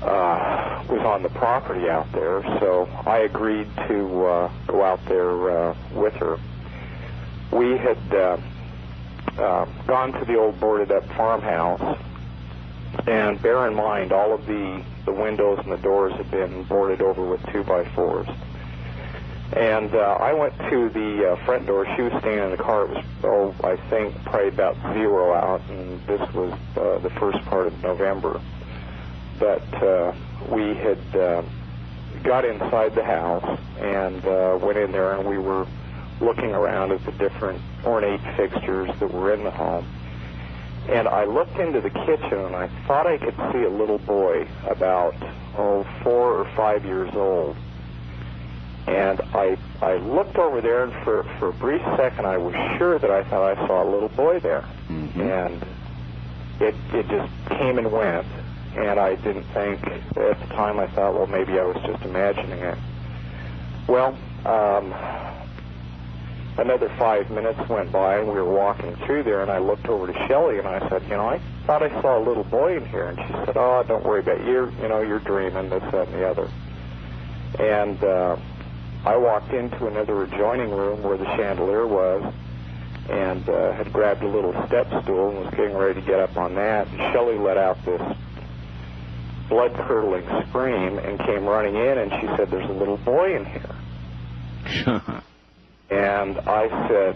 uh, was on the property out there, so I agreed to uh, go out there uh, with her. We had uh, uh, gone to the old boarded-up farmhouse, and bear in mind, all of the, the windows and the doors had been boarded over with two-by-fours. And uh, I went to the uh, front door. She was staying in the car. It was, oh, I think, probably about zero out, and this was uh, the first part of November. But uh, we had uh, got inside the house and uh, went in there, and we were looking around at the different ornate fixtures that were in the home. And I looked into the kitchen, and I thought I could see a little boy about, oh, four or five years old. And I I looked over there, and for, for a brief second, I was sure that I thought I saw a little boy there. Mm-hmm. And it it just came and went, and I didn't think, at the time I thought, well, maybe I was just imagining it. Well, um, another five minutes went by, and we were walking through there, and I looked over to Shelley, and I said, you know, I thought I saw a little boy in here. And she said, oh, don't worry about it. You're, you know, you're dreaming, this, that, and the other. And uh, I walked into another adjoining room where the chandelier was, and uh, had grabbed a little step stool and was getting ready to get up on that. And Shelley let out this blood-curdling scream and came running in, and she said, there's a little boy in here. And I said,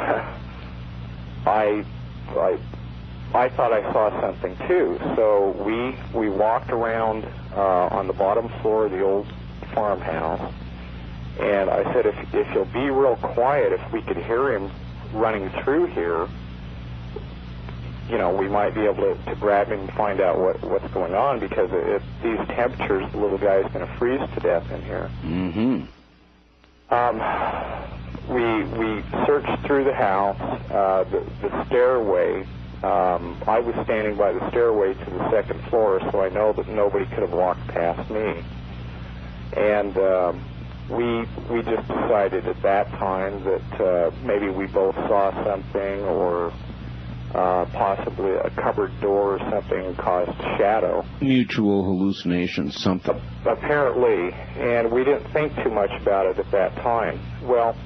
I, I, I thought I saw something too. So we we walked around uh, on the bottom floor of the old farmhouse, and I said, if if you'll be real quiet, if we could hear him running through here, you know, we might be able to, to grab him and find out what what's going on, because at these temperatures, the little guy is going to freeze to death in here. Mm-hmm. Um. We we searched through the house, uh, the, the stairway. Um, I was standing by the stairway to the second floor, so I know that nobody could have walked past me. And um, we we just decided at that time that uh, maybe we both saw something, or uh, possibly a cupboard door or something caused shadow. Mutual hallucination, something. Apparently, and we didn't think too much about it at that time. Well,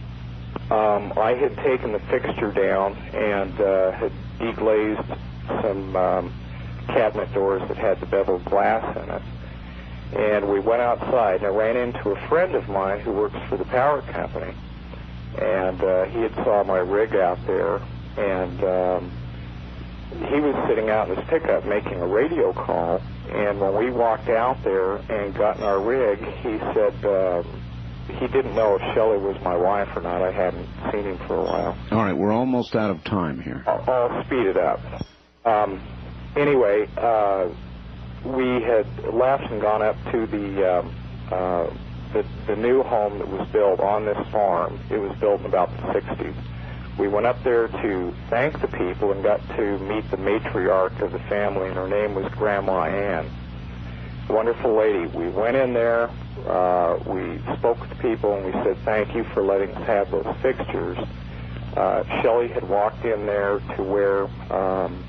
Um, I had taken the fixture down and uh, had deglazed some um, cabinet doors that had the beveled glass in it. And we went outside, and I ran into a friend of mine who works for the power company. And uh, he had saw my rig out there, and um, he was sitting out in his pickup making a radio call. And when we walked out there and got in our rig, he said... Uh, he didn't know if Shelley was my wife or not. I hadn't seen him for a while. All right, we're almost out of time here. I'll, I'll speed it up. Um, anyway, uh, we had left and gone up to the, um, uh, the the new home that was built on this farm. It was built in about the sixties. We went up there to thank the people and got to meet the matriarch of the family, and her name was Grandma Ann. Wonderful lady. We went in there. Uh, we spoke with people, and we said, thank you for letting us have those fixtures. Uh, Shelley had walked in there to where um,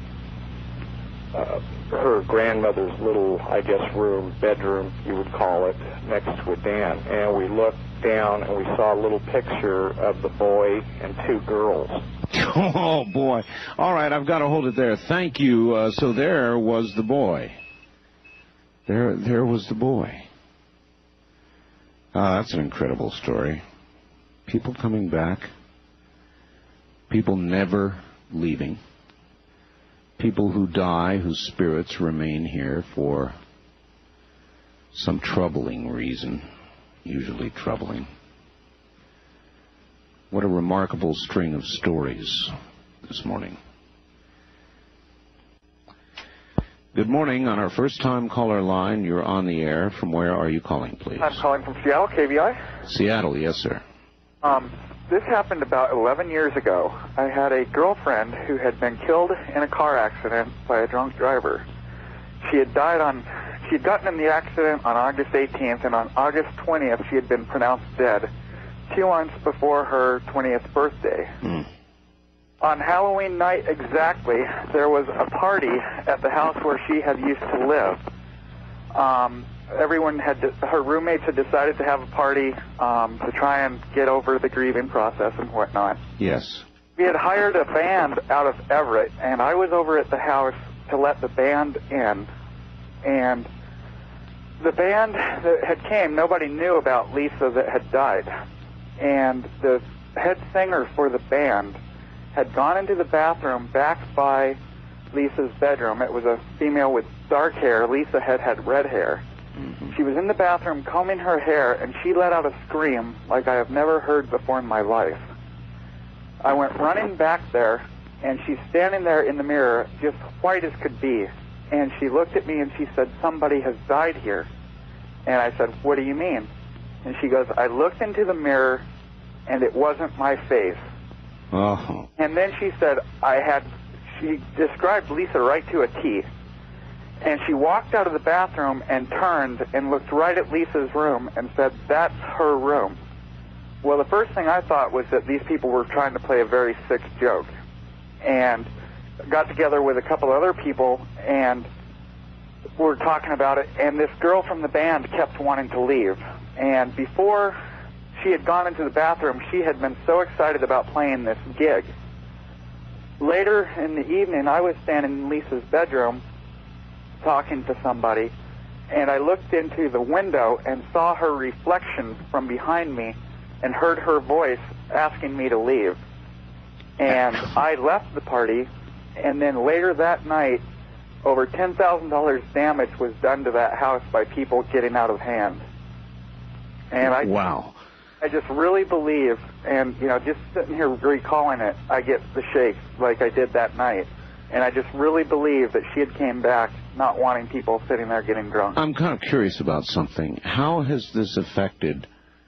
uh, her grandmother's little, I guess, room, bedroom, you would call it, next to a den. And we looked down, and we saw a little picture of the boy and two girls. Oh, boy. All right, I've got to hold it there. Thank you. Uh, so there was the boy. There, there was the boy. Ah, that's an incredible story. People coming back. People never leaving. People who die, whose spirits remain here for some troubling reason, usually troubling. What a remarkable string of stories this morning. Good morning. On our first-time caller line, you're on the air. From where are you calling, please? I'm calling from Seattle, K V I. Seattle, yes, sir. Um, this happened about eleven years ago. I had a girlfriend who had been killed in a car accident by a drunk driver. She had died on, she had gotten in the accident on August eighteenth, and on August twentieth, she had been pronounced dead, two months before her twentieth birthday. Mm. On Halloween night exactly, there was a party at the house where she had used to live. Um, everyone had, her roommates had decided to have a party um, to try and get over the grieving process and whatnot. Yes. We had hired a band out of Everett, and I was over at the house to let the band in. And the band that had came, nobody knew about Lisa that had died. And the head singer for the band had gone into the bathroom back by Lisa's bedroom. It was a female with dark hair. Lisa had had red hair. Mm-hmm. She was in the bathroom combing her hair, and she let out a scream like I have never heard before in my life. I went running back there, and she's standing there in the mirror, just white as could be. And she looked at me and she said, "Somebody has died here." And I said, "What do you mean?" And she goes, "I looked into the mirror, and it wasn't my face." Oh. And then she said, I had, she described Lisa right to a T. And she walked out of the bathroom and turned and looked right at Lisa's room and said, "That's her room." Well, the first thing I thought was that these people were trying to play a very sick joke. And got together with a couple other people and were talking about it. And this girl from the band kept wanting to leave. And before she had gone into the bathroom, she had been so excited about playing this gig. Later in the evening, I was standing in Lisa's bedroom talking to somebody, and I looked into the window and saw her reflection from behind me and heard her voice asking me to leave. And I left the party, and then later that night, over ten thousand dollars damage was done to that house by people getting out of hand. And I, wow. I just really believe, and, you know, just sitting here recalling it, I get the shakes like I did that night. And I just really believe that she had came back not wanting people sitting there getting drunk. I'm kind of curious about something. How has this affected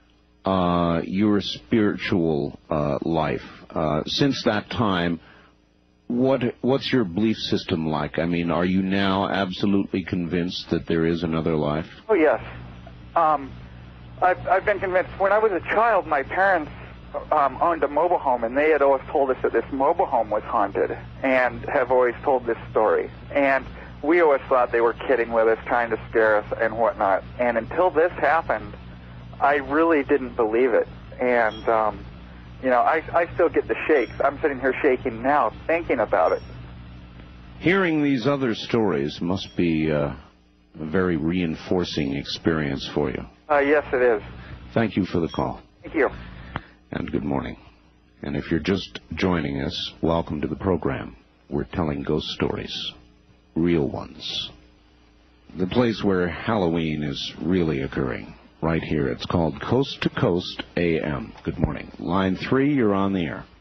uh, your spiritual uh, life? Uh, since that time, what what's your belief system like? I mean, are you now absolutely convinced that there is another life? Oh, yes. Um, I've, I've been convinced. When I was a child, my parents um, owned a mobile home, and they had always told us that this mobile home was haunted, and have always told this story. And we always thought they were kidding with us, trying to scare us and whatnot. And until this happened, I really didn't believe it. And, um, you know, I, I still get the shakes. I'm sitting here shaking now thinking about it. Hearing these other stories must be uh, a very reinforcing experience for you. Uh, yes, it is. Thank you for the call. Thank you. And good morning. And if you're just joining us, welcome to the program. We're telling ghost stories, real ones. The place where Halloween is really occurring, right here. It's called Coast to Coast A M. Good morning. Line three, you're on the air.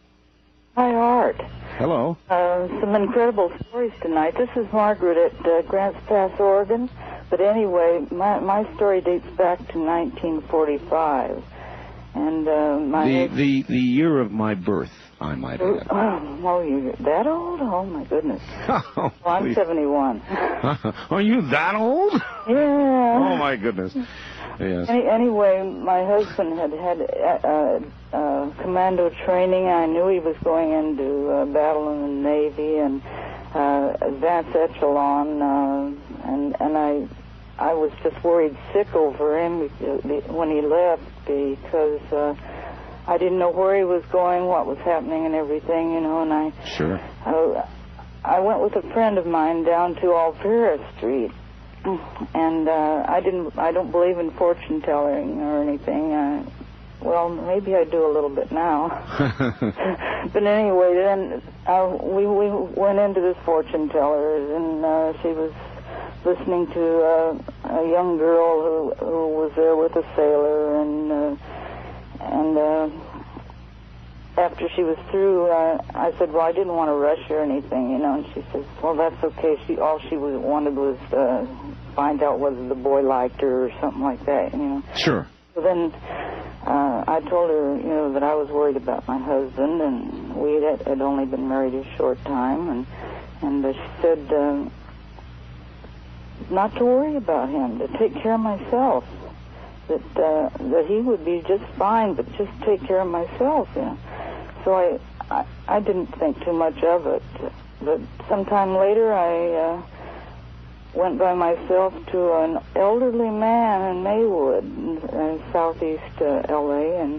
Hi, Art. Hello. Uh, some incredible stories tonight. This is Margaret at uh, Grants Pass, Oregon. But anyway, my my story dates back to nineteen forty-five. And uh, my... The, the, the year of my birth, I might add. Oh, oh, you're that old? Oh, my goodness. Oh, well, I'm seventy-one. Are you that old? Yeah. Oh, my goodness. Yes. Any, anyway, my husband had had uh, uh, commando training. I knew he was going into uh, battle in the Navy and uh, advanced echelon, uh, and and I I was just worried sick over him when he left because uh, I didn't know where he was going, what was happening, and everything, you know. And I sure I, I went with a friend of mine down to Alvera Street. And uh, I didn't. I don't believe in fortune telling or anything. Uh, well, maybe I do a little bit now. But anyway, then uh, we we went into this fortune teller, and uh, she was listening to uh, a young girl who who was there with a sailor, and uh, and. Uh, After she was through, uh, I said, well, I didn't want to rush her or anything, you know, and she says, well, that's okay. She all she was, wanted was uh, find out whether the boy liked her or something like that, you know. Sure. So then uh, I told her, you know, that I was worried about my husband, and we had, had only been married a short time, and, and uh, she said uh, not to worry about him, to take care of myself, that, uh, that he would be just fine, but just take care of myself, you know. So I, I, I didn't think too much of it. But sometime later, I uh, went by myself to an elderly man in Maywood, in southeast uh, L A, and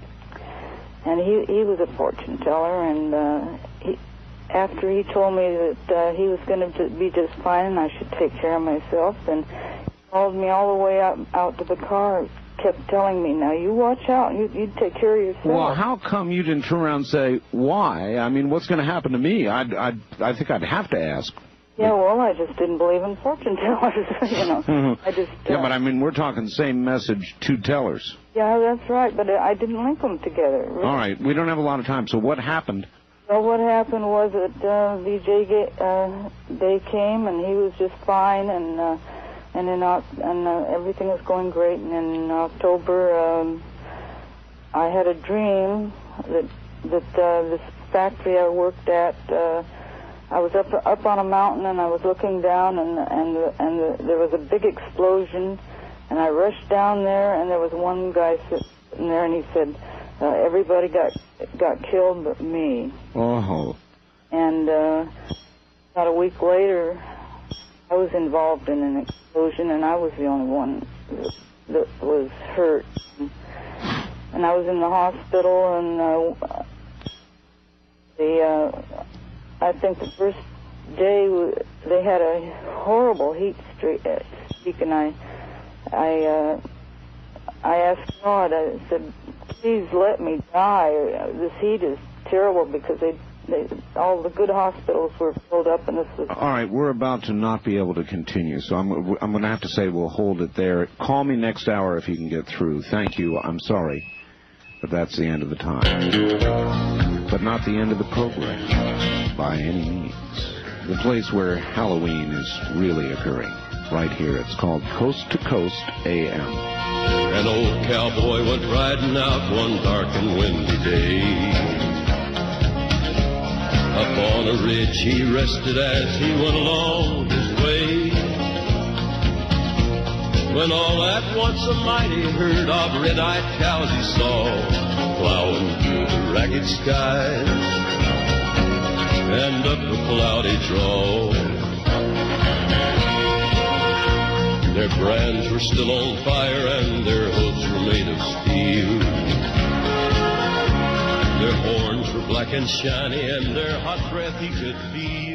and he he was a fortune teller, and uh, he, after he told me that uh, he was going to be just fine and I should take care of myself, then he called me all the way out out to the car, kept telling me, now you watch out, you you take care of yourself. Well, how come you didn't turn around and say, why? I mean, what's going to happen to me? I'd, I'd, I think I'd have to ask. Yeah, well, I just didn't believe in fortune tellers, you know. I just... Uh, yeah, but I mean, we're talking the same message, two tellers. Yeah, that's right, but I didn't link them together. Really. All right, we don't have a lot of time, so what happened? Well, what happened was that uh, V J uh, day came, and he was just fine, and uh, and in uh, and uh, everything was going great. And in October, um, I had a dream that that uh, this factory I worked at. Uh, I was up up on a mountain, and I was looking down, and and and the, there was a big explosion, and I rushed down there, and there was one guy sitting there, and he said, uh, "Everybody got got killed but me." Oh. And uh, about a week later, I was involved in an explosion, and I was the only one that, that was hurt. And I was in the hospital, and uh, the. Uh, I think the first day they had a horrible heat streak, and I, I, uh, I asked God. I said, "Please let me die. This heat is terrible," because they, they, all the good hospitals were filled up, and this was. All right, we're about to not be able to continue, so I'm, I'm going to have to say we'll hold it there. Call me next hour if you can get through. Thank you. I'm sorry, but that's the end of the time. But not the end of the program, by any means. The place where Halloween is really occurring, right here. It's called Coast to Coast A M. An old cowboy went riding out one dark and windy day. Up on a ridge he rested as he went along his way. When all at once a mighty herd of red-eyed cows he saw plowing through the ragged skies and up a cloudy draw. Their brands were still on fire and their hooves were made of steel. Their horns were black and shiny and their hot breath he could feel.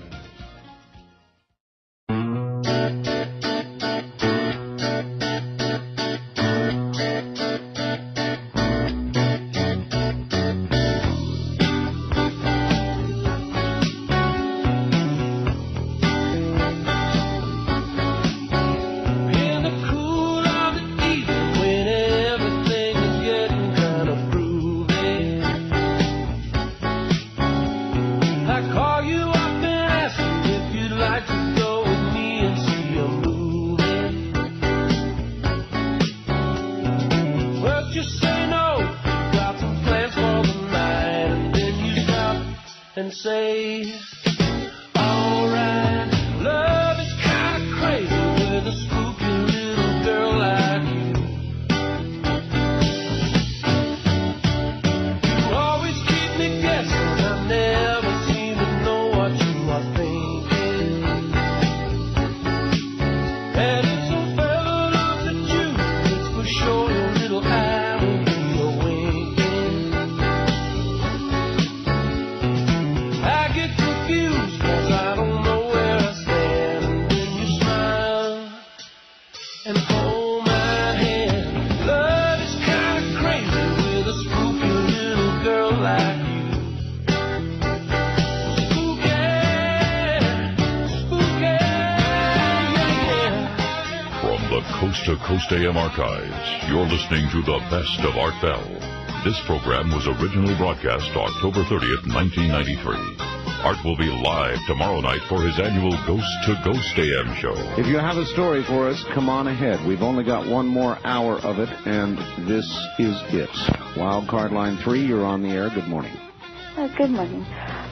Coast A M Archives. You're listening to the best of Art Bell. This program was originally broadcast October thirtieth, nineteen ninety-three. Art will be live tomorrow night for his annual Ghost to Ghost A M show. If you have a story for us, come on ahead. We've only got one more hour of it, and this is it. Wild Card Line three, you're on the air. Good morning. Uh, good morning.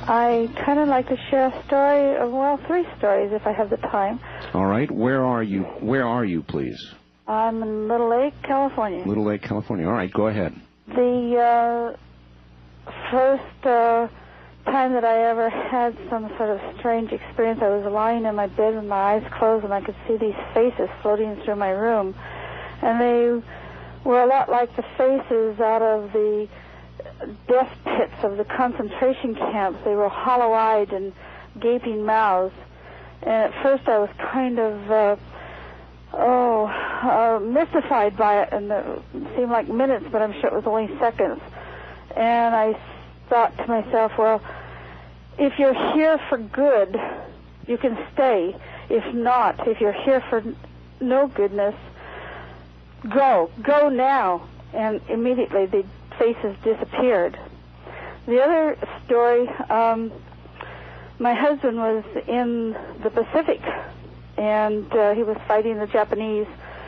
I kind of like to share a story, of, well, three stories if I have the time. All right. Where are you? Where are you, please? I'm in Little Lake, California. Little Lake, California. All right, go ahead. The uh, first uh, time that I ever had some sort of strange experience. I was lying in my bed with my eyes closed, and I could see these faces floating through my room. And they were a lot like the faces out of the death pits of the concentration camps. They were hollow-eyed and gaping mouths. And at first I was kind of, uh, oh, uh, mystified by it, and it seemed like minutes, but I'm sure it was only seconds. And I thought to myself, well, if you're here for good, you can stay. If not, if you're here for no goodness, go. Go now. And immediately the faces disappeared. The other story, um, my husband was in the Pacific, and uh, he was fighting the Japanese.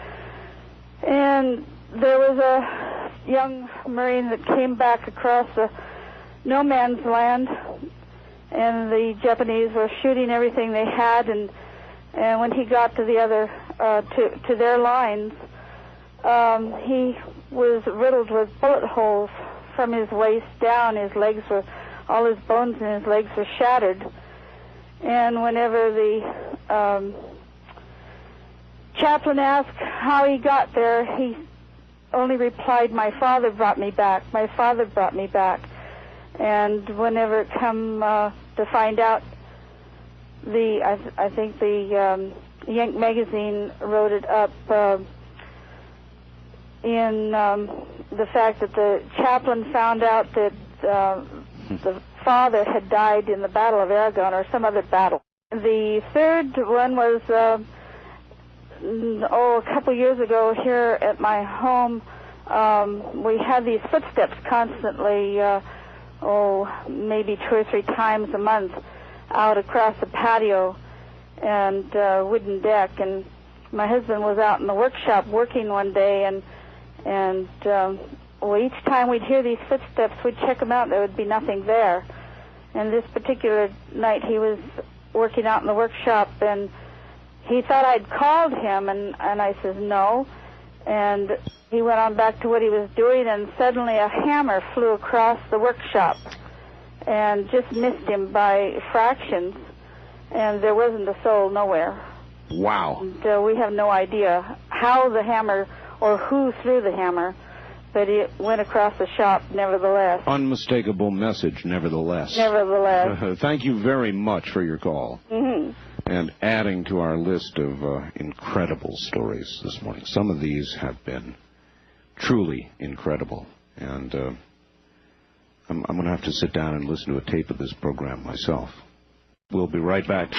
And there was a young Marine that came back across the no man's land, and the Japanese were shooting everything they had, and and when he got to the other uh, to to their lines, um, he was riddled with bullet holes from his waist down. His legs were, all his bones in his legs were shattered. And whenever the um, chaplain asked how he got there, he only replied, "My father brought me back. My father brought me back." And whenever it come uh, to find out, the I, th- I think the um, Yank magazine wrote it up uh, in um, the fact that the chaplain found out that uh, the father had died in the Battle of Aragon or some other battle. The third one was, uh, oh, a couple years ago here at my home. Um, we had these footsteps constantly, uh, oh, maybe two or three times a month out across the patio and uh, wooden deck. And my husband was out in the workshop working one day, and and um, well, each time we'd hear these footsteps, we'd check them out. There would be nothing there. And this particular night, he was working out in the workshop, and he thought I'd called him, and, and I said no. And he went on back to what he was doing, and suddenly a hammer flew across the workshop and just missed him by fractions, and there wasn't a soul nowhere. Wow. And uh, we have no idea how the hammer or who threw the hammer, but it went across the shop nevertheless. Unmistakable message, nevertheless. Nevertheless. Thank you very much for your call. Mm-hmm. And adding to our list of uh, incredible stories this morning. Some of these have been truly incredible. And uh, I'm, I'm going to have to sit down and listen to a tape of this program myself. We'll be right back.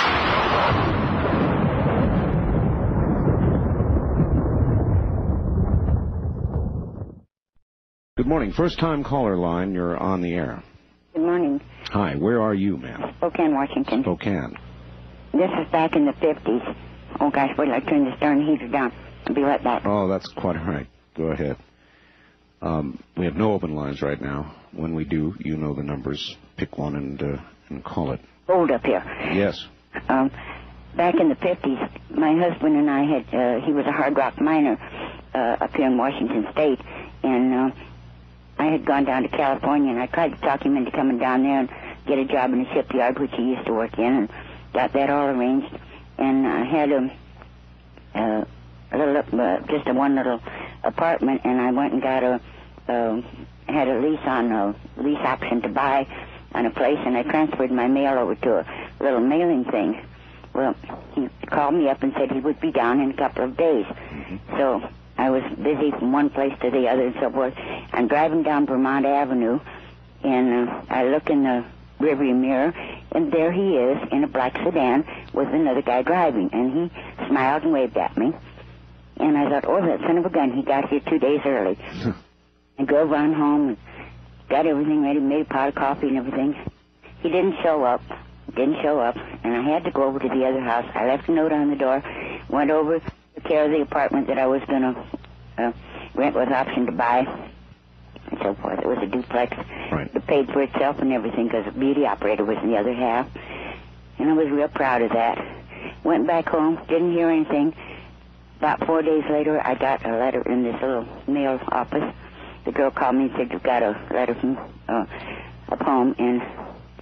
Good morning. First-time caller line. You're on the air. Good morning. Hi. Where are you, ma'am? Spokane, Washington. Spokane. This is back in the fifties. Oh, gosh, wait till I turn this darn heater down. I'll be right back. Oh, that's quite all right. Go ahead. Um, we have no open lines right now. When we do, you know the numbers. Pick one and uh, and call it. Hold up here. Yes. Um, back in the fifties, my husband and I had, uh, he was a hard rock miner uh, up here in Washington State, and uh, I had gone down to California, and I tried to talk him into coming down there and get a job in a shipyard, which he used to work in, and got that all arranged. And I had a, a, a little, uh, just a one little apartment, and I went and got a, uh, had a lease on a lease option to buy on a place, and I transferred my mail over to a little mailing thing. Well, he called me up and said he would be down in a couple of days. Mm-hmm. So I was busy from one place to the other and so forth. I'm driving down Vermont Avenue, and uh, I look in the rearview mirror, and there he is in a black sedan with another guy driving, and he smiled and waved at me. And I thought, oh, that son of a gun, he got here two days early. I drove on home and got everything ready, made a pot of coffee and everything. He didn't show up, didn't show up, and I had to go over to the other house. I left a note on the door, went over, took care of the apartment that I was going to uh, rent with option to buy, and so forth. It was a duplex. Right. It paid for itself and everything because the beauty operator was in the other half. And I was real proud of that. Went back home, didn't hear anything. About four days later, I got a letter in this little mail office. The girl called me and said, you've got a letter from uh, a poem, and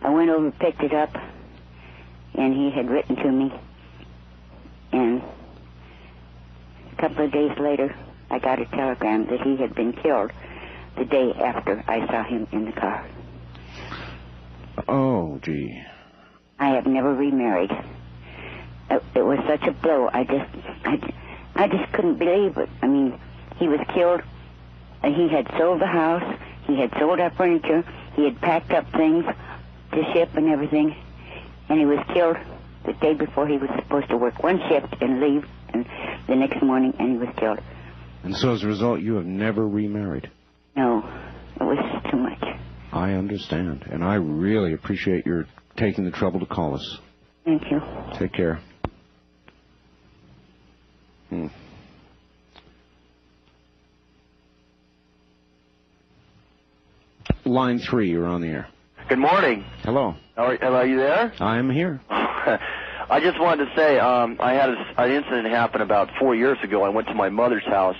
I went over, picked it up, and he had written to me. And a couple of days later, I got a telegram that he had been killed the day after I saw him in the car. Oh, gee. I have never remarried. It, it was such a blow. I just, I, I just couldn't believe it. I mean, he was killed. Uh, he had sold the house. He had sold our furniture. He had packed up things to ship and everything. And he was killed the day before he was supposed to work one shift and leave, and the next morning, and he was killed. And so as a result, you have never remarried? No, it was too much. I understand, and I really appreciate your taking the trouble to call us. Thank you. Take care. Hmm. Line three, you're on the air. Good morning. Hello. Are, are you there? I am here. I just wanted to say um, I had a, an incident happen about four years ago. I went to my mother's house,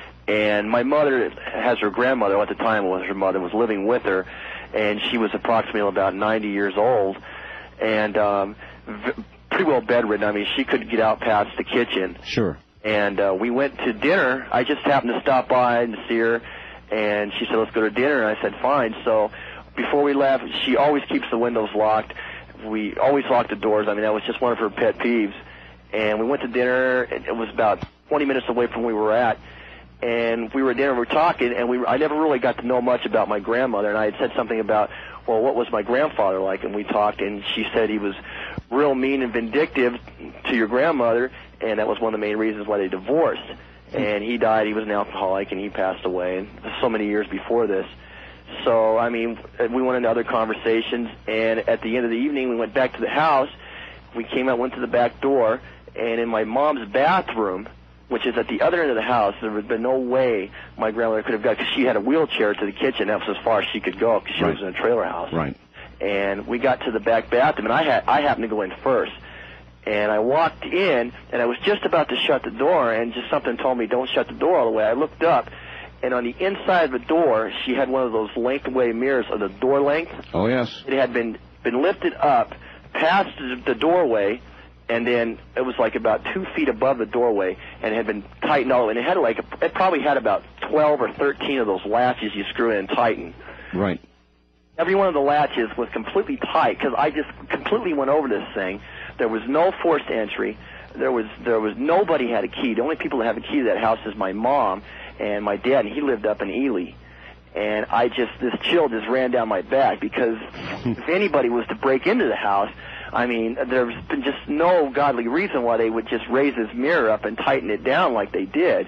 and my mother has her grandmother, at the time was her mother, was living with her, and she was approximately about ninety years old, and um, v- pretty well bedridden. I mean, she couldn't get out past the kitchen. Sure. And uh, we went to dinner. I just happened to stop by and see her, and she said, let's go to dinner, and I said, fine. So before we left, she always keeps the windows locked. We always lock the doors. I mean, that was just one of her pet peeves. And we went to dinner, and it was about twenty minutes away from where we were at. And we were at dinner, we were talking, and we were, I never really got to know much about my grandmother. And I had said something about, well, what was my grandfather like? And we talked, and she said he was real mean and vindictive to your grandmother, and that was one of the main reasons why they divorced. And he died, he was an alcoholic, and he passed away, and so many years before this. So, I mean, we went into other conversations, and at the end of the evening, we went back to the house. We came out, went to the back door, and in my mom's bathroom, which is at the other end of the house, there would have been no way my grandmother could have got, because she had a wheelchair to the kitchen. That was as far as she could go, because she Right. was in a trailer house. Right. And we got to the back bathroom, and I had I happened to go in first. And I walked in, and I was just about to shut the door, and just something told me, don't shut the door all the way. I looked up, and on the inside of the door, she had one of those length-away mirrors of the door length. Oh, yes. It had been, been lifted up past the doorway, and then it was like about two feet above the doorway, and it had been tightened all the way. And it had like, a, it probably had about twelve or thirteen of those latches you screw in and tighten. Right. Every one of the latches was completely tight, because I just completely went over this thing. There was no forced entry. There was there was nobody had a key. The only people that have a key to that house is my mom and my dad, and he lived up in Ely. And I just, this chill just ran down my back, because if anybody was to break into the house, I mean, there's been just no godly reason why they would just raise this mirror up and tighten it down like they did.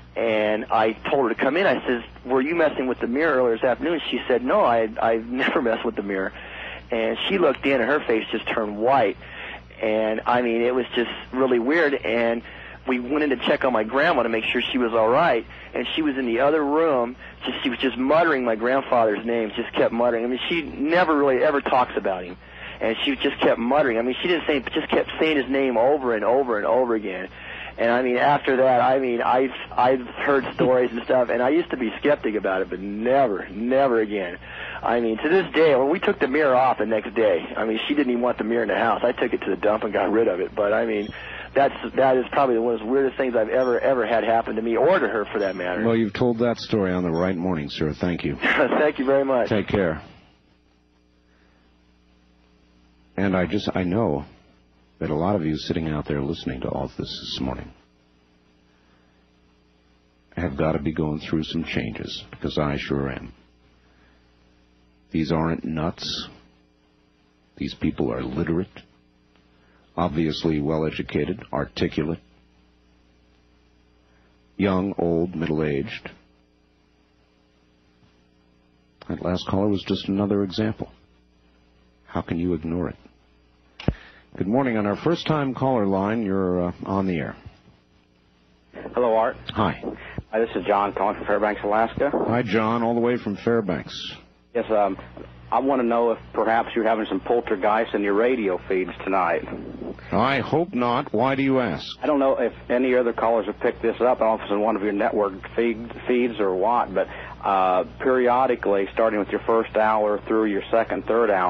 And I told her to come in. I says, were you messing with the mirror earlier this afternoon? She said, no, I, I've never messed with the mirror. And she looked in, and her face just turned white. And, I mean, it was just really weird. And we went in to check on my grandma to make sure she was all right. And she was in the other room. Just, she was just muttering my grandfather's name, just kept muttering. I mean, she never really ever talks about him. And she just kept muttering. I mean, she didn't say, just kept saying his name over and over and over again. And, I mean, after that, I mean, I've, I've heard stories and stuff, and I used to be skeptic about it, but never, never again. I mean, to this day, when we took the mirror off the next day, I mean, she didn't even want the mirror in the house. I took it to the dump and got rid of it. But, I mean, that's that is probably one of the weirdest things I've ever, ever had happen to me, or to her, for that matter. Well, you've told that story on the right morning, sir. Thank you. Thank you very much. Take care. And I just, I know that a lot of you sitting out there listening to all this this morning have got to be going through some changes, because I sure am. These aren't nuts. These people are literate, obviously well-educated, articulate, young, old, middle-aged. That last caller was just another example. How can you ignore it? Good morning. On our first-time caller line, you're uh, on the air. Hello, Art. Hi. Hi, this is John calling from Fairbanks, Alaska. Hi, John, all the way from Fairbanks. Yes, um, I want to know if perhaps you're having some poltergeists in your radio feeds tonight. I hope not. Why do you ask? I don't know if any other callers have picked this up. I don't know if it's in one of your network feed, feeds or what, but uh, periodically, starting with your first hour through your second, third hour,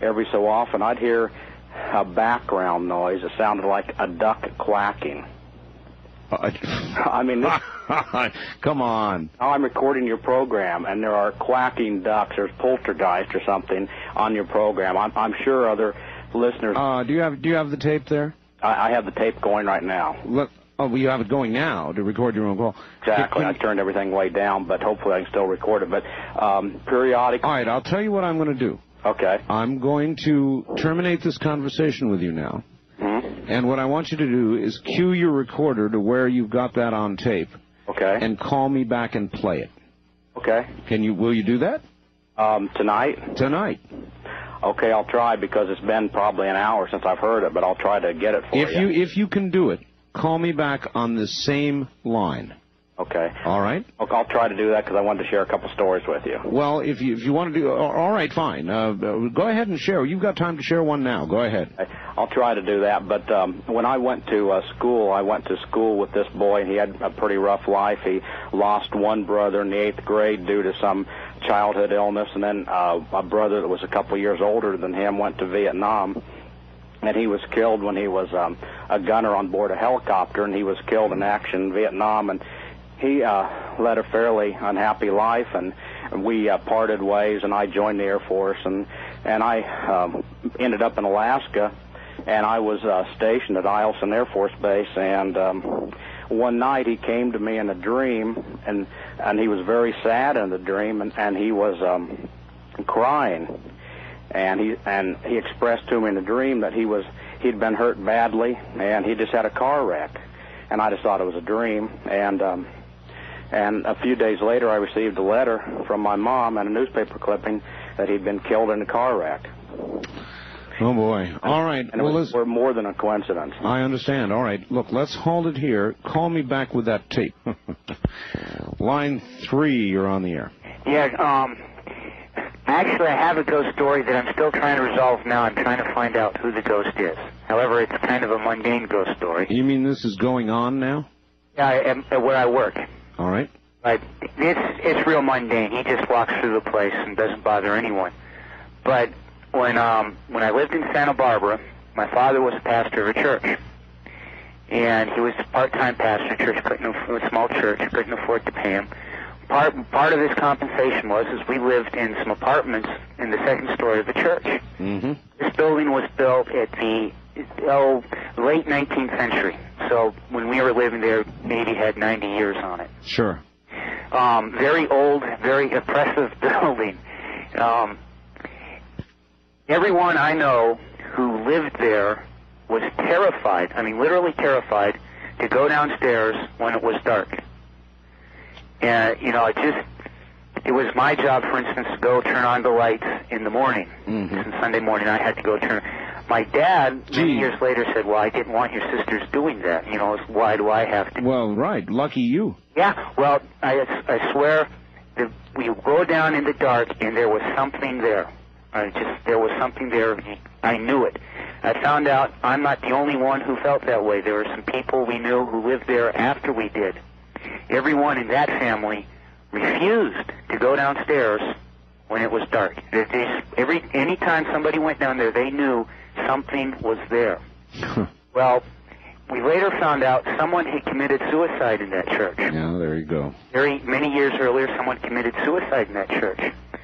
every so often I'd hear a background noise that sounded like a duck quacking. Uh, I mean, this, come on. Now I'm recording your program, and there are quacking ducks. There's poltergeist or something on your program. I'm, I'm sure other listeners. Uh, do you have Do you have the tape there? I, I have the tape going right now. Look. Oh, well, you have it going now to record your own call. Exactly. I turned everything way down, but hopefully I can still record it. But um, periodically. All right, I'll tell you what I'm going to do. Okay. I'm going to terminate this conversation with you now. Mm-hmm. And what I want you to do is cue your recorder to where you've got that on tape. Okay. And call me back and play it. Okay. Can you? Will you do that? Um, tonight? Tonight. Okay, I'll try because it's been probably an hour since I've heard it, but I'll try to get it for if you. you. If you can do it, call me back on the same line. Okay. All right? Okay, I'll try to do that because I wanted to share a couple stories with you. Well, if you if you want to do, all right, fine. Uh, go ahead and share. You've got time to share one now. Go ahead. I'll try to do that. But um, when I went to uh, school, I went to school with this boy, and he had a pretty rough life. He lost one brother in the eighth grade due to some childhood illness, and then uh, a brother that was a couple years older than him went to Vietnam. And he was killed when he was um, a gunner on board a helicopter, and he was killed in action in Vietnam. And he uh, led a fairly unhappy life, and we uh, parted ways, and I joined the Air Force, and, and I um, ended up in Alaska, and I was uh, stationed at Eielson Air Force Base, and um, one night he came to me in a dream, and, and he was very sad in the dream, and, and he was um, crying. And he and he expressed to me in the dream that he was he'd been hurt badly, and he just had a car wreck, and I just thought it was a dream. And um, and a few days later, I received a letter from my mom and a newspaper clipping that he'd been killed in a car wreck. Oh boy! All right. And it well, was more than a coincidence. I understand. All right. Look, let's hold it here. Call me back with that tape. Line three, you're on the air. Yeah. Um. Actually, I have a ghost story that I'm still trying to resolve now. I'm trying to find out who the ghost is. However, it's kind of a mundane ghost story. You mean this is going on now? Yeah, I am, uh, where I work. All right. But it's, it's real mundane. He just walks through the place and doesn't bother anyone. But when, um, when I lived in Santa Barbara, my father was a pastor of a church. And he was a part-time pastor of a church, couldn't afford, a small church, couldn't afford to pay him. Part, part of his compensation was is we lived in some apartments in the second story of the church. Mm-hmm. This building was built at the oh, late nineteenth century. So when we were living there, maybe had ninety years on it. Sure. Um, very old, very oppressive building. Um, everyone I know who lived there was terrified, I mean literally terrified, to go downstairs when it was dark. And, you know, it just, it was my job, for instance, to go turn on the lights in the morning. Mm-hmm. And Sunday morning I had to go turn. My dad, many years later, said, well, I didn't want your sisters doing that. You know, why do I have to? Well, right. Lucky you. Yeah. Well, I, I swear that we go down in the dark and there was something there. I just, there was something there. I knew it. I found out I'm not the only one who felt that way. There were some people we knew who lived there after we did. Everyone in that family refused to go downstairs when it was dark. They, they, every any time somebody went down there, they knew something was there. Well, we later found out someone had committed suicide in that church. Yeah, there you go. Very many years earlier, someone committed suicide in that church.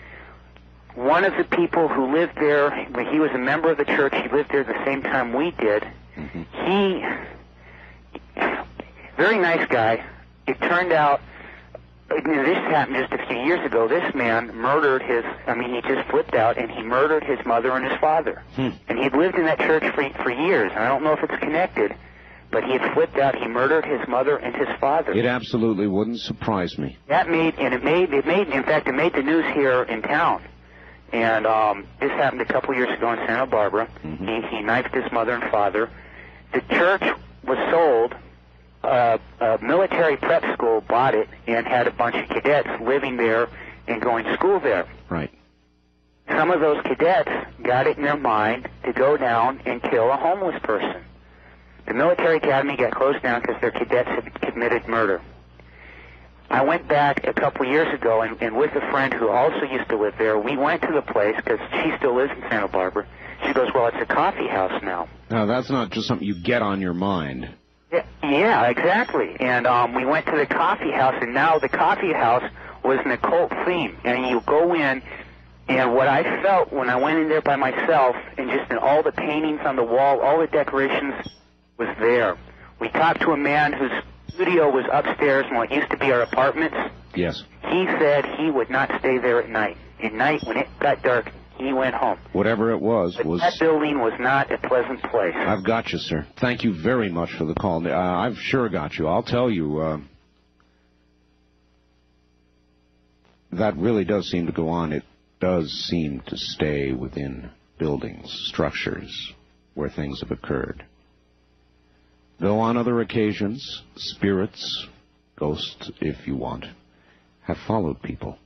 One of the people who lived there, when he was a member of the church, he lived there the same time we did. Mm-hmm. He, very nice guy. It turned out, this happened just a few years ago, this man murdered his, I mean, he just flipped out and he murdered his mother and his father. Hmm. And he'd lived in that church for, for years, and I don't know if it's connected, but he had flipped out, he murdered his mother and his father. It absolutely wouldn't surprise me. That made, and it made, it made, in fact, it made the news here in town. And um, this happened a couple years ago in Santa Barbara. Mm-hmm. He, he knifed his mother and father. The church was sold. Uh, a military prep school bought it and had a bunch of cadets living there and going to school there. Right. Some of those cadets got it in their mind to go down and kill a homeless person. The military academy got closed down because their cadets had committed murder. I went back a couple years ago, and, and with a friend who also used to live there, we went to the place because she still lives in Santa Barbara. She goes, well, it's a coffee house now. Now, that's not just something you get on your mind. Yeah, yeah, exactly. And um, we went to the coffee house, and now the coffee house was an occult theme. And you go in, and what I felt when I went in there by myself, and just in all the paintings on the wall, all the decorations was there. We talked to a man whose studio was upstairs in what used to be our apartments. Yes. He said he would not stay there at night. At night, when it got dark, he went home. Whatever it was, But was... that building was not a pleasant place. I've got you, sir. Thank you very much for the call. Uh, I've sure got you. I'll tell you, uh, that really does seem to go on. It does seem to stay within buildings, structures, where things have occurred. Though on other occasions, spirits, ghosts, if you want, have followed people.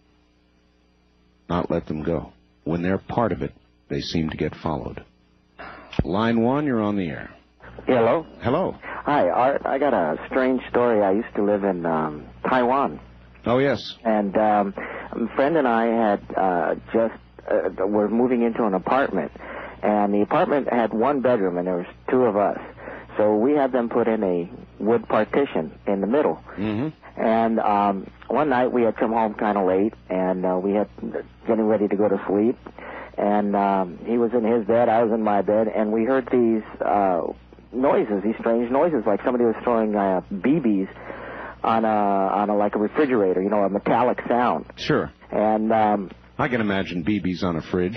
Not let them go. When they're part of it, they seem to get followed. Line one, you're on the air. Hello. Hello. Hi, Art. I got a strange story. I used to live in um, Taiwan. Oh, yes. And um, a friend and I had uh, just, uh, were moving into an apartment. And the apartment had one bedroom, and there was two of us. So we had them put in a wood partition in the middle. Mm-hmm. And um, one night we had come home kind of late, and uh, we had getting ready to go to sleep. And um, he was in his bed, I was in my bed, and we heard these uh, noises, these strange noises, like somebody was throwing uh, B Bs on a on a like a refrigerator, you know, a metallic sound. Sure. And um, I can imagine B Bs on a fridge.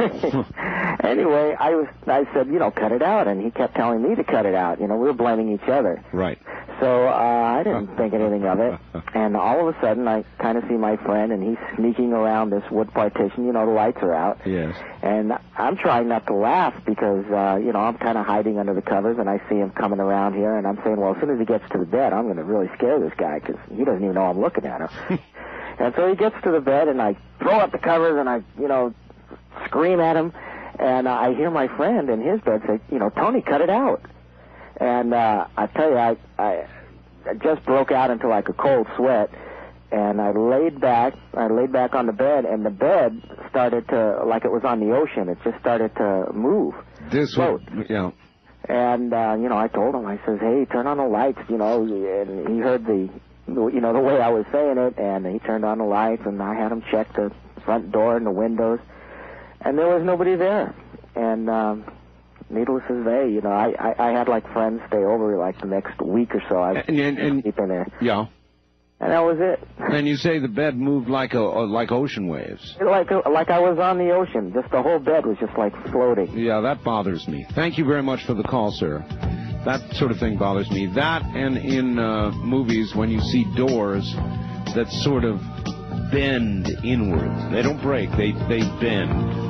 Anyway, I was I said, you know, cut it out, and he kept telling me to cut it out. You know, we were blaming each other. Right. So uh, I didn't think anything of it, and all of a sudden I kind of see my friend, and he's sneaking around this wood partition. You know, the lights are out. Yes. And I'm trying not to laugh because, uh, you know, I'm kind of hiding under the covers, and I see him coming around here, and I'm saying, well, as soon as he gets to the bed, I'm going to really scare this guy because he doesn't even know I'm looking at him. And so he gets to the bed, and I throw up the covers, and I, you know, scream at him, and uh, I hear my friend in his bed say, you know, Tony, cut it out. And uh, I tell you, I, I I just broke out into like a cold sweat, and I laid back. I laid back on the bed, and the bed started to, like it was on the ocean. It just started to move. This float. Would, yeah. And uh, you know, I told him. I says, "Hey, turn on the lights." You know, and he heard the, you know, the way I was saying it, and he turned on the lights, and I had him check the front door and the windows, and there was nobody there. And um, needless to say, you know, I, I, I had like friends stay over like the next week or so. I was and, and, and, sleeping there. Yeah. And that was it. And you say the bed moved like a like ocean waves. Like like I was on the ocean. Just the whole bed was just like floating. Yeah, that bothers me. Thank you very much for the call, sir. That sort of thing bothers me. That and in uh, movies when you see doors that sort of bend inwards. They don't break. They they bend.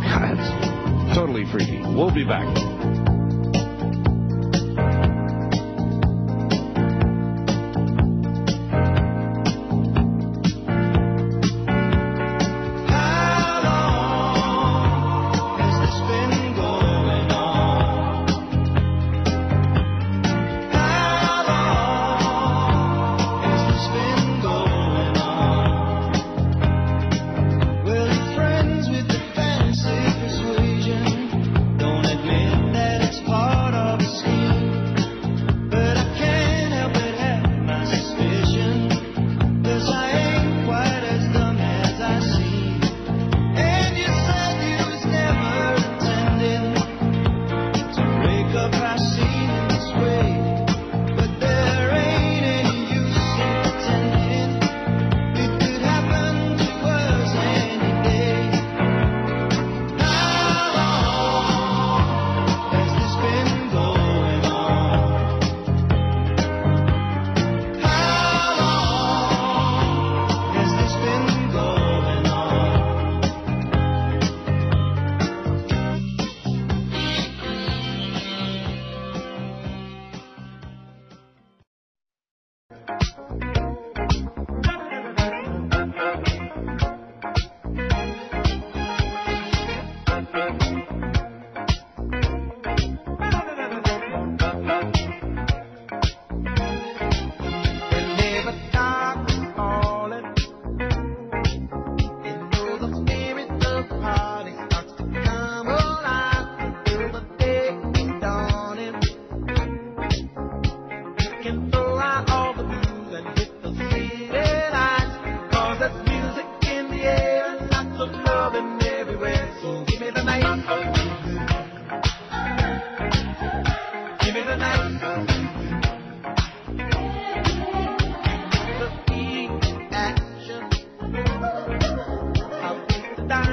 That's totally freaky. We'll be back. Friends with the fancy persuasion don't admit that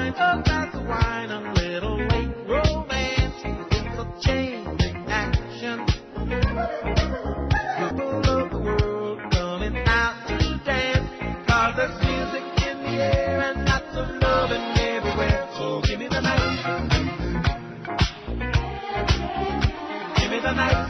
wine, a glass of wine, a little late romance. It's a changing action. People of the world coming out to dance, 'cause there's music in the air and lots of loving everywhere. So give me the night. Give me the night.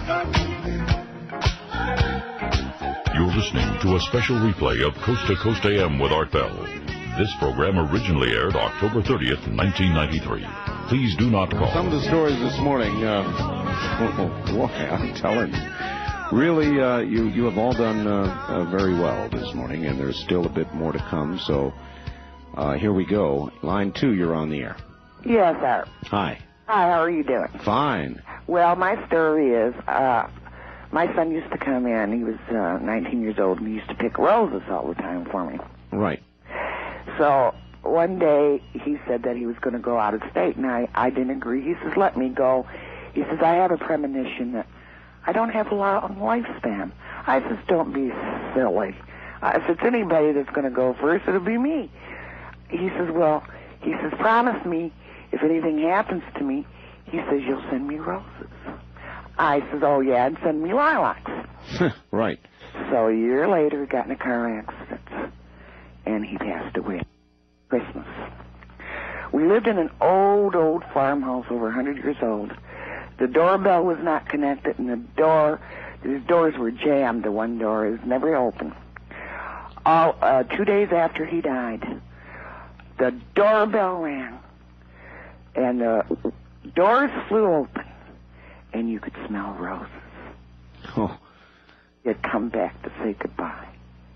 You're listening to a special replay of Coast to Coast A M with Art Bell. This program originally aired October thirtieth, nineteen ninety-three. Please do not call. Some of the stories this morning, uh, oh boy, I'm telling you. Really, uh, you, you have all done uh, uh, very well this morning, and there's still a bit more to come, so uh, here we go. Line two, you're on the air. Yes, sir. Hi. Hi, how are you doing? Fine. Well, my story is, uh, my son used to come in. He was uh, nineteen years old, and he used to pick roses all the time for me. Right. So one day he said that he was going to go out of state, and I, I didn't agree. He says, let me go. He says, I have a premonition that I don't have a long lifespan. I says, don't be silly. I said, it's anybody that's going to go first, it'll be me. He says, well, he says, promise me if anything happens to me, he says, you'll send me roses. I says, oh, yeah, and send me lilacs. Right. So a year later, he got in a car accident, and he passed away Christmas. We lived in an old, old farmhouse over one hundred years old. The doorbell was not connected, and the door, the doors were jammed. The one door is never open. All, uh, two days after he died, the doorbell rang, and the doors flew open, and you could smell roses. Oh. He had come back to say goodbye.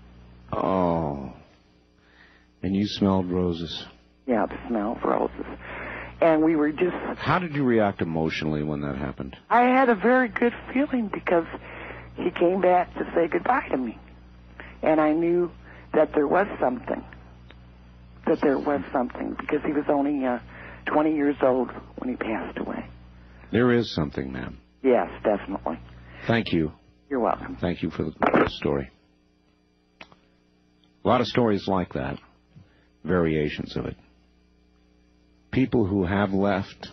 Oh. And you smelled roses. Yeah, the smell of roses. And we were just... How did you react emotionally when that happened? I had a very good feeling because he came back to say goodbye to me. And I knew that there was something. That there was something because he was only uh, twenty years old when he passed away. There is something, ma'am. Yes, definitely. Thank you. You're welcome. Thank you for the story. A lot of stories like that. Variations of it. People who have left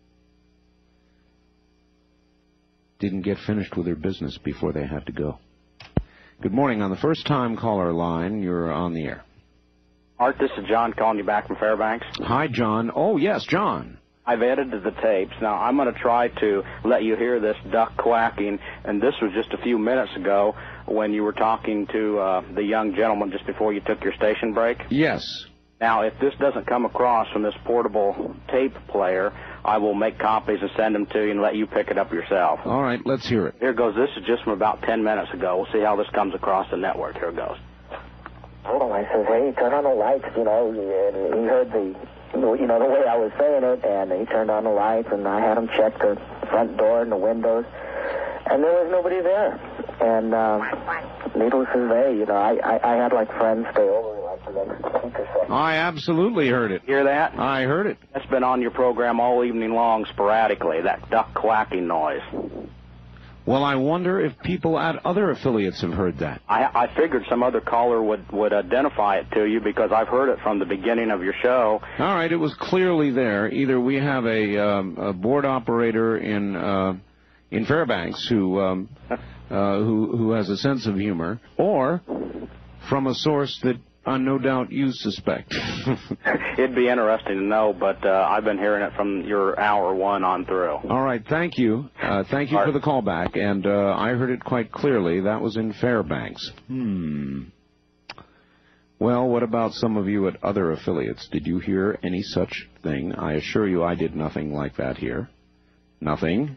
didn't get finished with their business before they had to go. Good morning. On the first-time caller line, you're on the air. Art, this is John calling you back from Fairbanks. Hi, John. Oh, yes, John. I've edited the tapes. Now, I'm going to try to let you hear this duck quacking, and this was just a few minutes ago when you were talking to uh, the young gentleman just before you took your station break. Yes. Now, if this doesn't come across from this portable tape player, I will make copies and send them to you and let you pick it up yourself. All right, let's hear it. Here goes. This is just from about ten minutes ago. We'll see how this comes across the network. Here it goes. Told him, I says, hey, turn on the lights, you know, and he heard the, you know, the way I was saying it, and he turned on the lights, and I had him check the front door and the windows, and there was nobody there. And uh, needless to say, you know, I, I, I had, like, friends stay over, like, the next week or so. I absolutely heard it. Hear that? I heard it. That's been on your program all evening long, sporadically, that duck quacking noise. Well, I wonder if people at other affiliates have heard that. I, I figured some other caller would, would identify it to you because I've heard it from the beginning of your show. All right, it was clearly there. Either we have a, um, a board operator in uh, in Fairbanks who um, uh, who who has a sense of humor, or from a source that uh, no doubt you suspect. It'd be interesting to know, but uh, I've been hearing it from your hour one on through. All right, thank you. Uh, thank you for the call back, and uh, I heard it quite clearly. That was in Fairbanks. Hmm. Well, what about some of you at other affiliates? Did you hear any such thing? I assure you I did nothing like that here. Nothing.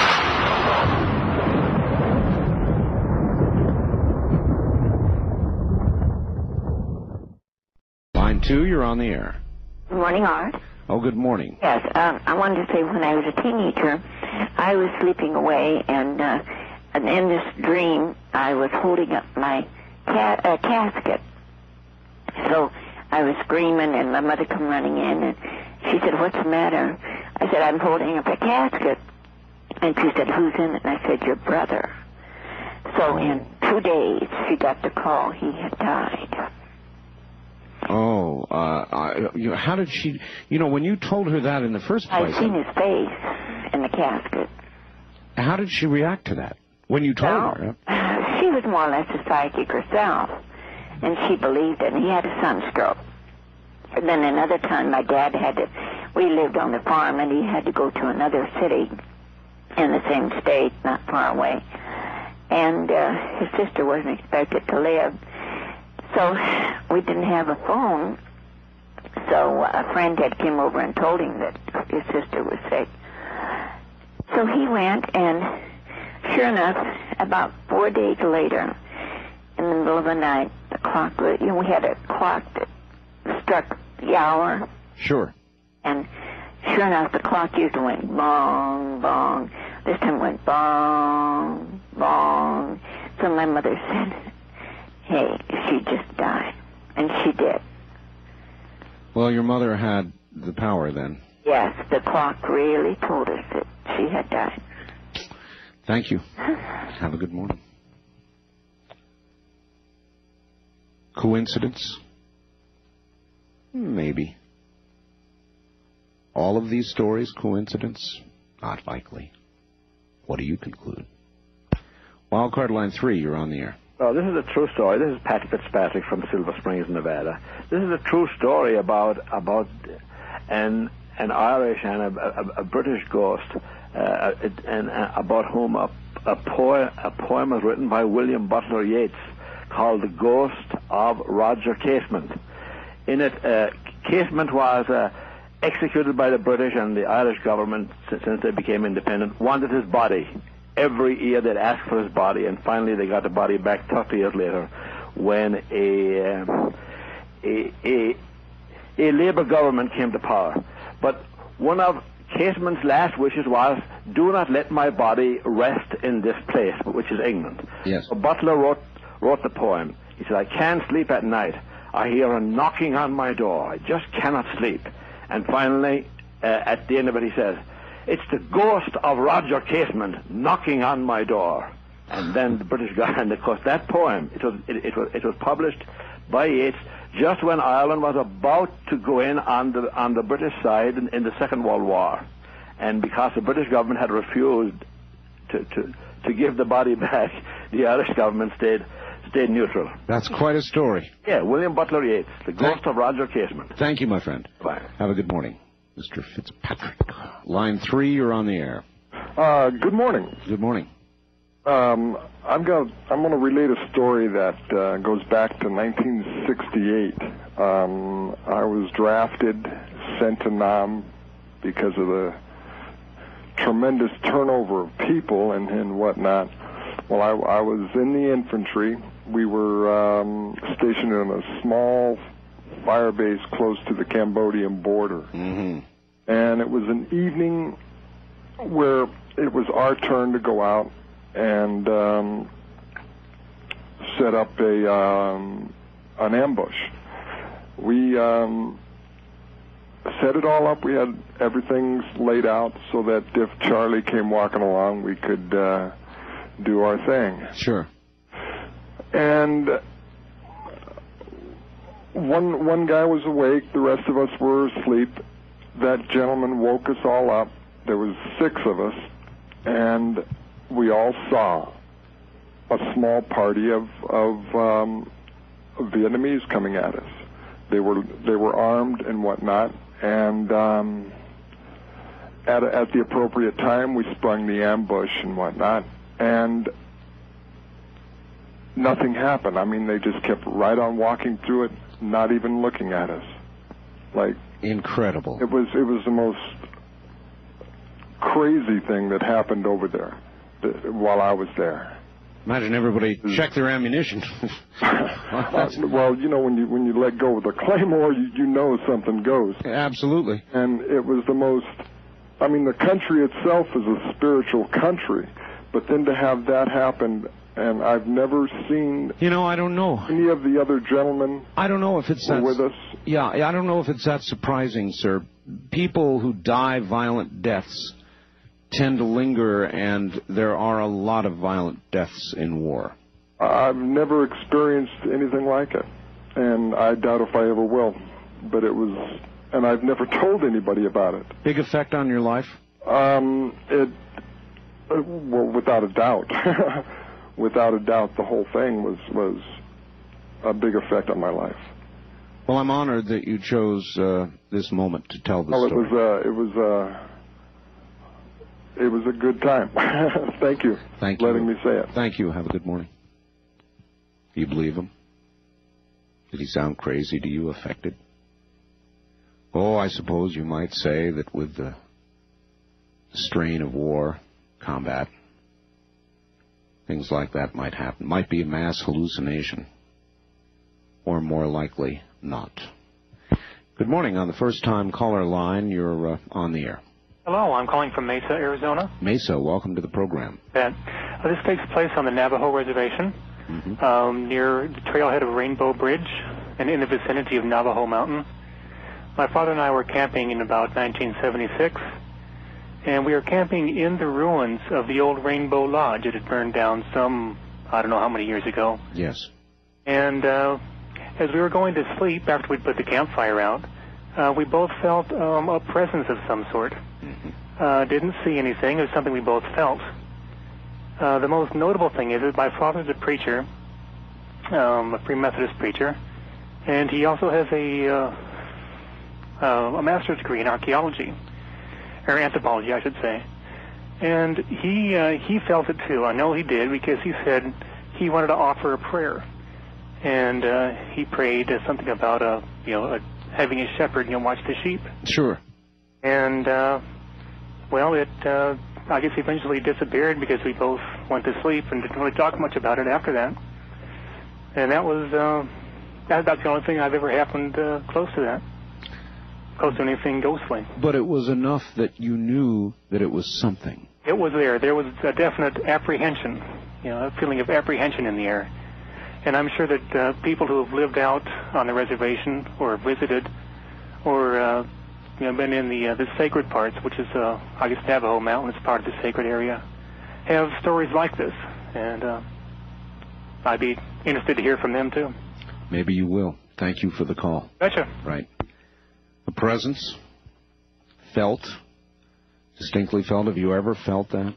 Line two, you're on the air. Good morning, Art. Oh, good morning. Yes, um, I wanted to say when I was a teenager, I was sleeping away, and, uh, and in this dream, I was holding up my ca- uh, casket. So I was screaming, and my mother come running in, and she said, "What's the matter?" I said, "I'm holding up a casket." And she said, "Who's in it?" And I said, "Your brother." So in two days, she got the call he had died. Oh, uh, I, you know, how did she, you know, when you told her that in the first place... I'd seen his face in the casket. How did she react to that when you told well, her? She was more or less a psychic herself, and she believed it, and he had a sunstroke. And then another time my dad had to, we lived on the farm, and he had to go to another city in the same state, not far away. And uh, his sister wasn't expected to live. So we didn't have a phone. So a friend had come over and told him that his sister was sick. So he went, and sure enough, about four days later, in the middle of the night, the clock, you know, we had a clock that struck the hour. Sure. And sure enough, the clock usually went bong, bong. This time it went bong, bong. So my mother said, hey, she just died. And she did. Well, your mother had the power then. Yes, the clock really told us that she had died. Thank you. Have a good morning. Coincidence? Maybe. All of these stories, coincidence? Not likely. What do you conclude? Wildcard line three, you're on the air. Oh, this is a true story. This is Pat Fitzpatrick from Silver Springs, Nevada. This is a true story about about an an Irish and a, a, a British ghost, uh, and uh, about whom a, a poem a poem was written by William Butler Yeats called "The Ghost of Roger Casement." In it, uh, Casement was uh, executed by the British, and the Irish government, since they became independent, wanted his body. Every year they'd ask for his body, and finally they got the body back thirty years later when a, um, a, a, a Labour government came to power. But one of Casement's last wishes was, do not let my body rest in this place, which is England. Yes. So Butler wrote, wrote the poem. He said, I can't sleep at night. I hear a knocking on my door. I just cannot sleep. And finally, uh, at the end of it, he says, it's the ghost of Roger Casement knocking on my door. And then the British got, and of course that poem, it was, it, it was, it was published by Yeats just when Ireland was about to go in on the, on the British side in, in the Second World War. And because the British government had refused to, to, to give the body back, the Irish government stayed, stayed neutral. That's quite a story. Yeah, William Butler Yeats, the ghost Thank, of Roger Casement. Thank you, my friend. Bye. Have a good morning. Mister Fitzpatrick. Line three, you're on the air. Uh, good morning. Good morning. Um, I'm going I'm going to relate a story that uh, goes back to nineteen sixty-eight. Um, I was drafted, sent to Nam because of the tremendous turnover of people and, and whatnot. Well, I, I was in the infantry. We were um, stationed in a small fire base close to the Cambodian border. Mm-hmm. And it was an evening where it was our turn to go out and um, set up a um, an ambush. We um, set it all up. We had everything laid out so that if Charlie came walking along, we could uh, do our thing. Sure. And one one guy was awake. The rest of us were asleep. That gentleman woke us all up. There was six of us, and we all saw a small party of of um, Vietnamese coming at us. They were they were armed and whatnot, and um, at at the appropriate time, we sprung the ambush and whatnot, and nothing happened. I mean, they just kept right on walking through it, not even looking at us. Like incredible. It was it was the most crazy thing that happened over there th- while I was there. Imagine everybody check their ammunition. Well, you know, when you when you let go of the claymore, you, you know something goes. Absolutely. And it was the most. I mean, the country itself is a spiritual country, but then to have that happen. And I've never seen. You know, I don't know. Any of the other gentlemen. I don't know if it's that. With us. Yeah, I don't know if it's that surprising, sir. People who die violent deaths tend to linger, and there are a lot of violent deaths in war. I've never experienced anything like it, and I doubt if I ever will. But it was, and I've never told anybody about it. Big effect on your life? Um, it, uh, well, without a doubt. Without a doubt, the whole thing was, was a big effect on my life. Well, I'm honored that you chose uh, this moment to tell the well, story. it was, uh, it was, uh, it was a good time. Thank you. Thank for you. letting me say it. Thank you. Have a good morning. Do you believe him? Did he sound crazy to you, affected? Oh, I suppose you might say that with the strain of war, combat, things like that might happen. Might be a mass hallucination. Or more likely, not. Good morning. On the first-time caller line, you're uh, on the air. Hello, I'm calling from Mesa, Arizona. Mesa, welcome to the program. Uh, this takes place on the Navajo Reservation, mm-hmm. um, near the trailhead of Rainbow Bridge, and in the vicinity of Navajo Mountain. My father and I were camping in about nineteen seventy-six, and we were camping in the ruins of the old Rainbow Lodge. It had burned down some, I don't know how many years ago. Yes. And uh, as we were going to sleep after we'd put the campfire out, uh, we both felt um, a presence of some sort. Mm-hmm. Uh, didn't see anything. It was something we both felt. Uh, the most notable thing is that my father's a preacher, um, a Free Methodist preacher, and he also has a uh, uh, a master's degree in archaeology, or anthropology, I should say. And he uh, he felt it too. I know he did, because he said he wanted to offer a prayer, and uh, he prayed uh, something about a you know a, having a shepherd you know watch the sheep. Sure. And uh, well, it uh, I guess eventually disappeared because we both went to sleep and didn't really talk much about it after that. And that was uh, that, that's the only thing I've ever happened uh, close to that. Close to anything ghostly. But it was enough that you knew that it was something. It was there. There was a definite apprehension, you know, a feeling of apprehension in the air. And I'm sure that uh, people who have lived out on the reservation or visited or uh, you know, been in the uh, the sacred parts, which is, uh, I guess, Navajo Mountain is part of the sacred area, have stories like this. And uh, I'd be interested to hear from them, too. Maybe you will. Thank you for the call. Betcha. Right. A presence, felt, distinctly felt. Have you ever felt that?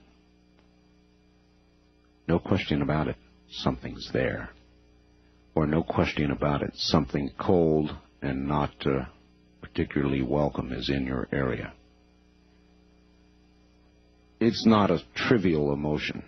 No question about it. Something's there. Or no question about it. Something cold and not uh, particularly welcome is in your area. It's not a trivial emotion.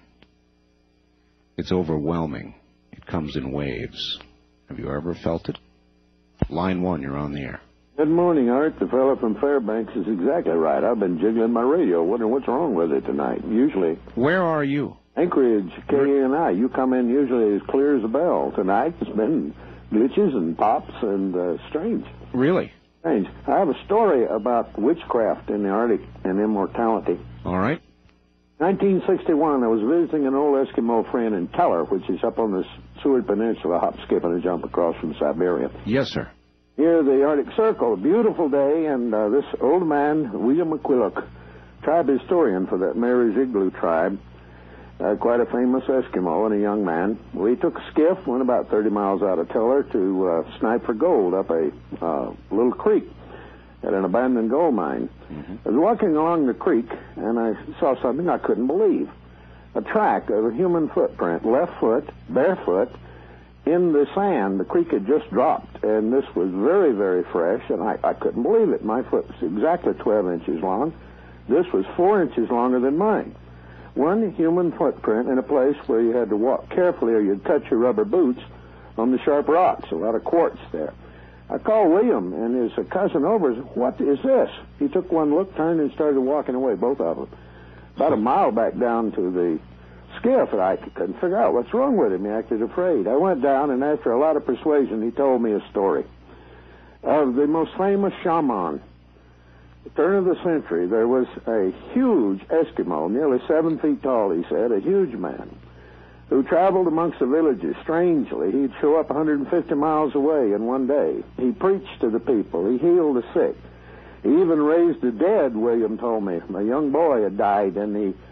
It's overwhelming. It comes in waves. Have you ever felt it? Line one, you're on the air. Good morning, Art. The fellow from Fairbanks is exactly right. I've been jiggling my radio, wondering what's wrong with it tonight. Usually. Where are you? Anchorage, K A N I. You come in usually as clear as a bell. Tonight it's been glitches and pops and uh, strange. Really? Strange. I have a story about witchcraft in the Arctic and immortality. All right. nineteen sixty-one, I was visiting an old Eskimo friend in Teller, which is up on the Seward Peninsula, hop, skip, and a jump across from Siberia. Yes, sir. Near the Arctic Circle, a beautiful day, and uh, this old man, William McQuillock, tribe historian for that Mary's Igloo tribe, uh, quite a famous Eskimo and a young man. We took a skiff, went about thirty miles out of Teller to uh, snipe for gold up a uh, little creek at an abandoned gold mine. Mm-hmm. I was walking along the creek, and I saw something I couldn't believe. A track of a human footprint, left foot, barefoot, in the sand. The creek had just dropped, and this was very, very fresh, and I, I couldn't believe it. My foot was exactly twelve inches long. This was four inches longer than mine. One human footprint in a place where you had to walk carefully or you'd touch your rubber boots on the sharp rocks, a lot of quartz there. I called William and his cousin over and said, "What is this?" He took one look, turned, and started walking away, both of them. About a mile back down to the skiff, and I couldn't figure out what's wrong with him. He acted afraid. I went down, and after a lot of persuasion, he told me a story of the most famous shaman. At the turn of the century, there was a huge Eskimo, nearly seven feet tall, he said, a huge man, who traveled amongst the villages. Strangely, he'd show up one hundred fifty miles away in one day. He preached to the people. He healed the sick. He even raised the dead, William told me. A young boy had died, and he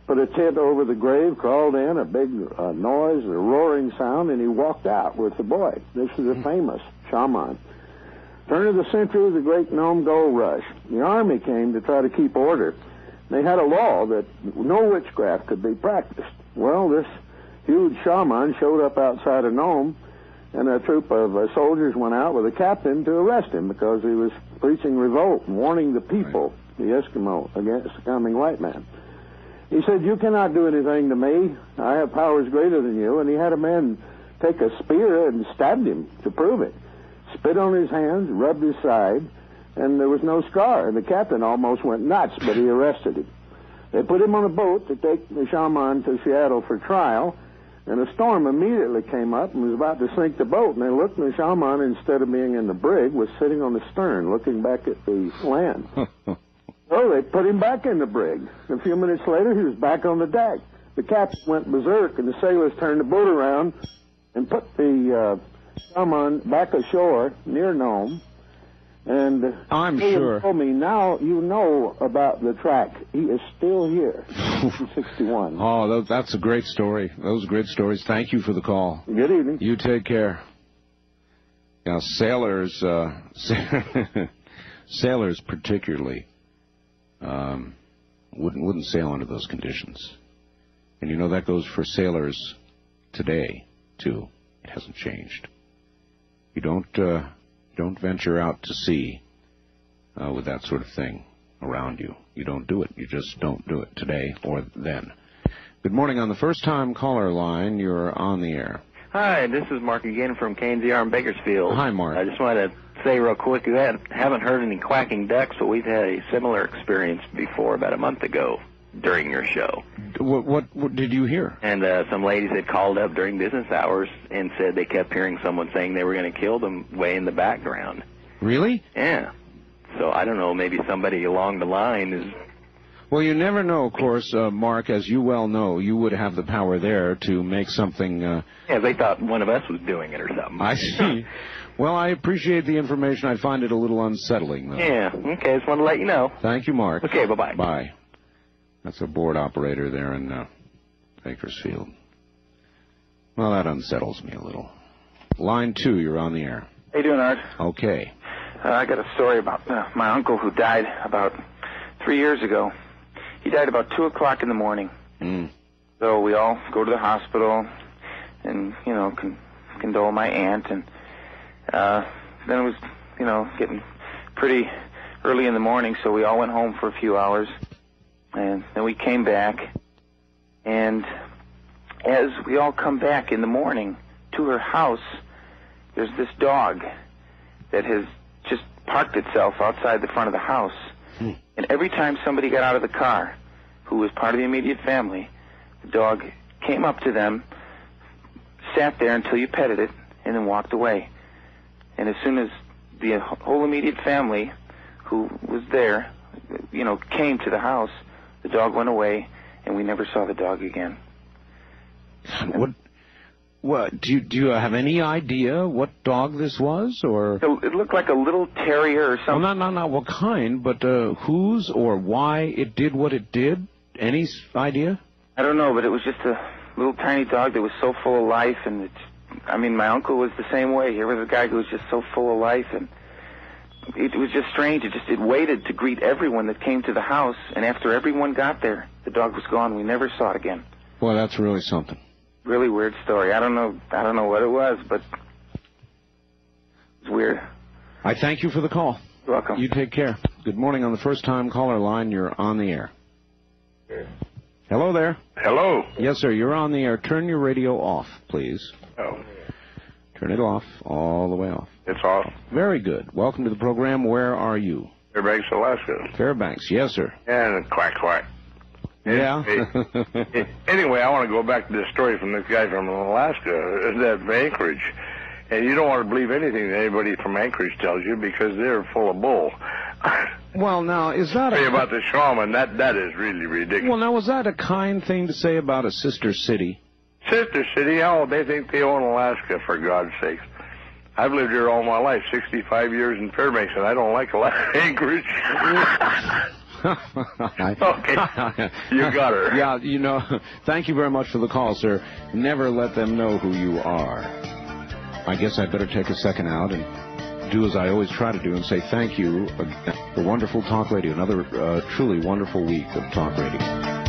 put a tent over the grave, crawled in, a big uh, noise, a roaring sound, and he walked out with the boy. This is a famous shaman. Turn of the century was the Great Nome Gold Rush. The Army came to try to keep order. They had a law that no witchcraft could be practiced. Well, this huge shaman showed up outside of Nome, and a troop of uh, soldiers went out with a captain to arrest him because he was preaching revolt and warning the people, the Eskimo, against the coming white man. He said, "You cannot do anything to me. I have powers greater than you." And he had a man take a spear and stabbed him to prove it. Spit on his hands, rubbed his side, and there was no scar. And the captain almost went nuts, but he arrested him. They put him on a boat to take the shaman to Seattle for trial, and a storm immediately came up and was about to sink the boat. And they looked, and the shaman, instead of being in the brig, was sitting on the stern looking back at the land. So they put him back in the brig. A few minutes later, he was back on the deck. The captain went berserk, and the sailors turned the boat around and put the uh, shaman back ashore near Nome. And uh, I'm William sure. told me, now you know about the track. He is still here. sixty-one. Oh, tho- that's a great story. Those are great stories. Thank you for the call. Good evening. You take care. Now, sailors, uh, sailors particularly, um, wouldn't wouldn't sail under those conditions. And you know that goes for sailors today too. It hasn't changed. You don't uh, don't venture out to sea uh, with that sort of thing around you. You don't do it. You just don't do it today or then. Good morning. On the first-time caller line, you're on the air. Hi, this is Mark again from K N Z R in Bakersfield. Hi, Mark. I just wanted to say real quick, we had, haven't heard any quacking ducks, but we've had a similar experience before about a month ago during your show. What, what, what did you hear? And uh, some ladies had called up during business hours and said they kept hearing someone saying they were going to kill them way in the background. Really? Yeah. So I don't know, maybe somebody along the line is... Well, you never know, of course, uh, Mark, as you well know, you would have the power there to make something... Uh, yeah, they thought one of us was doing it or something. I see. Well, I appreciate the information. I find it a little unsettling, though. Yeah, okay, just want to let you know. Thank you, Mark. Okay, bye-bye. Bye. That's a board operator there in uh, Bakersfield. Well, that unsettles me a little. Line two, you're on the air. How you doing, Art? Okay. Uh, I got a story about uh, my uncle who died about three years ago. He died about two o'clock in the morning. Mm. So we all go to the hospital and, you know, con- condole my aunt. And uh, then it was, you know, getting pretty early in the morning, so we all went home for a few hours. And then we came back. And as we all come back in the morning to her house, there's this dog that has just parked itself outside the front of the house. Hmm. And every time somebody got out of the car who was part of the immediate family, the dog came up to them, sat there until you petted it, and then walked away. And as soon as the whole immediate family who was there, you know, came to the house, the dog went away, and we never saw the dog again. What? What? Do you do you have any idea what dog this was, or? It looked like a little terrier or something. Well, not not not what kind, but uh, whose or why it did what it did. Any s- idea? I don't know, but it was just a little tiny dog that was so full of life, and it's, I mean, my uncle was the same way. Here was a guy who was just so full of life, and it was just strange. It just it waited to greet everyone that came to the house, and after everyone got there, the dog was gone. We never saw it again. Well, that's really something. Really weird story. I don't know. I don't know what it was, but it's weird. I thank you for the call. You're welcome. You take care. Good morning. On the first-time caller line, you're on the air. Hello there. Hello. Yes, sir. You're on the air. Turn your radio off, please. Oh. Turn it off, all the way off. It's off. Very good. Welcome to the program. Where are you? Fairbanks, Alaska. Fairbanks. Yes, sir. And quack, quack. Yeah. Anyway, I want to go back to this story from this guy from Alaska, that Anchorage. And you don't want to believe anything that anybody from Anchorage tells you because they're full of bull. Well, now, is that Say a... about the shaman, that, that is really ridiculous. Well, now, was that a kind thing to say about a sister city? Sister city, oh, they think they own Alaska, for God's sakes. I've lived here all my life, sixty-five years in Fairbanks, and I don't like Alaska, Anchorage. Okay. You got her. Yeah, you know, thank you very much for the call, sir. Never let them know who you are. I guess I better take a second out and do as I always try to do and say thank you for wonderful talk radio. Another uh, truly wonderful week of talk radio.